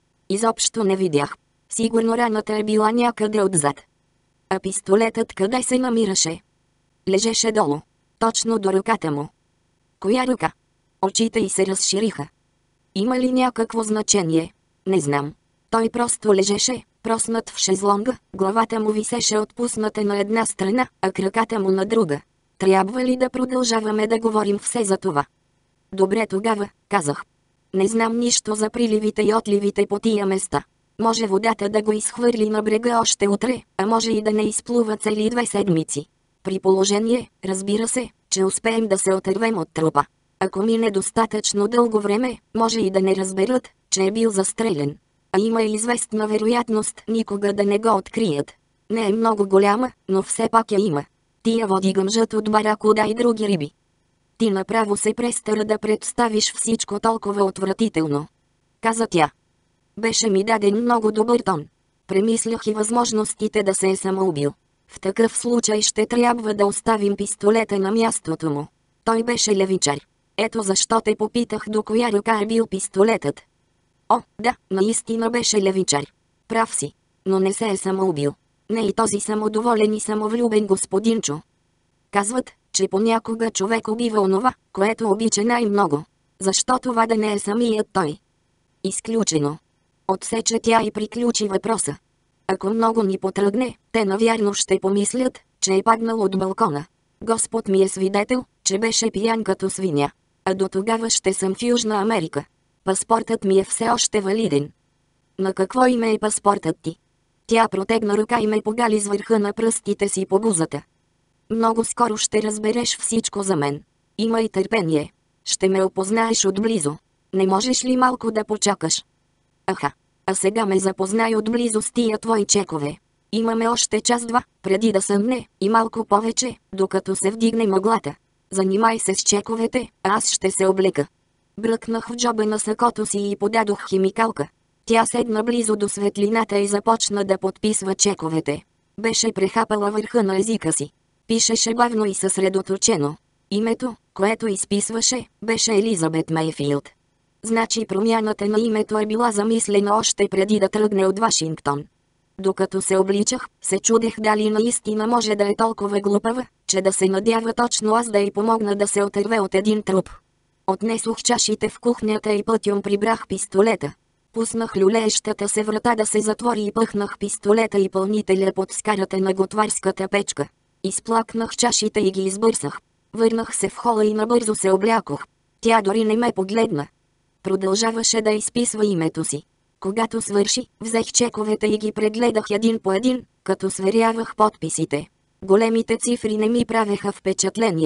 Изобщо не видях. Сигурно раната е била някъде отзад. А пистолетът къде се намираше? Лежеше долу. Точно до ръката му. Коя ръка? Очите й се разшириха. Има ли някакво значение? Не знам. Той просто лежеше, проснат в шезлонга, главата му висеше отпусната на една страна, а краката му на друга. Трябва ли да продължаваме да говорим все за това? Добре тогава, казах. Не знам нищо за приливите и отливите по тия места. Може водата да го изхвърли на брега още утре, а може и да не изплува цели 2 седмици. При положение, разбира се, че успеем да се отървем от трупа. Ако мине достатъчно дълго време, може и да не разберат, че е бил застрелен. А има и известна вероятност никога да не го открият. Не е много голяма, но все пак я има. Тия води гъмжат от баракуда и други риби. Ти направо се престара да представиш всичко толкова отвратително. Каза тя. Беше ми даден много добър тон. Премислях и възможностите да се е самоубил. В такъв случай ще трябва да оставим пистолета на мястото му. Той беше левичар. Ето защо те попитах до коя ръка е бил пистолетът. О, да, наистина беше левичар. Прав си, но не се е самоубил. Не и този самодоволен и самовлюбен господинчо. Казват, че понякога човек убива онова, което обича най-много. Защо това да не е самият той? Изключено. Отсече тя и приключи въпроса. Ако много ни потръгне, те навярно ще помислят, че е паднал от балкона. Господ ми е свидетел, че беше пиян като свиня. А до тогава ще съм в Южна Америка. Паспортът ми е все още валиден. На какво име е паспортът ти? Тя протегна ръка и ме погали с върха на пръстите си по бузата. Много скоро ще разбереш всичко за мен. Имай търпение. Ще ме опознаеш отблизо. Не можеш ли малко да почакаш? Аха, а сега ме запознай отблизо с тия твои чекове. Имаме още час-два, преди да съмне, и малко повече, докато се вдигне мъглата. Занимай се с чековете, а аз ще се облека. Бръкнах в джоба на сакото си и подадох химикалка. Тя седна близо до светлината и започна да подписва чековете. Беше прехапала върха на езика си. Пишеше бавно и съсредоточено. Името, което изписваше, беше Елизабет Мейфилд. Значи промяната на името е била замислена още преди да тръгне от Вашингтон. Докато се обличах, се чудех дали наистина може да е толкова глупава, че да се надява точно аз да й помогна да се отърве от един труп. Отнесох чашите в кухнята и пътюм прибрах пистолета. Пуснах люлеещата се врата да се затвори и пъхнах пистолета и пълнителя под скарата на готварската печка. Изплакнах чашите и ги избърсах. Върнах се в хола и набързо се облякох. Тя дори не ме погледна. Продължаваше да изписва името си. Когато свърши, взех чековете и ги прегледах един по един, като сверявах подписите. Големите цифри не ми правеха впечатление.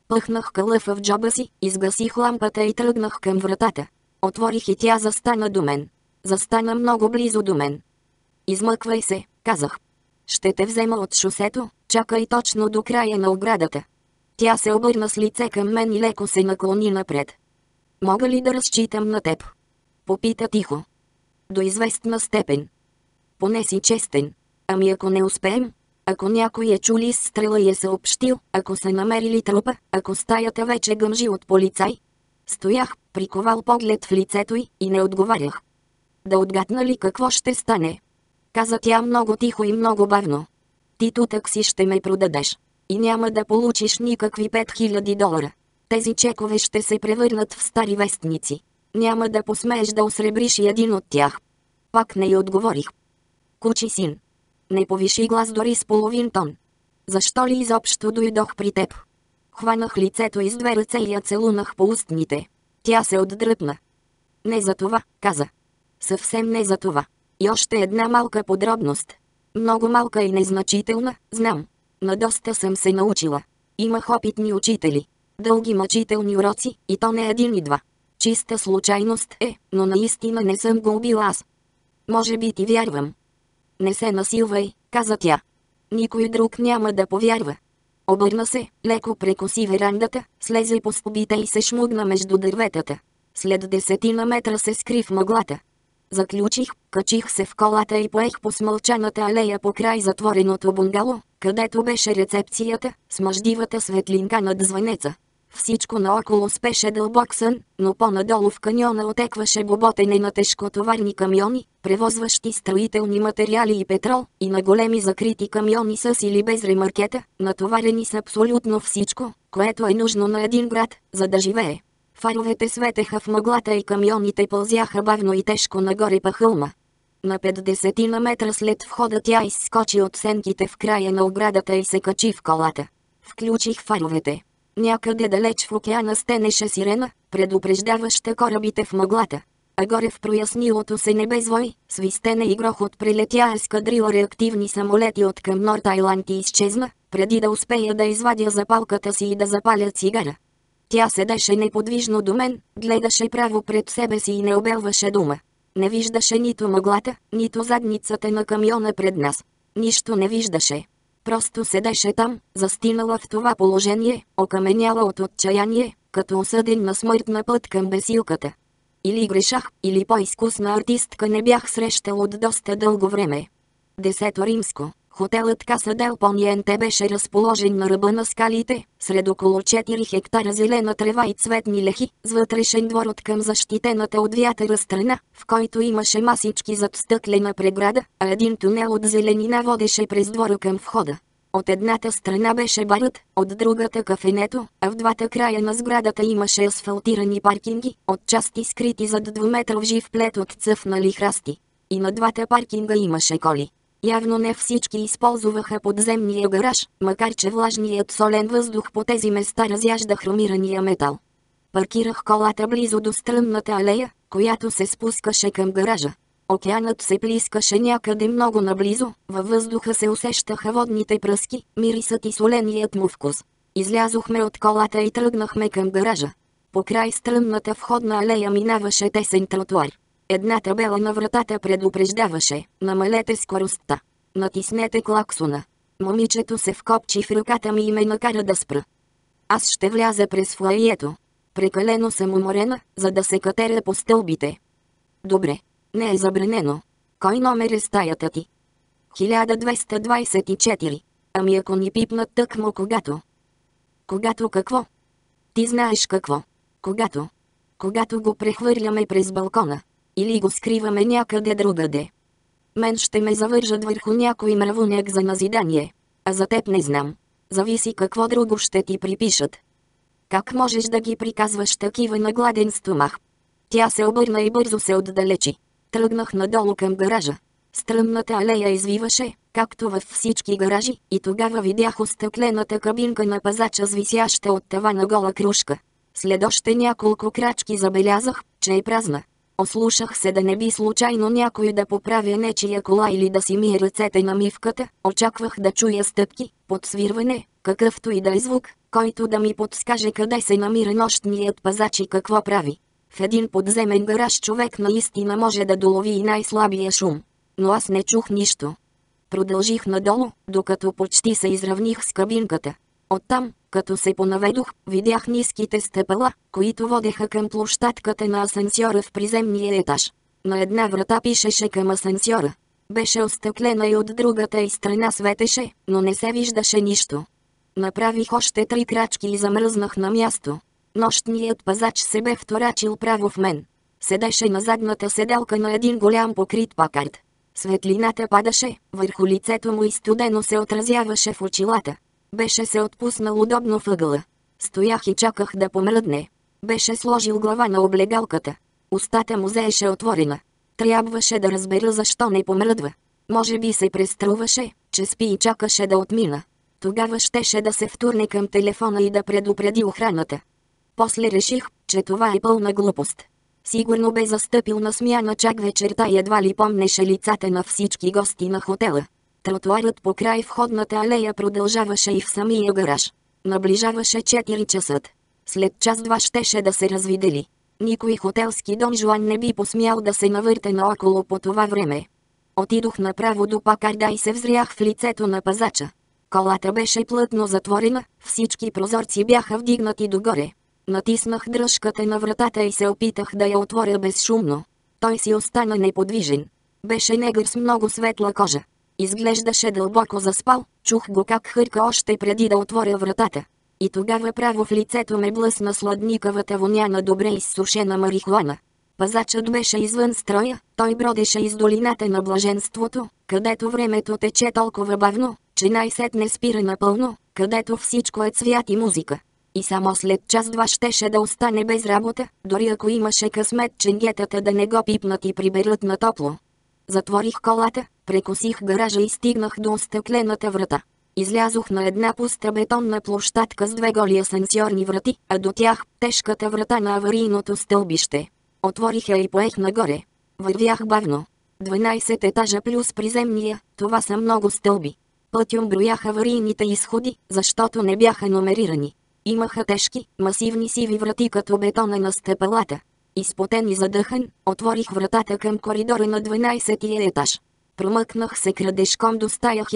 Пъхнах калъфа в джоба си, изгасих лампата и тръгнах към вратата. Отворих и тя застана до мен. Застана много близо до мен. Измъквай се, казах. Ще те взема от шосето, чакай точно до края на оградата. Тя се обърна с лице към мен и леко се наклони напред. Мога ли да разчитам на теб? Попита тихо. До известна степен. Поне си честен. Ами ако не успеем? Ако някой е чули с стрела и е съобщил, ако са намерили трупа, ако стаята вече гъмжи от полицай? Стоях, приковал поглед в лицето й и не отговарях. Да отгадна ли какво ще стане? Каза тя много тихо и много бавно. Ти тутък си ще ме продадеш. И няма да получиш никакви $5000. Тези чекове ще се превърнат в стари вестници. Няма да посмееш да осребриш и един от тях. Пак не й отговорих. Кучи син. Не повиши глас дори с половин тон. Защо ли изобщо дойдох при теб? Хванах лицето из две ръце и я целунах по устните. Тя се отдръпна. Не за това, каза. Съвсем не за това. И още една малка подробност. Много малка и незначителна, знам. На доста съм се научила. Имах опитни учители. Дълги мъчителни уроци, и то не един и два. Чиста случайност е, но наистина не съм го убил аз. Може би ти вярвам. Не се насилвай, каза тя. Никой друг няма да повярва. Обърна се, леко прекоси верандата, слезе по стълбите и се шмугна между дърветата. След 10 метра се скри в мъглата. Заключих, качих се в колата и поех по смълчаната алея покрай затвореното бунгало, където беше рецепцията, с мъждивата светлинка над звънеца. Всичко наоколо спеше дълбок сън, но по-надолу в каньона отекваше боботене на тежкотоварни камиони, превозващи строителни материали и петрол, и на големи закрити камиони с или без ремаркета, натоварени с абсолютно всичко, което е нужно на един град, за да живее. Фаровете светеха в мъглата и камионите пълзяха бавно и тежко нагоре по хълма. На 50 метра след входа тя изскочи от сенките в края на оградата и се качи в колата. Включих фаровете. Някъде далеч в океана стенеше сирена, предупреждаваща корабите в мъглата. А горе в прояснилото се небе звой, свистене и грохот прелетя ескадрила реактивни самолети от към Норт Айланд и изчезна, преди да успея да извадя запалката си и да запаля цигара. Тя седеше неподвижно до мен, гледаше право пред себе си и не обелваше дума. Не виждаше нито мъглата, нито задницата на камиона пред нас. Нищо не виждаше. Просто седеше там, застинала в това положение, окаменяла от отчаяние, като осъден на смърт на път към бесилката. Или грешах, или по-изкусна артистка не бях срещал от доста дълго време. 10 римско. Хотелът Каса дел Пониенте беше разположен на ръба на скалите, сред около 4 хектара зелена трева и цветни лехи, с вътрешен двор от към защитената от вятъра страна, в който имаше масички зад стъклена преграда, а един тунел от зеленина водеше през двора към входа. От едната страна беше барът, от другата кафенето, а в двата края на сградата имаше асфалтирани паркинги, отчасти скрити зад 2-метров жив плет от цъфнали храсти. И на двата паркинга имаше коли. Явно не всички използваха подземния гараж, макар че влажният солен въздух по тези места разяжда хромирания метал. Паркирах колата близо до стръмната алея, която се спускаше към гаража. Океанът се плискаше някъде много наблизо, във въздуха се усещаха водните пръски, мирисът и соленият му вкус. Излязохме от колата и тръгнахме към гаража. Покрай стръмната входна алея минаваше тесен тротуар. Една табела на вратата предупреждаваше: намалете скоростта. Натиснете клаксона. Момичето се вкопчи в ръката ми и ме накара да спра. Аз ще вляза през фоайето. Прекалено съм уморена, за да се катеря по стълбите. Добре. Не е забранено. Кой номер е стаята ти? 1224. Ами ако ни пипнат тъкмо когато? Когато какво? Ти знаеш какво. Когато го прехвърляме през балкона. Или го скриваме някъде другаде. Мен ще ме завържат върху някой мравуняк за назидание. А за теб не знам. Зависи какво друго ще ти припишат. Как можеш да ги приказваш такива на гладен стомах? Тя се обърна и бързо се отдалечи. Тръгнах надолу към гаража. Стръмната алея извиваше, както във всички гаражи, и тогава видях остъклената кабинка на пазача с висяща от тавана гола крушка. След още няколко крачки забелязах, че е празна. Ослушах се да не би случайно някой да поправя нечия кола или да си мие ръцете на мивката, очаквах да чуя стъпки, подсвирване, какъвто и да е звук, който да ми подскаже къде се намира нощният пазач и какво прави. В един подземен гараж човек наистина може да долови и най-слабия шум. Но аз не чух нищо. Продължих надолу, докато почти се изравних с кабинката. Оттам, като се понаведох, видях ниските стъпала, които водеха към площадката на асансьора в приземния етаж. На една врата пишеше към асансьора. Беше остъклена и от другата й страна светеше, но не се виждаше нищо. Направих още 3 крачки и замръзнах на място. Нощният пазач се бе вторачил право в мен. Седеше на задната седелка на един голям покрит пакард. Светлината падаше, върху лицето му и студено се отразяваше в очилата. Беше се отпуснал удобно въгъла. Стоях и чаках да помръдне. Беше сложил глава на облегалката. Устата му зееше отворена. Трябваше да разбера защо не помръдва. Може би се преструваше, че спи и чакаше да отмина. Тогава щеше да се втурне към телефона и да предупреди охраната. После реших, че това е пълна глупост. Сигурно бе застъпил на смяна чак вечерта и едва ли помнеше лицата на всички гости на хотела. Тротуарът покрай входната алея продължаваше и в самия гараж. Наближаваше 4 часа. След час-два щеше да се развидели. Никой хотелски Дон Жуан не би посмял да се навърте наоколо по това време. Отидох направо до пакарда и се взрях в лицето на пазача. Колата беше плътно затворена, всички прозорци бяха вдигнати догоре. Натиснах дръжката на вратата и се опитах да я отворя безшумно. Той си остана неподвижен. Беше негър с много светла кожа. Изглеждаше дълбоко заспал, чух го как хърка още преди да отворя вратата. И тогава право в лицето ме блъсна сладникавата воня на добре изсушена марихуана. Пазачът беше извън строя, той бродеше из долината на блаженството, където времето тече толкова бавно, че най-сетне спира напълно, където всичко е цвят и музика. И само след час-два щеше да остане без работа, дори ако имаше късмет ченгетата да не го пипнат и приберат на топло. Затворих колата, прекосих гаража и стигнах до стъклената врата. Излязох на една пуста бетонна площадка с 2 голи асансьорни врати, а до тях тежката врата на аварийното стълбище. Отворих я и поех нагоре. Вървях бавно. 12 етажа плюс приземния, това са много стълби. Пътюм броях аварийните изходи, защото не бяха номерирани. Имаха тежки, масивни сиви врати като бетона на стъпалата. Изпотен и задъхан, отворих вратата към коридора на 12-тия етаж. Промъкнах се крадешком до стая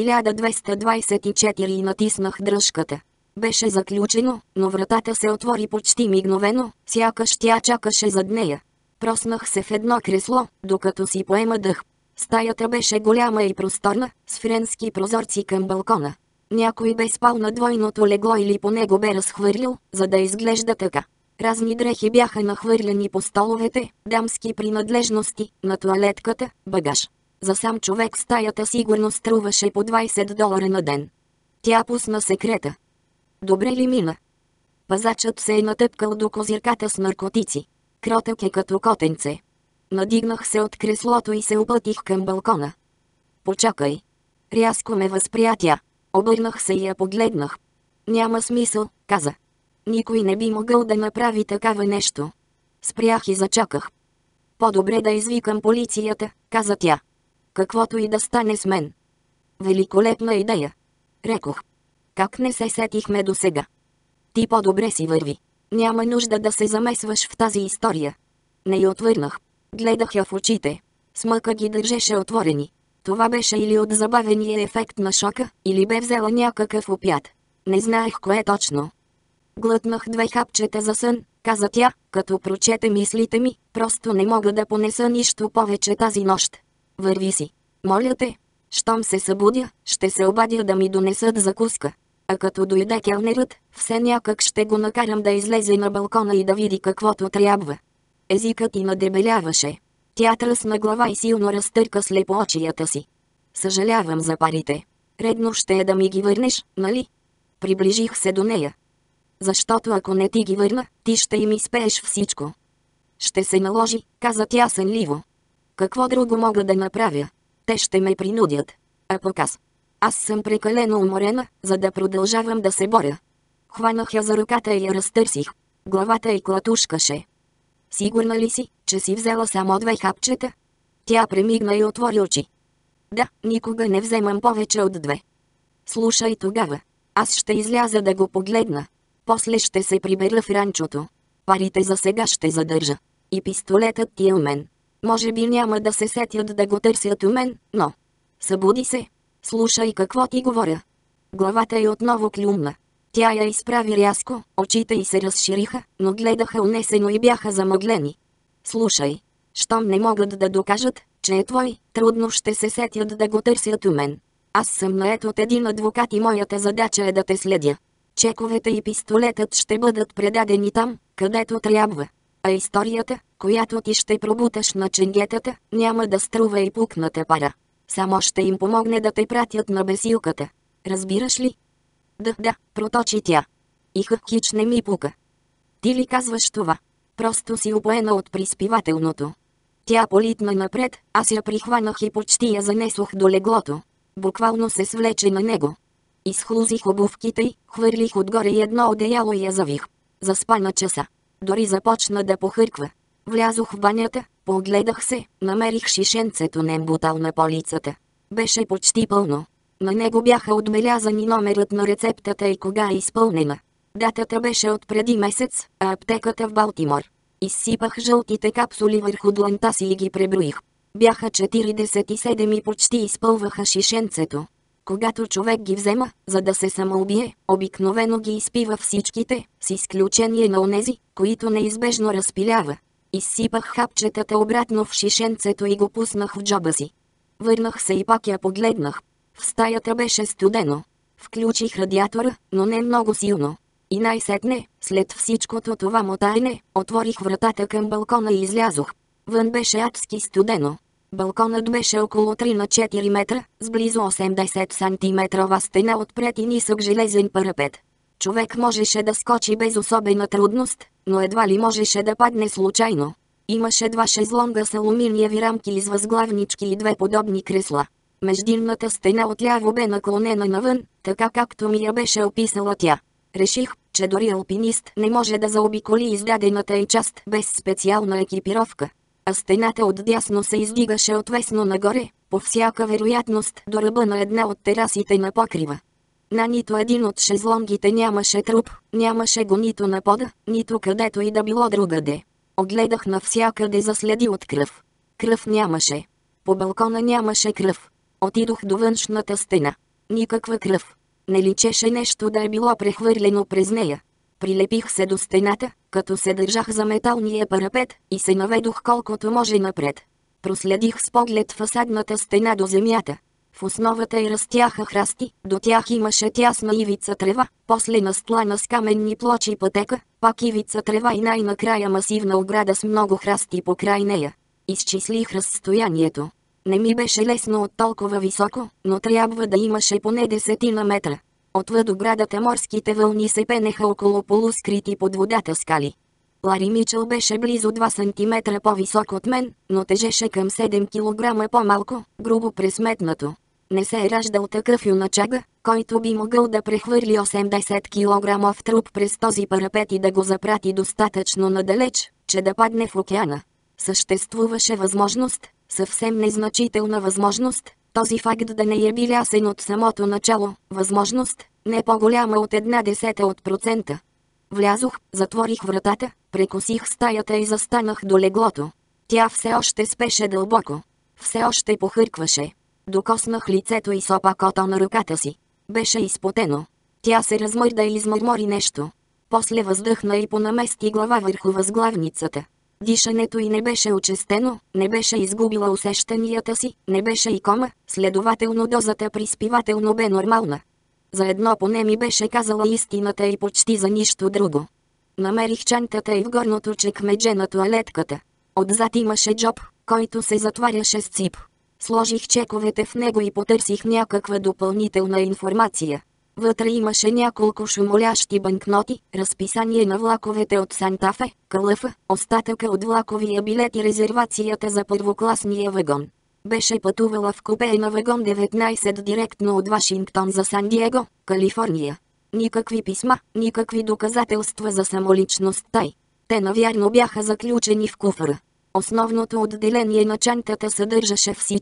1224 и натиснах дръжката. Беше заключено, но вратата се отвори почти мигновено, сякаш тя чакаше зад нея. Проснах се в едно кресло, докато си поема дъх. Стаята беше голяма и просторна, с френски прозорци към балкона. Някой бе спал на двойното легло или по него бе разхвърлил, за да изглежда така. Разни дрехи бяха нахвърлени по столовете, дамски принадлежности, на тоалетката, багаж. За сам човек стаята сигурно струваше по $20 на ден. Тя пусна секрета. Добре ли мина? Пазачът се е натъпкал до козирката с наркотици. Кротък е като котенце. Надигнах се от креслото и се опътих към балкона. Почакай. Рязко ме възпря тя. Обърнах се и я погледнах. Няма смисъл, каза. Никой не би могъл да направи такава нещо. Спрях и зачаках. По-добре да извикам полицията, каза тя. Каквото и да стане с мен. Великолепна идея. Рекох. Как не се сетихме досега? Ти по-добре си върви. Няма нужда да се замесваш в тази история. Не я отвърнах. Гледах я в очите. Смъка ги държеше отворени. Това беше или от забавения ефект на шока, или бе взела някакъв опят. Не знаех кое точно. Глътнах 2 хапчета за сън, каза тя, като прочете мислите ми, просто не мога да понеса нищо повече тази нощ. Върви си. Моля те. Щом се събудя, ще се обадя да ми донесат закуска. А като дойде келнерът, все някак ще го накарам да излезе на балкона и да види каквото трябва. Езикът й надебеляваше. Тя тръсна глава и силно разтърка слепоочията си. Съжалявам за парите. Редно ще е да ми ги върнеш, нали? Приближих се до нея. Защото ако не ти ги върна, ти ще им изпееш всичко. Ще се наложи, каза тя сънливо. Какво друго мога да направя? Те ще ме принудят. А пък аз съм прекалено уморена, за да продължавам да се боря. Хванах я за ръката и я разтърсих. Главата й клатушкаше. Сигурна ли си, че си взела само 2 хапчета? Тя премигна и отвори очи. Да, никога не вземам повече от 2. Слушай тогава. Аз ще изляза да го погледна. После ще се прибера в ранчото. Парите за сега ще задържа. И пистолетът ти е у мен. Може би няма да се сетят да го търсят у мен, но... Събуди се. Слушай какво ти говоря. Главата й отново клюмна. Тя я изправи рязко, очите й се разшириха, но гледаха унесено и бяха замъглени. Слушай, щом не могат да докажат, че е твой, трудно ще се сетят да го търсят у мен. Аз съм нает от един адвокат и моята задача е да те следя. Чековете и пистолетът ще бъдат предадени там, където трябва. А историята, която ти ще пробуташ на ченгетата, няма да струва и пукната пара. Само ще им помогне да те пратят на бесилката. Разбираш ли? Да, проточи тя. И хич не ми пука. Ти ли казваш това? Просто си упоена от приспивателното. Тя политна напред, аз я прихванах и почти я занесох до леглото. Буквално се свлече на него. Изхлузих обувките й, хвърлих отгоре едно одеяло и я завих. Заспа на часа. Дори започна да похърква. Влязох в банята, погледах се, намерих шишенцето нембутал на полицата. Беше почти пълно. На него бяха отбелязани номерът на рецептата и кога е изпълнена. Датата беше от преди месец, а аптеката в Балтимор. Изсипах жълтите капсули върху дланта си и ги преброих. Бяха 47 и почти изпълваха шишенцето. Когато човек ги взема, за да се самоубие, обикновено ги изпива всичките, с изключение на онези, които неизбежно разпилява. Изсипах хапчетата обратно в шишенцето и го пуснах в джоба си. Върнах се и пак я погледнах. В стаята беше студено. Включих радиатора, но не много силно. И най-сетне, след всичкото това мотаене, отворих вратата към балкона и излязох. Вън беше адски студено. Балконът беше около 3 на 4 метра, с близо 80 сантиметрова стена отпред и нисък железен парапет. Човек можеше да скочи без особена трудност, но едва ли можеше да падне случайно. Имаше 2 шезлонга с алуминиеви рамки и с възглавнички и 2 подобни кресла. Междинната стена отляво бе наклонена навън, така както ми я беше описала тя. Реших, че дори алпинист не може да заобиколи издадената й част без специална екипировка. А стената отдясно се издигаше отвесно нагоре, по всяка вероятност до ръба на една от терасите на покрива. На нито един от шезлонгите нямаше труп, нямаше го нито на пода, нито където и да било другаде. Огледах навсякъде за следи от кръв. Кръв нямаше. По балкона нямаше кръв. Отидох до външната стена. Никаква кръв. Не личеше нещо да е било прехвърлено през нея. Прилепих се до стената, като се държах за металния парапет, и се наведох колкото може напред. Проследих с поглед фасадната стена до земята. В основата й растяха храсти, до тях имаше тясна ивица трева, после настлана с каменни плочи пътека, пак ивица трева и най-накрая масивна ограда с много храсти покрай нея. Изчислих разстоянието. Не ми беше лесно от толкова високо, но трябва да имаше поне 10 метра. Отвъд оградата морските вълни се пенеха около полускрити под водата скали. Лари Мичъл беше близо 2 см по-висок от мен, но тежеше към 7 кг по-малко, грубо пресметнато. Не се е раждал такъв юначага, който би могъл да прехвърли 80 кг труп през този парапет и да го запрати достатъчно надалеч, че да падне в океана. Съществуваше възможност, съвсем незначителна възможност, този факт да не е бил ясен от самото начало, възможност, не по-голяма от 0,1%. Влязох, затворих вратата, прекосих стаята и застанах до леглото. Тя все още спеше дълбоко. Все още похъркваше. Докоснах лицето и с опакото на ръката си. Беше изпотено. Тя се размърда и измърмори нещо. После въздъхна и понамести глава върху възглавницата. Дишането й не беше очестено, не беше изгубила усещанията си, не беше и кома, следователно дозата приспивателно бе нормална. За едно поне ми беше казала истината и почти за нищо друго. Намерих чантата и в горното чекмедже на тоалетката. Отзад имаше джоб, който се затваряше с цип. Сложих чековете в него и потърсих някаква допълнителна информация. Вътре имаше няколко шумолящи банкноти, разписание на влаковете от Санта-Фе, Калъфа, остатъка от влаковия билет и резервацията за първокласния вагон. Беше пътувала в купе на вагон 19 директно от Вашингтон за Сан-Диего, Калифорния. Никакви писма, никакви доказателства за самоличността й. Те навярно бяха заключени в куфара. Основното отделение на чантата съдържаше всичко,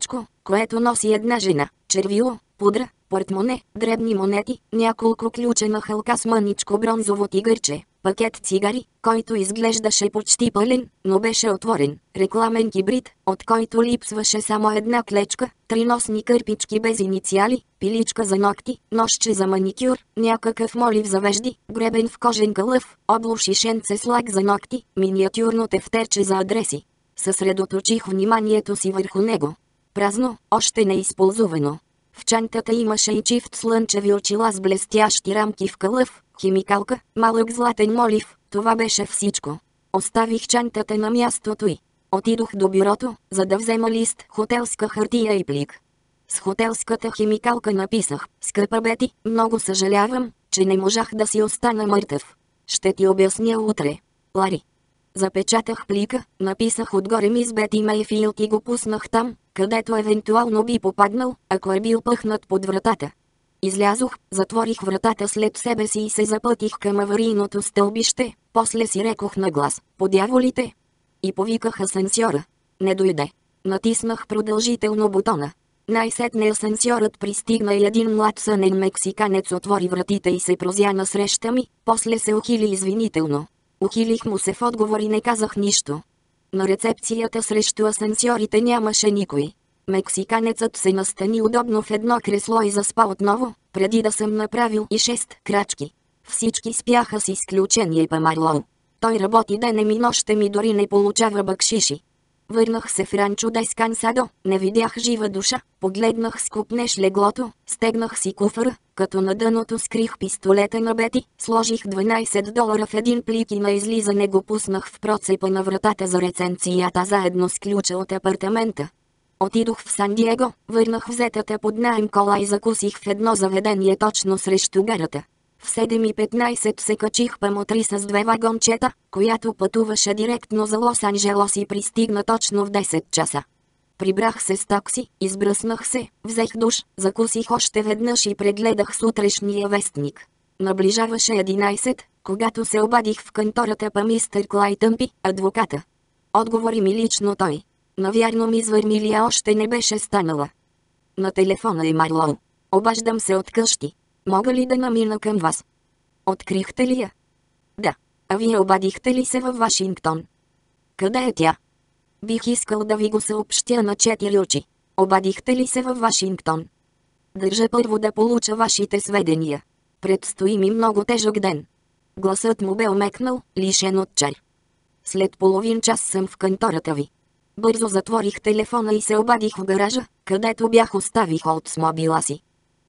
което носи една жена, червило, пудра, портмоне, дребни монети, няколко ключа на хълка с мъничко бронзово тигърче, пакет цигари, който изглеждаше почти пълен, но беше отворен, рекламен кибрид, от който липсваше само една клечка, три носни кърпички без инициали, пиличка за ногти, ножче за маникюр, някакъв молив за вежди, гребен в кожен кълъв, облушишенце с лак за ногти, миниатюрно тефтерче за адреси. Съсредоточих вниманието си върху него. Празно, още неизползвано. В чантата имаше и чифт слънчеви очила с блестящи рамки в кълъв, химикалка, малък златен молив, това беше всичко. Оставих чантата на мястото й. Отидох до бюрото, за да взема лист, хотелска хартия и плик. С хотелската химикалка написах: "Скъпа Бети, много съжалявам, че не можах да си остана мъртъв. Ще ти обясня утре. Лари." Запечатах плика, написах отгоре мис Бети Мейфилд и го пуснах там, където евентуално би попаднал, ако е бил пъхнат под вратата. Излязох, затворих вратата след себе си и се запътих към аварийното стълбище, после си рекох на глас: "Подяволите!" И повиках асансьора. Не дойде. Натиснах продължително бутона. Най-сетне асансьорът пристигна и един млад сънен мексиканец отвори вратите и се прозя насреща ми, после се ухили извинително. Ухилих му се в отговор и не казах нищо. На рецепцията срещу асансьорите нямаше никой. Мексиканецът се настани удобно в едно кресло и заспа отново, преди да съм направил и 6 крачки. Всички спяха с изключение Памарлоу. Той работи денем и нощем и дори не получава бакшиши. Върнах се в ранчо Дескансадо, не видях жива душа, погледнах с купнеш леглото, стегнах си куфъра, като на дъното скрих пистолета на Бети, сложих $12 в един плик и на излизане го пуснах в процепа на вратата за реценцията заедно с ключа от апартамента. Отидох в Сан Диего, върнах взетата под наем кола и закусих в едно заведение точно срещу гарата. В 7:15 се качих по мотри с 2 вагончета, която пътуваше директно за Лос-Анджелос и пристигна точно в 10 часа. Прибрах се с такси, избръснах се, взех душ, закусих още веднъж и прегледах сутрешния вестник. Наближаваше 11, когато се обадих в кантората по мистер Клайтънпи, адвоката. Отговори ми лично той. Навярно мис Върмилия още не беше станала. На телефона е Марлоу. Обаждам се от къщи. Мога ли да намина към вас? Открихте ли я? Да. А вие обадихте ли се във Вашингтон? Къде е тя? Бих искал да ви го съобщя на 4 очи. Обадихте ли се във Вашингтон? Държа първо да получа вашите сведения. Предстои ми много тежък ден. Гласът му бе омекнал, лишен от чар. След половин час съм в кантората ви. Бързо затворих телефона и се обадих в гаража, където бях оставих Олдсмобила си.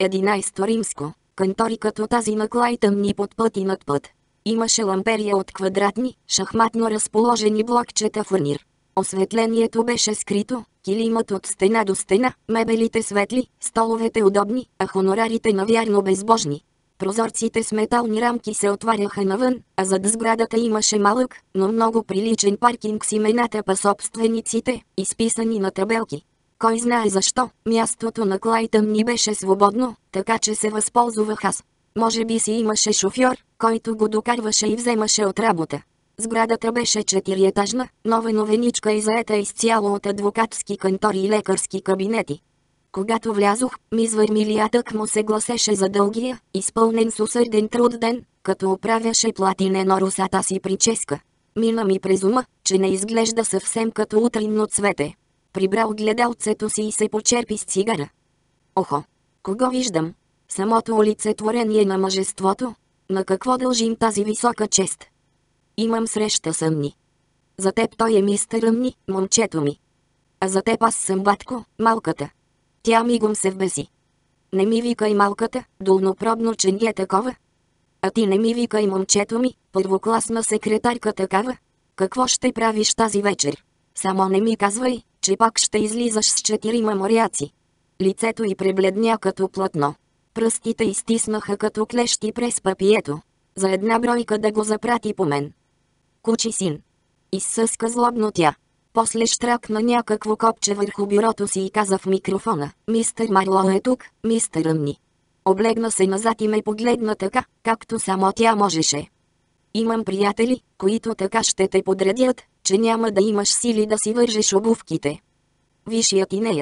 11 римско. Кантори като тази на Клайтън ни под път и над път. Имаше ламперия от квадратни, шахматно разположени блокчета фурнир. Осветлението беше скрито, килимът от стена до стена, мебелите светли, столовете удобни, а хонорарите навярно безбожни. Прозорците с метални рамки се отваряха навън, а зад сградата имаше малък, но много приличен паркинг с имената по собствениците, изписани на табелки. Кой знае защо, мястото на Клайтън ни беше свободно, така че се възползвах аз. Може би си имаше шофьор, който го докарваше и вземаше от работа. Сградата беше 4-етажна, нова новеничка и заета изцяло от адвокатски кантори и лекарски кабинети. Когато влязох, мис Върмилия му се гласеше за дългия, изпълнен с усърден труд ден, като оправяше платинено русата си прическа. Мина ми през ума, че не изглежда съвсем като утринно цвете. Прибрал гледалцето си и се почерпи с цигара. Охо! Кого виждам? Самото олицетворение на мъжеството? На какво дължим тази висока чест? Имам среща съмни. За теб той е мистер Ръмни, момчето ми. А за теб аз съм батко, малката. Тя мигом се вбеси. Не ми викай малката, долнопробно, че ни е такова. А ти не ми викай момчето ми, първокласна секретарка такава. Какво ще правиш тази вечер? Само не ми казвай, че пак ще излизаш с 4 моряци. Лицето й пребледня като платно. Пръстите изтиснаха като клещи през папието. За една бройка да го запрати по мен. Кучи син. Изсъска злобно тя. После щракна някакво копче върху бюрото си и каза в микрофона: "Мистер Марлоу е тук, мистер Ръмни." Облегна се назад и ме погледна така, както само тя можеше. Имам приятели, които така ще те подредят, че няма да имаш сили да си вържеш обувките. Виж я ти нея.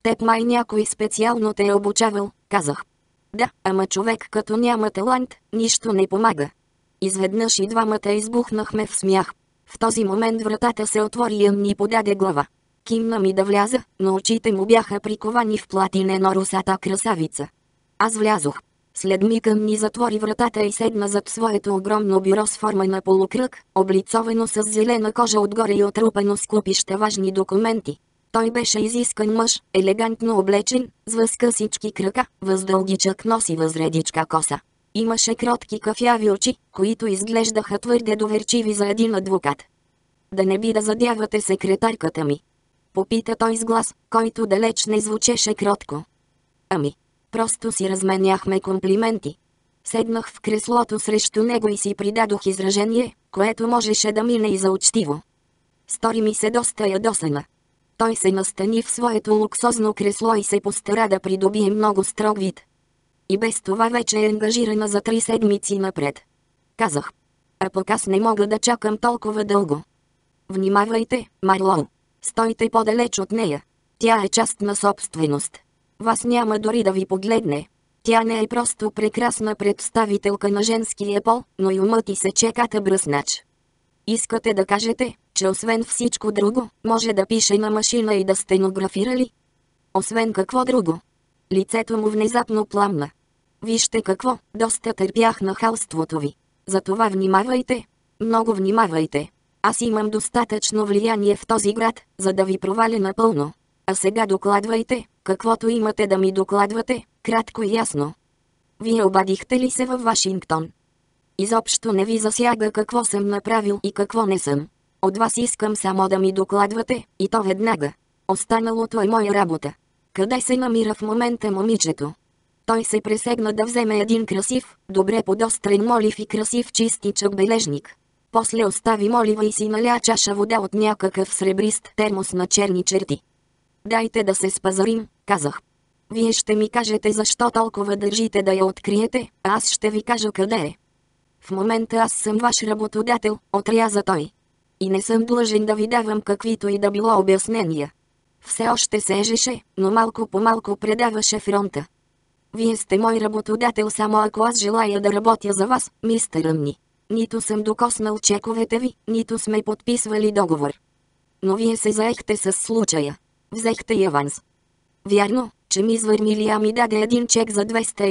Теб май някой специално те е обучавал, казах. Да, ама човек като няма талант, нищо не помага. Изведнъж и двамата избухнахме в смях. В този момент вратата се отвори и ми подаде глава. Кимна ми да вляза, но очите му бяха приковани в платинено русата красавица. Аз влязох. След мига ми затвори вратата и седна зад своето огромно бюро с форма на полукръг, облицовано с зелена кожа отгоре и отрупано с купища важни документи. Той беше изискан мъж, елегантно облечен, с възкъсички крака, въздългичък нос и възредичка коса. Имаше кротки кафяви очи, които изглеждаха твърде доверчиви за един адвокат. Да не би да задявате секретарката ми? Попита той с глас, който далеч не звучеше кротко. Ами, просто си разменяхме комплименти. Седнах в креслото срещу него и си придадох изражение, което можеше да мине и за учтиво. Стори ми се доста ядосана. Той се настани в своето луксозно кресло и се постара да придобие много строг вид. И без това вече е ангажирана за 3 седмици напред. Казах. А пък аз не мога да чакам толкова дълго. Внимавайте, Марлоу. Стойте по-далеч от нея. Тя е частна собственост. Вас няма дори да ви погледне. Тя не е просто прекрасна представителка на женския пол, но и умът и се чеката бръснач. Искате да кажете, че освен всичко друго, може да пише на машина и да стенографира ли? Освен какво друго? Лицето му внезапно пламна. Вижте какво, доста търпях нахалството ви. Затова внимавайте, много внимавайте. Аз имам достатъчно влияние в този град, за да ви проваля напълно. А сега докладвайте, каквото имате да ми докладвате, кратко и ясно. Вие обадихте ли се във Вашингтон? Изобщо не ви засяга какво съм направил и какво не съм. От вас искам само да ми докладвате, и то веднага. Останалото е моя работа. Къде се намира в момента момичето? Той се пресегна да вземе един красив, добре подострен молив и красив чистичък бележник. После остави молива и си наля чаша вода от някакъв сребрист термос на черни черти. Дайте да се спазарим, казах. Вие ще ми кажете защо толкова държите да я откриете, а аз ще ви кажа къде е. В момента аз съм ваш работодател, отряза той. И не съм длъжен да ви давам каквито и да било обяснения. Все още се ежеше, но малко по малко предаваше фронта. Вие сте мой работодател само ако аз желая да работя за вас, мистер Ръмни. Нито съм докоснал чековете ви, нито сме подписвали договор. Но вие се заехте с случая. Взехте и аванс. Вярно, че мис Върмилия ми даде един чек за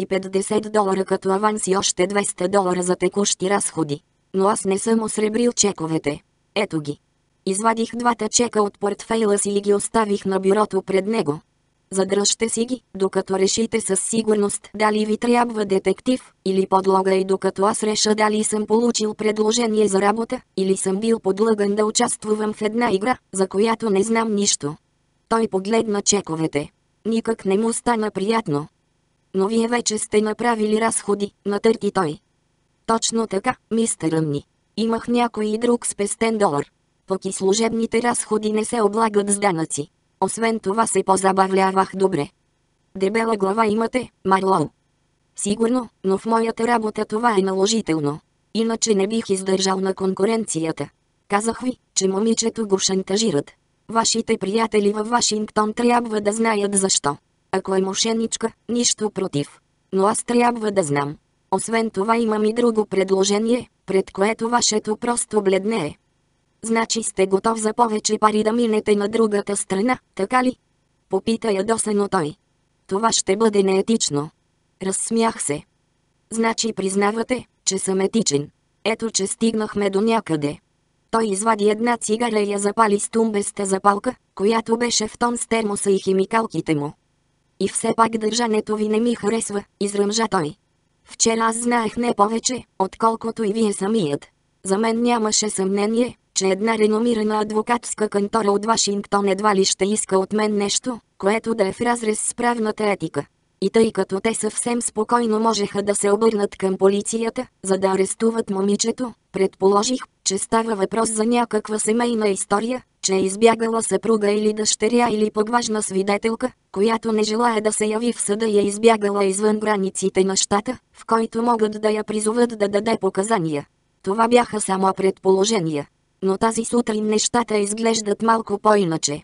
$250 като аванс и още $200 за текущи разходи. Но аз не съм осребрил чековете. Ето ги. Извадих двата чека от портфейла си и ги оставих на бюрото пред него. Задръжте си ги, докато решите със сигурност дали ви трябва детектив или подлога и докато аз реша дали съм получил предложение за работа или съм бил подлъган да участвам в една игра, за която не знам нищо. Той погледна чековете. Никак не му стана приятно. Но вие вече сте направили разходи, натърти той. Точно така, мистер Ръмни. Имах някой и друг спестен долар. Пък и служебните разходи не се облагат с данъци. Освен това се позабавлявах добре. Дебела глава имате, Марлоу. Сигурно, но в моята работа това е наложително. Иначе не бих издържал на конкуренцията. Казах ви, че момичето го шантажират. Вашите приятели във Вашингтон трябва да знаят защо. Ако е мошеничка, нищо против. Но аз трябва да знам. Освен това имам и друго предложение, пред което вашето просто бледнее. Значи сте готов за повече пари да минете на другата страна, така ли? Попита ядосано той. Това ще бъде неетично. Разсмях се. Значи признавате, че съм етичен. Ето че стигнахме до някъде. Той извади една цигара и я запали с тумбеста запалка, която беше в тон с термоса и химикалките му. И все пак държането ви не ми харесва, изръмжа той. Вчера аз знаех не повече, отколкото и вие самият. За мен нямаше съмнение, че една реномирана адвокатска кантора от Вашингтон едва ли ще иска от мен нещо, което да е в разрез с правната етика. И тъй като те съвсем спокойно можеха да се обърнат към полицията, за да арестуват момичето, предположих, че става въпрос за някаква семейна история, че е избягала съпруга или дъщеря или пък важна свидетелка, която не желая да се яви в съда и е избягала извън границите на щата, в който могат да я призоват да даде показания. Това бяха само предположения. Но тази сутрин нещата изглеждат малко по-иначе.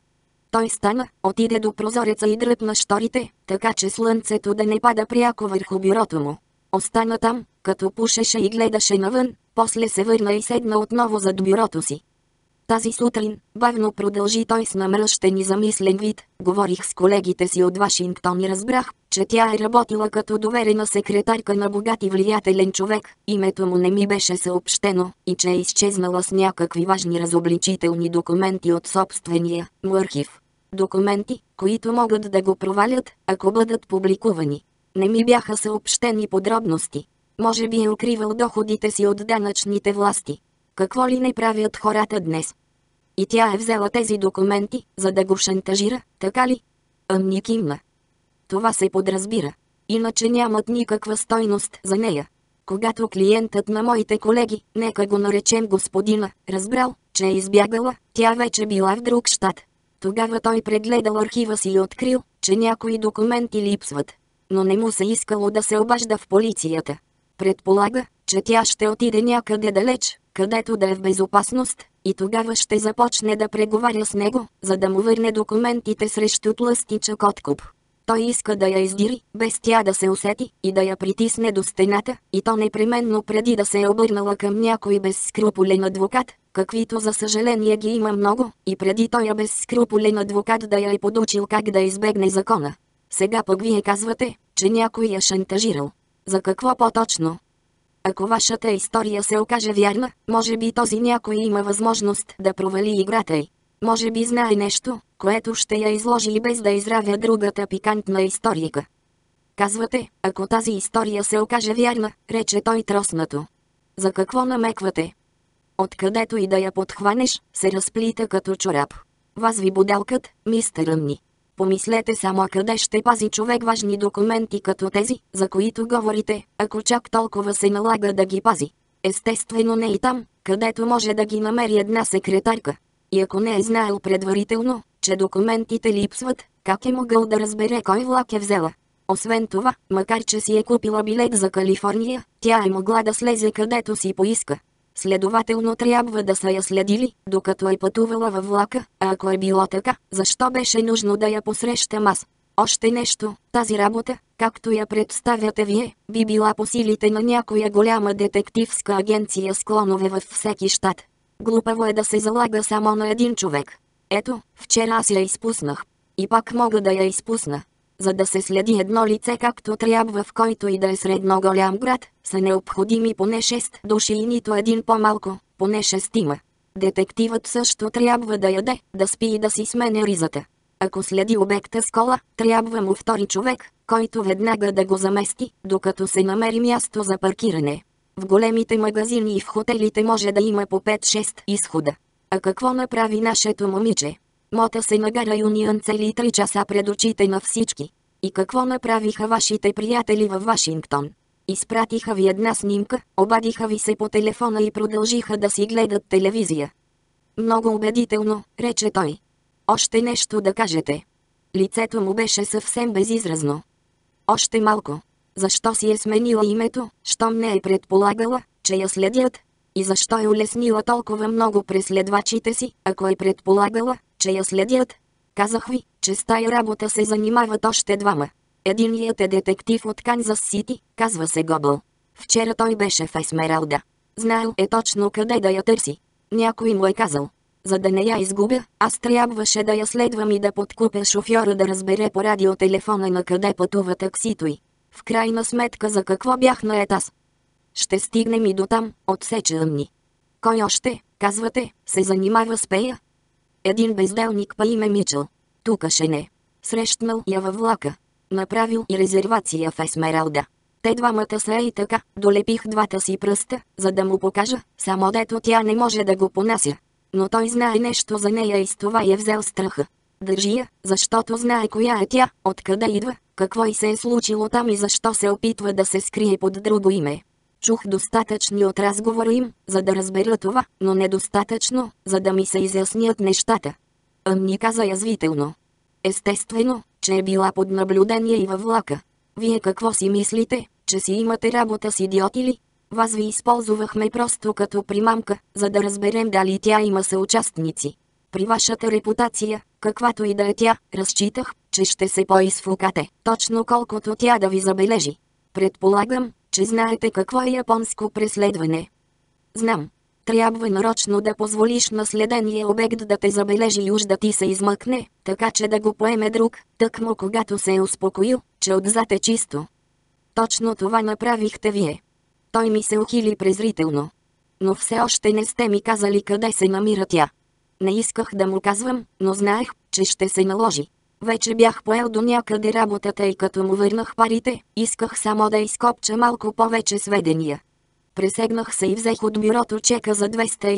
Той стана, отиде до прозореца и дръпна щорите, така че слънцето да не пада пряко върху бюрото му. Остана там, като пушеше и гледаше навън, после се върна и седна отново зад бюрото си. Тази сутрин, бавно продължи той с намръщен и замислен вид, говорих с колегите си от Вашингтон и разбрах, че тя е работила като доверена секретарка на богат и влиятелен човек, името му не ми беше съобщено, и че е изчезнала с някакви важни разобличителни документи от собствения му архив. Документи, които могат да го провалят, ако бъдат публикувани. Не ми бяха съобщени подробности. Може би е укривал доходите си от данъчните власти. Какво ли не правят хората днес? И тя е взела тези документи, за да го шантажира, така ли? Ъмни кимна. Това се подразбира. Иначе нямат никаква стойност за нея. Когато клиентът на моите колеги, нека го наречем господина, разбрал, че е избягала, тя вече била в друг щат. Тогава той прегледал архива си и открил, че някои документи липсват. Но не му се искало да се обажда в полицията. Предполага, че тя ще отиде някъде далеч, където да е в безопасност, и тогава ще започне да преговаря с него, за да му върне документите срещу тлъстичък откуп. Той иска да я издири, без тя да се усети, и да я притисне до стената, и то непременно преди да се е обърнала към някой безскрупулен адвокат, каквито за съжаление ги има много, и преди той безскрупулен адвокат да я е подучил как да избегне закона. Сега пък вие казвате, че някой я шантажирал. За какво по-точно? Ако вашата история се окаже вярна, може би този някой има възможност да провали играта й. Може би знае нещо, което ще я изложи и без да изравя другата пикантна историка. Казвате, ако тази история се окаже вярна, рече той троснато. За какво намеквате? Откъдето и да я подхванеш, се разплита като чорап. Вас ви бодалкът, мистер Ъмни. Помислете само къде ще пази човек важни документи като тези, за които говорите, ако чак толкова се налага да ги пази. Естествено не и там, където може да ги намери една секретарка. И ако не е знаел предварително, че документите липсват, как е могъл да разбере кой влак е взела? Освен това, макар че си е купила билет за Калифорния, тя е могла да слезе където си поиска. Следователно трябва да са я следили, докато е пътувала във влака, а ако е било така, защо беше нужно да я посрещам аз? Още нещо, тази работа, както я представяте вие, би била по силите на някоя голяма детективска агенция с клонове във всеки щат. Глупаво е да се залага само на един човек. Ето, вчера аз я изпуснах. И пак мога да я изпусна. За да се следи едно лице както трябва в който и да е средно голям град, са необходими поне 6 души и нито един по-малко, поне 6. Детективът също трябва да яде, да спи и да си сменя ризата. Ако следи обекта с кола, трябва му втори човек, който веднага да го замести, докато се намери място за паркиране. В големите магазини и в хотелите може да има по 5-6 изхода. А какво направи нашето момиче? Мота се на гара Юнион цели 3 часа пред очите на всички. И какво направиха вашите приятели във Вашингтон? Изпратиха ви една снимка, обадиха ви се по телефона и продължиха да си гледат телевизия. Много убедително, рече той. Още нещо да кажете. Лицето му беше съвсем безизразно. Още малко. Защо си е сменила името, щом не е предполагала, че я следят? И защо е улеснила толкова много преследвачите си, ако е предполагала, че я следят? Казах ви, че с тая работа се занимават още 2. Единият е детектив от Канзас Сити, казва се Гобъл. Вчера той беше в Есмералда. Знаел е точно къде да я търси. Някой му е казал. За да не я изгубя, аз трябваше да я следвам и да подкупя шофьора да разбере по радиотелефона на къде пътува таксито й. В крайна сметка за какво бях наед аз? Ще стигнем и до там, отсече Ъмни. Кой още, казвате, се занимава с пея? Един безделник по име Мичъл. Тукаше не. Срещнал я във влака. Направил и резервация в Есмералда. Те двамата са и така, долепих 2 си пръста, за да му покажа, само дето тя не може да го понася. Но той знае нещо за нея и с това е взел страха. Държи я, защото знае коя е тя, откъде идва, какво й се е случило там и защо се опитва да се скрие под друго име. Чух достатъчни от разговора им, за да разбера това, но недостатъчно, за да ми се изяснят нещата. Ъмни каза язвително. Естествено, че е била под наблюдение и във влака. Вие какво си мислите, че си имате работа с идиоти ли? Вас ви използвахме просто като примамка, за да разберем дали тя има съучастници. При вашата репутация, каквато и да е тя, разчитах, че ще се поизфукате, точно колкото тя да ви забележи. Предполагам, че знаете какво е японско преследване. Знам. Трябва нарочно да позволиш на следения обект да те забележи и уж да ти се измъкне, така че да го поеме друг, тъкмо когато се е успокоил, че отзад е чисто. Точно това направихте вие. Той ми се ухили презрително. Но все още не сте ми казали къде се намира тя. Не исках да му казвам, но знаех, че ще се наложи. Вече бях поел до някъде работата и като му върнах парите, исках само да изкопча малко повече сведения. Пресегнах се и взех от бюрото чека за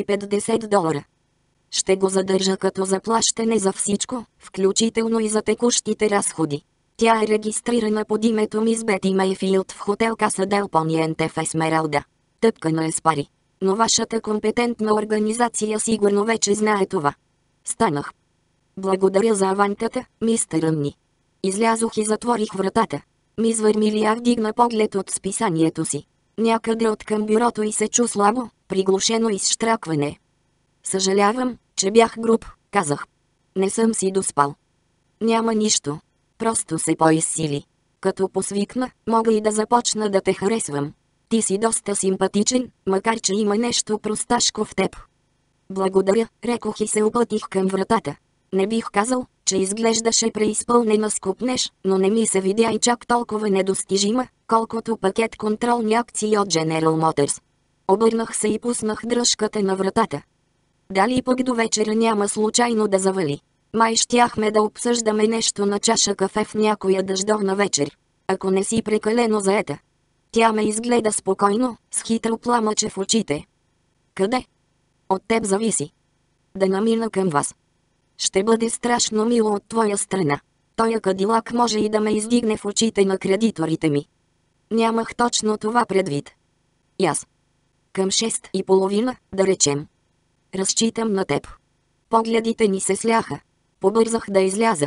$250. Ще го задържа като заплащане за всичко, включително и за текущите разходи. Тя е регистрирана под името мис Бети Мейфилд в хотел Каса Дел Пониенте в Есмералда. Тъпкана е с пари. Но вашата компетентна организация сигурно вече знае това. Станах. Благодаря за авантата, мистер Ръмни. Излязох и затворих вратата. Мис Върмилия вдигна поглед от списанието си. Някъде от към бюрото и се чу слабо, приглушено изштракване. Съжалявам, че бях груб, казах. Не съм си доспал. Няма нищо. Просто се поизсили. Като посвикна, мога и да започна да те харесвам. Ти си доста симпатичен, макар че има нещо просташко в теб. Благодаря, рекох и се опътих към вратата. Не бих казал, че изглеждаше преизпълнена с купнеж, но не ми се видя и чак толкова недостижима, колкото пакет контролни акции от General Motors. Обърнах се и пуснах дръжката на вратата. Дали пък до вечера няма случайно да завали. Май щяхме да обсъждаме нещо на чаша кафе в някоя дъждовна вечер. Ако не си прекалено заета. Тя ме изгледа спокойно, с хитро пламъче в очите. Къде? От теб зависи. Да намина към вас. Ще бъде страшно мило от твоя страна. Тоя кадилак може и да ме издигне в очите на кредиторите ми. Нямах точно това предвид. И аз. Към 6:30, да речем. Разчитам на теб. Погледите ни се сляха. Побързах да изляза.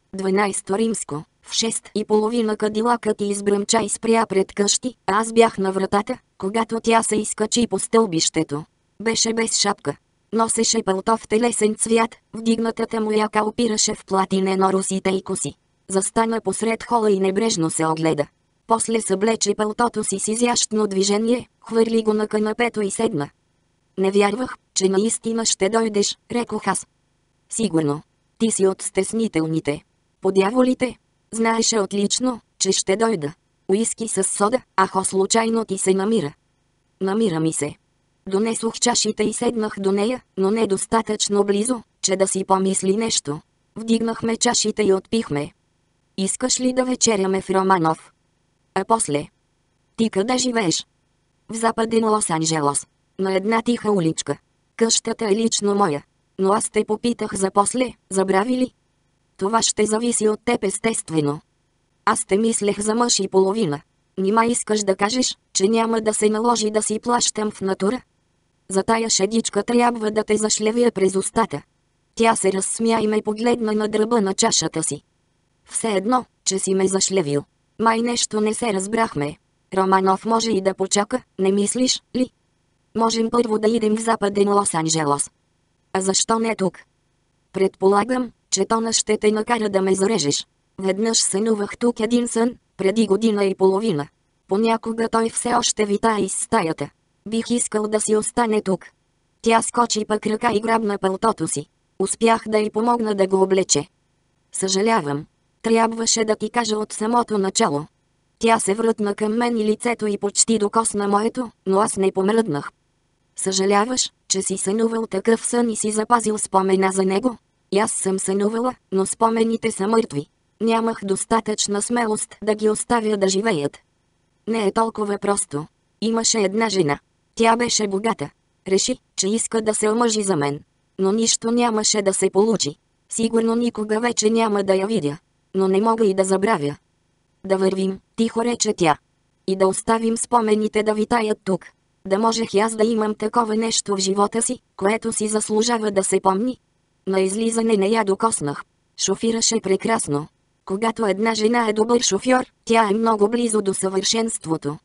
12 римско. В 6:30 кадилакът избръмча и спря пред къщи, а аз бях на вратата, когато тя се изкачи по стълбището. Беше без шапка. Носеше пълто в телесен цвят, вдигнатата му яка опираше в платинено русите и коси. Застана посред хола и небрежно се огледа. После съблече пълтото си с изящно движение, хвърли го на канапето и седна. Не вярвах, че наистина ще дойдеш, рекох аз. Сигурно. Ти си от стеснителните. Подяволите. Знаеше отлично, че ще дойда. Уиски с сода, ако случайно ти се намира. Намира ми се. Донесох чашите и седнах до нея, но не достатъчно близо, че да си помисли нещо. Вдигнахме чашите и отпихме. Искаш ли да вечеряме в Романов? А после? Ти къде живееш? В Западен Лос-Анджелос. На една тиха уличка. Къщата е лично моя. Но аз те попитах за после, забрави ли? Това ще зависи от теб естествено. Аз те мислех за мъж и половина. Нима искаш да кажеш, че няма да се наложи да си плащам в натура? За тая шедичка трябва да те зашлевя през устата. Тя се разсмя и ме погледна на дръба на чашата си. Все едно, че си ме зашлевил. Май нещо не се разбрахме. Романов може и да почака, не мислиш ли? Можем първо да идем в Западен Лос-Анджелос. А защо не тук? Предполагам, че Тона ще те накара да ме зарежеш. Веднъж сънувах тук един сън, преди година и половина. Понякога той все още витае из стаята. Бих искал да си остане тук. Тя скочи пък ръка и грабна пълтото си. Успях да й помогна да го облече. Съжалявам. Трябваше да ти кажа от самото начало. Тя се врътна към мен и лицето й почти докосна моето, но аз не помръднах. Съжаляваш, че си сънувал такъв сън и си запазил спомена за него? И аз съм сънувала, но спомените са мъртви. Нямах достатъчна смелост да ги оставя да живеят. Не е толкова просто. Имаше една жена. Тя беше богата. Реши, че иска да се омъжи за мен. Но нищо нямаше да се получи. Сигурно никога вече няма да я видя. Но не мога и да забравя. Да вървим, тихо рече тя. И да оставим спомените да витаят тук. Да можех и аз да имам такова нещо в живота си, което си заслужава да се помни. На излизане не я докоснах. Шофираше прекрасно. Когато една жена е добър шофьор, тя е много близо до съвършенството.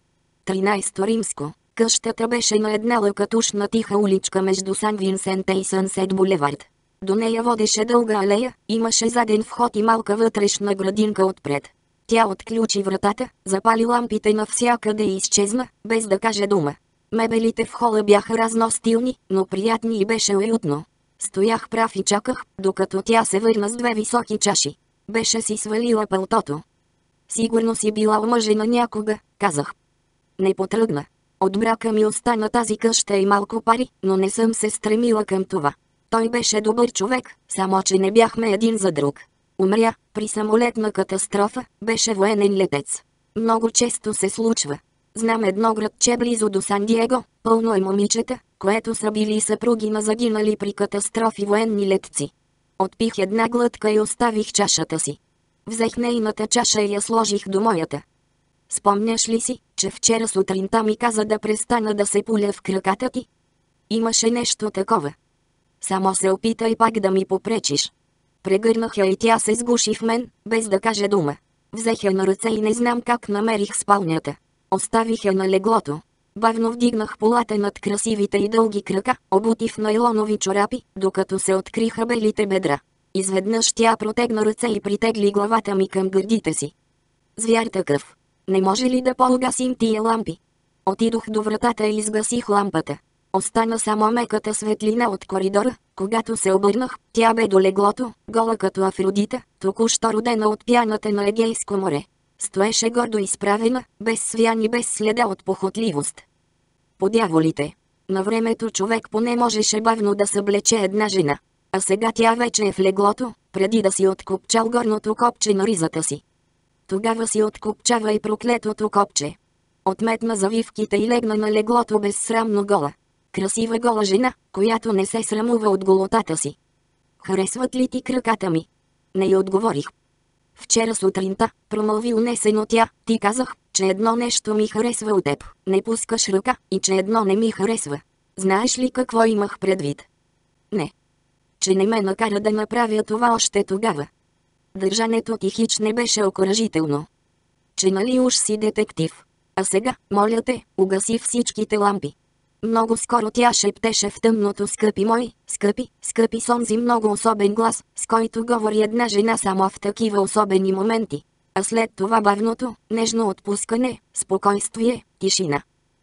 13 римско. Къщата беше на една лъкатушна тиха уличка между Сан Винсент и Сънсет булевард. До нея водеше дълга алея, имаше заден вход и малка вътрешна градинка отпред. Тя отключи вратата, запали лампите навсякъде и изчезна, без да каже дума. Мебелите в хола бяха разностилни, но приятни и беше уютно. Стоях прав и чаках, докато тя се върна с две високи чаши. Беше си свалила пълтото. Сигурно си била омъжена някога, казах. Не потръгна. От брака ми остана тази къща и малко пари, но не съм се стремила към това. Той беше добър човек, само че не бяхме един за друг. Умря при самолетна катастрофа, беше военен летец. Много често се случва. Знам едно градче близо до Сан-Диего, пълно е момичета, което са били съпруги на загинали при катастрофи военни летци. Отпих една глътка и оставих чашата си. Взех нейната чаша и я сложих до моята. Спомняш ли си, че вчера сутринта ми каза да престана да се пуля в краката ти? Имаше нещо такова. Само се опитай пак да ми попречиш. Прегърнах я и тя се сгуши в мен, без да каже дума. Взех я на ръце и не знам как намерих спалнята. Оставих я на леглото. Бавно вдигнах полата над красивите и дълги крака, обути в найлонови чорапи, докато се откриха белите бедра. Изведнъж тя протегна ръце и притегли главата ми към гърдите си. Звяр такъв. Не може ли да погасим тия лампи? Отидох до вратата и изгасих лампата. Остана само меката светлина от коридора. Когато се обърнах, тя бе до леглото, гола като Афродита, току-що родена от пяната на Егейско море. Стоеше гордо изправена, без свян и без следа от похотливост. По дяволите! На времето човек поне можеше бавно да съблече една жена. А сега тя вече е в леглото, преди да си откопчал горното копче на ризата си. Тогава си откопчава и проклетото копче. Отметна завивките и легна на леглото безсрамно гола. Красива гола жена, която не се срамува от голотата си. Харесват ли ти краката ми? Не й отговорих. Вчера сутринта, промълви унесено тя, ти казах, че едно нещо ми харесва от теб, не пускаш ръка, и че едно не ми харесва. Знаеш ли какво имах предвид? Не. Че не ме накара да направя това още тогава. Държането ти хич не беше окуражително. Че нали уж си детектив. А сега, моля те, угаси всичките лампи. Много скоро тя шептеше в тъмното: скъпи мой, скъпи с онзи много особен глас, с който говори една жена само в такива особени моменти. А след това бавното, нежно отпускане, спокойствие, тишина.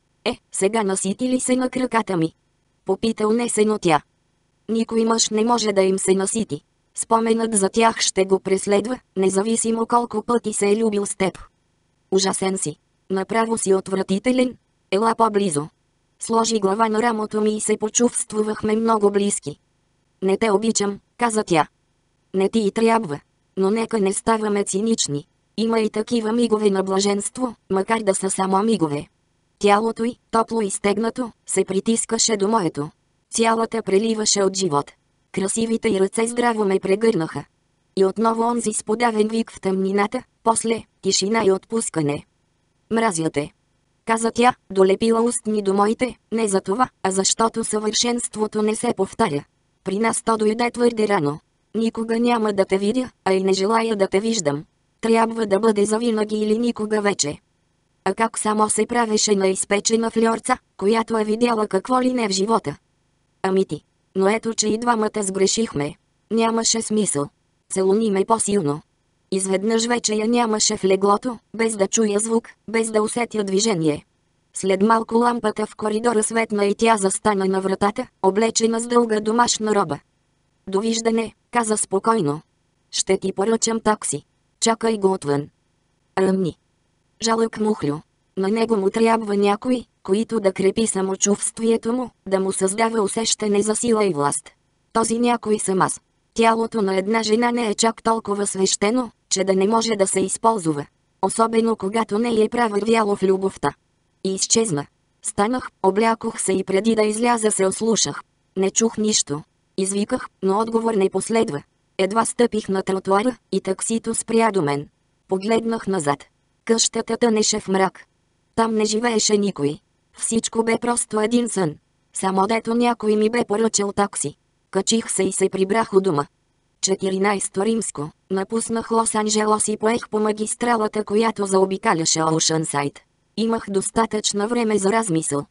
Сега насити ли се на краката ми? Попита унесено тя. Никой мъж не може да им се насити. Споменът за тях ще го преследва, независимо колко пъти се е любил с теб. Ужасен си. Направо си отвратителен. Ела по-близо. Сложи глава на рамото ми и се почувствахме много близки. Не те обичам, каза тя. Не ти и трябва. Но нека не ставаме цинични. Има и такива мигове на блаженство, макар да са само мигове. Тялото й, топло и стегнато, се притискаше до моето. Цялата преливаше от живот. Красивите й ръце здраво ме прегърнаха. И отново онзи сподавен вик в тъмнината, после тишина и отпускане. Мразя те, каза тя, долепила устни до моите, не за това, а защото съвършенството не се повтаря. При нас то дойде твърде рано. Никога няма да те видя, а и не желая да те виждам. Трябва да бъде завинаги или никога вече. А как само се правеше на изпечена фльорца, която е видяла какво ли не в живота. Ами ти. Но ето, че и двамата сгрешихме. Нямаше смисъл. Целуни ме по-силно. Изведнъж вече я нямаше в леглото, без да чуя звук, без да усетя движение. След малко лампата в коридора светна и тя застана на вратата, облечена с дълга домашна роба. Довиждане, каза спокойно. Ще ти поръчам такси. Чакай го отвън. Ръмни. Жалък мухлю. На него му трябва някой, който да крепи самочувствието му, да му създава усещане за сила и власт. Този някой съм аз. Тялото на една жена не е чак толкова свещено, че да не може да се използва. Особено когато не е правървяло в любовта. И изчезна. Станах, облякох се и преди да изляза се ослушах. Не чух нищо. Извиках, но отговор не последва. Едва стъпих на тротуара и таксито спря до мен. Погледнах назад. Къщата тънеше в мрак. Там не живееше никой. Всичко бе просто един сън. Само дето някой ми бе поръчал такси. Качих се и се прибрах у дома. 14 римско. Напуснах Лос-Анджелос и поех по магистралата, която заобикаляше Оушънсайд. Имах достатъчно време за размисъл.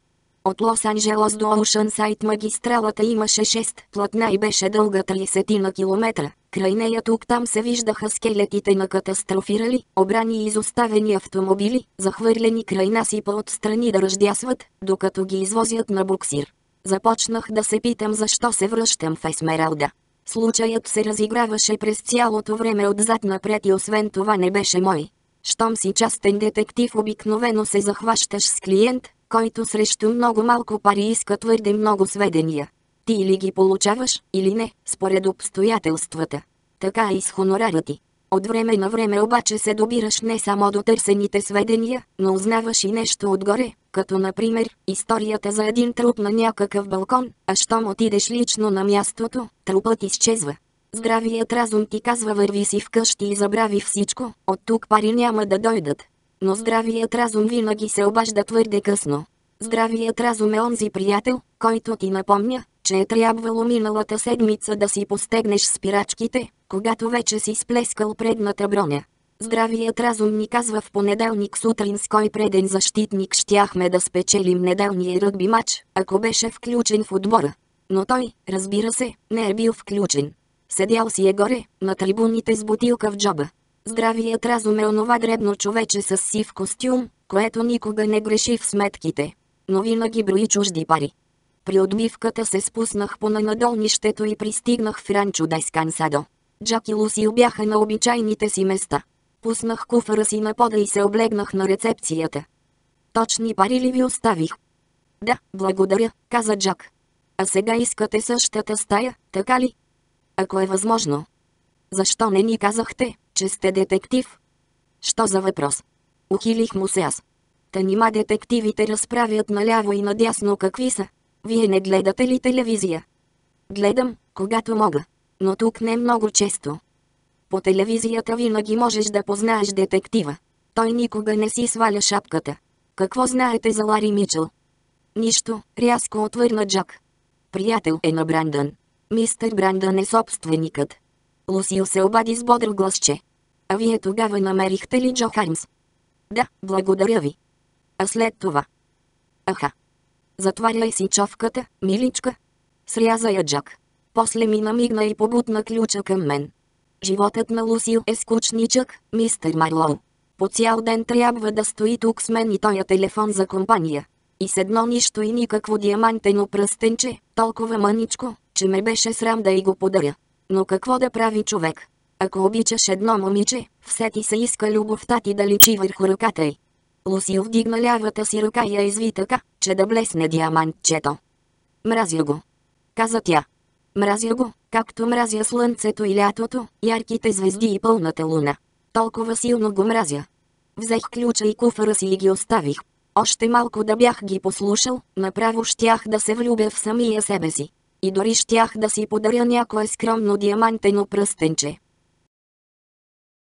От Лос-Анджелос до Оушънсайд магистралата имаше 6 платна и беше дълга 30 на километра. Край нея тук-там се виждаха скелетите на катастрофирали, обрани и изоставени автомобили, захвърлени край насипа отстрани да ръждясват, докато ги извозят на буксир. Започнах да се питам защо се връщам в Есмералда. Случаят се разиграваше през цялото време отзад напред и освен това не беше мой. Щом си частен детектив, обикновено се захващаш с клиент, който срещу много малко пари иска твърде много сведения. Ти или ги получаваш, или не, според обстоятелствата. Така и с хонорара ти. От време на време обаче се добираш не само до търсените сведения, но узнаваш и нещо отгоре, като например, историята за един труп на някакъв балкон, а щом отидеш лично на мястото, трупът изчезва. Здравият разум ти казва върви си вкъщи и забрави всичко, от тук пари няма да дойдат. Но здравият разум винаги се обажда твърде късно. Здравият разум е онзи приятел, който ти напомня, че е трябвало миналата седмица да си постегнеш спирачките, когато вече си сплескал предната броня. Здравият разум ни казва в понеделник сутрин с кой преден защитник щяхме да спечелим неделния ръгби мач, ако беше включен в отбора. Но той, разбира се, не е бил включен. Седял си е горе, на трибуните с бутилка в джоба. Здравият разум е онова дребно човече с сив костюм, което никога не греши в сметките, но винаги брои чужди пари. При отбивката се спуснах по надолнището и пристигнах в ранчо Дескансадо. Джак и Лусил бяха на обичайните си места. Пуснах куфара си на пода и се облегнах на рецепцията. Точни пари ли ви оставих? Да, благодаря, каза Джак. А сега искате същата стая, така ли? Ако е възможно. Защо не ни казахте, че сте детектив? Що за въпрос? Ухилих му се аз. Та нима детективите разправят наляво и надясно какви са. Вие не гледате ли телевизия? Гледам, когато мога. Но тук не много често. По телевизията винаги можеш да познаеш детектива. Той никога не си сваля шапката. Какво знаете за Лари Мичъл? Нищо, рязко отвърна Джак. Приятел е на Брандън. Мистер Брандън е собственикът. Лусил се обади с бодро гласче. А вие тогава намерихте ли Джо Хармс? Да, благодаря ви. А след това? Аха. Затваряй си човката, миличка. Сряза я Джак. После ми намигна и побутна ключа към мен. Животът на Лусил е скучничък, мистер Марлоу. По цял ден трябва да стои тук с мен и тоя телефон за компания. И с едно нищо и никакво диамантено пръстенче, толкова мъничко, че ме беше срам да й го подаря. Но какво да прави човек? Ако обичаш едно момиче, все ти се иска любовта ти да личи върху ръката й. Лусил вдигна лявата си ръка и я изви така, че да блесне диамантчето. Мразя го, каза тя. Мразя го, както мразя слънцето и лятото, ярките звезди и пълната луна. Толкова силно го мразя. Взех ключа и куфара си и ги оставих. Още малко да бях ги послушал, направо щях да се влюбя в самия себе си. И дори щях да си подаря някое скромно диамантено пръстенче.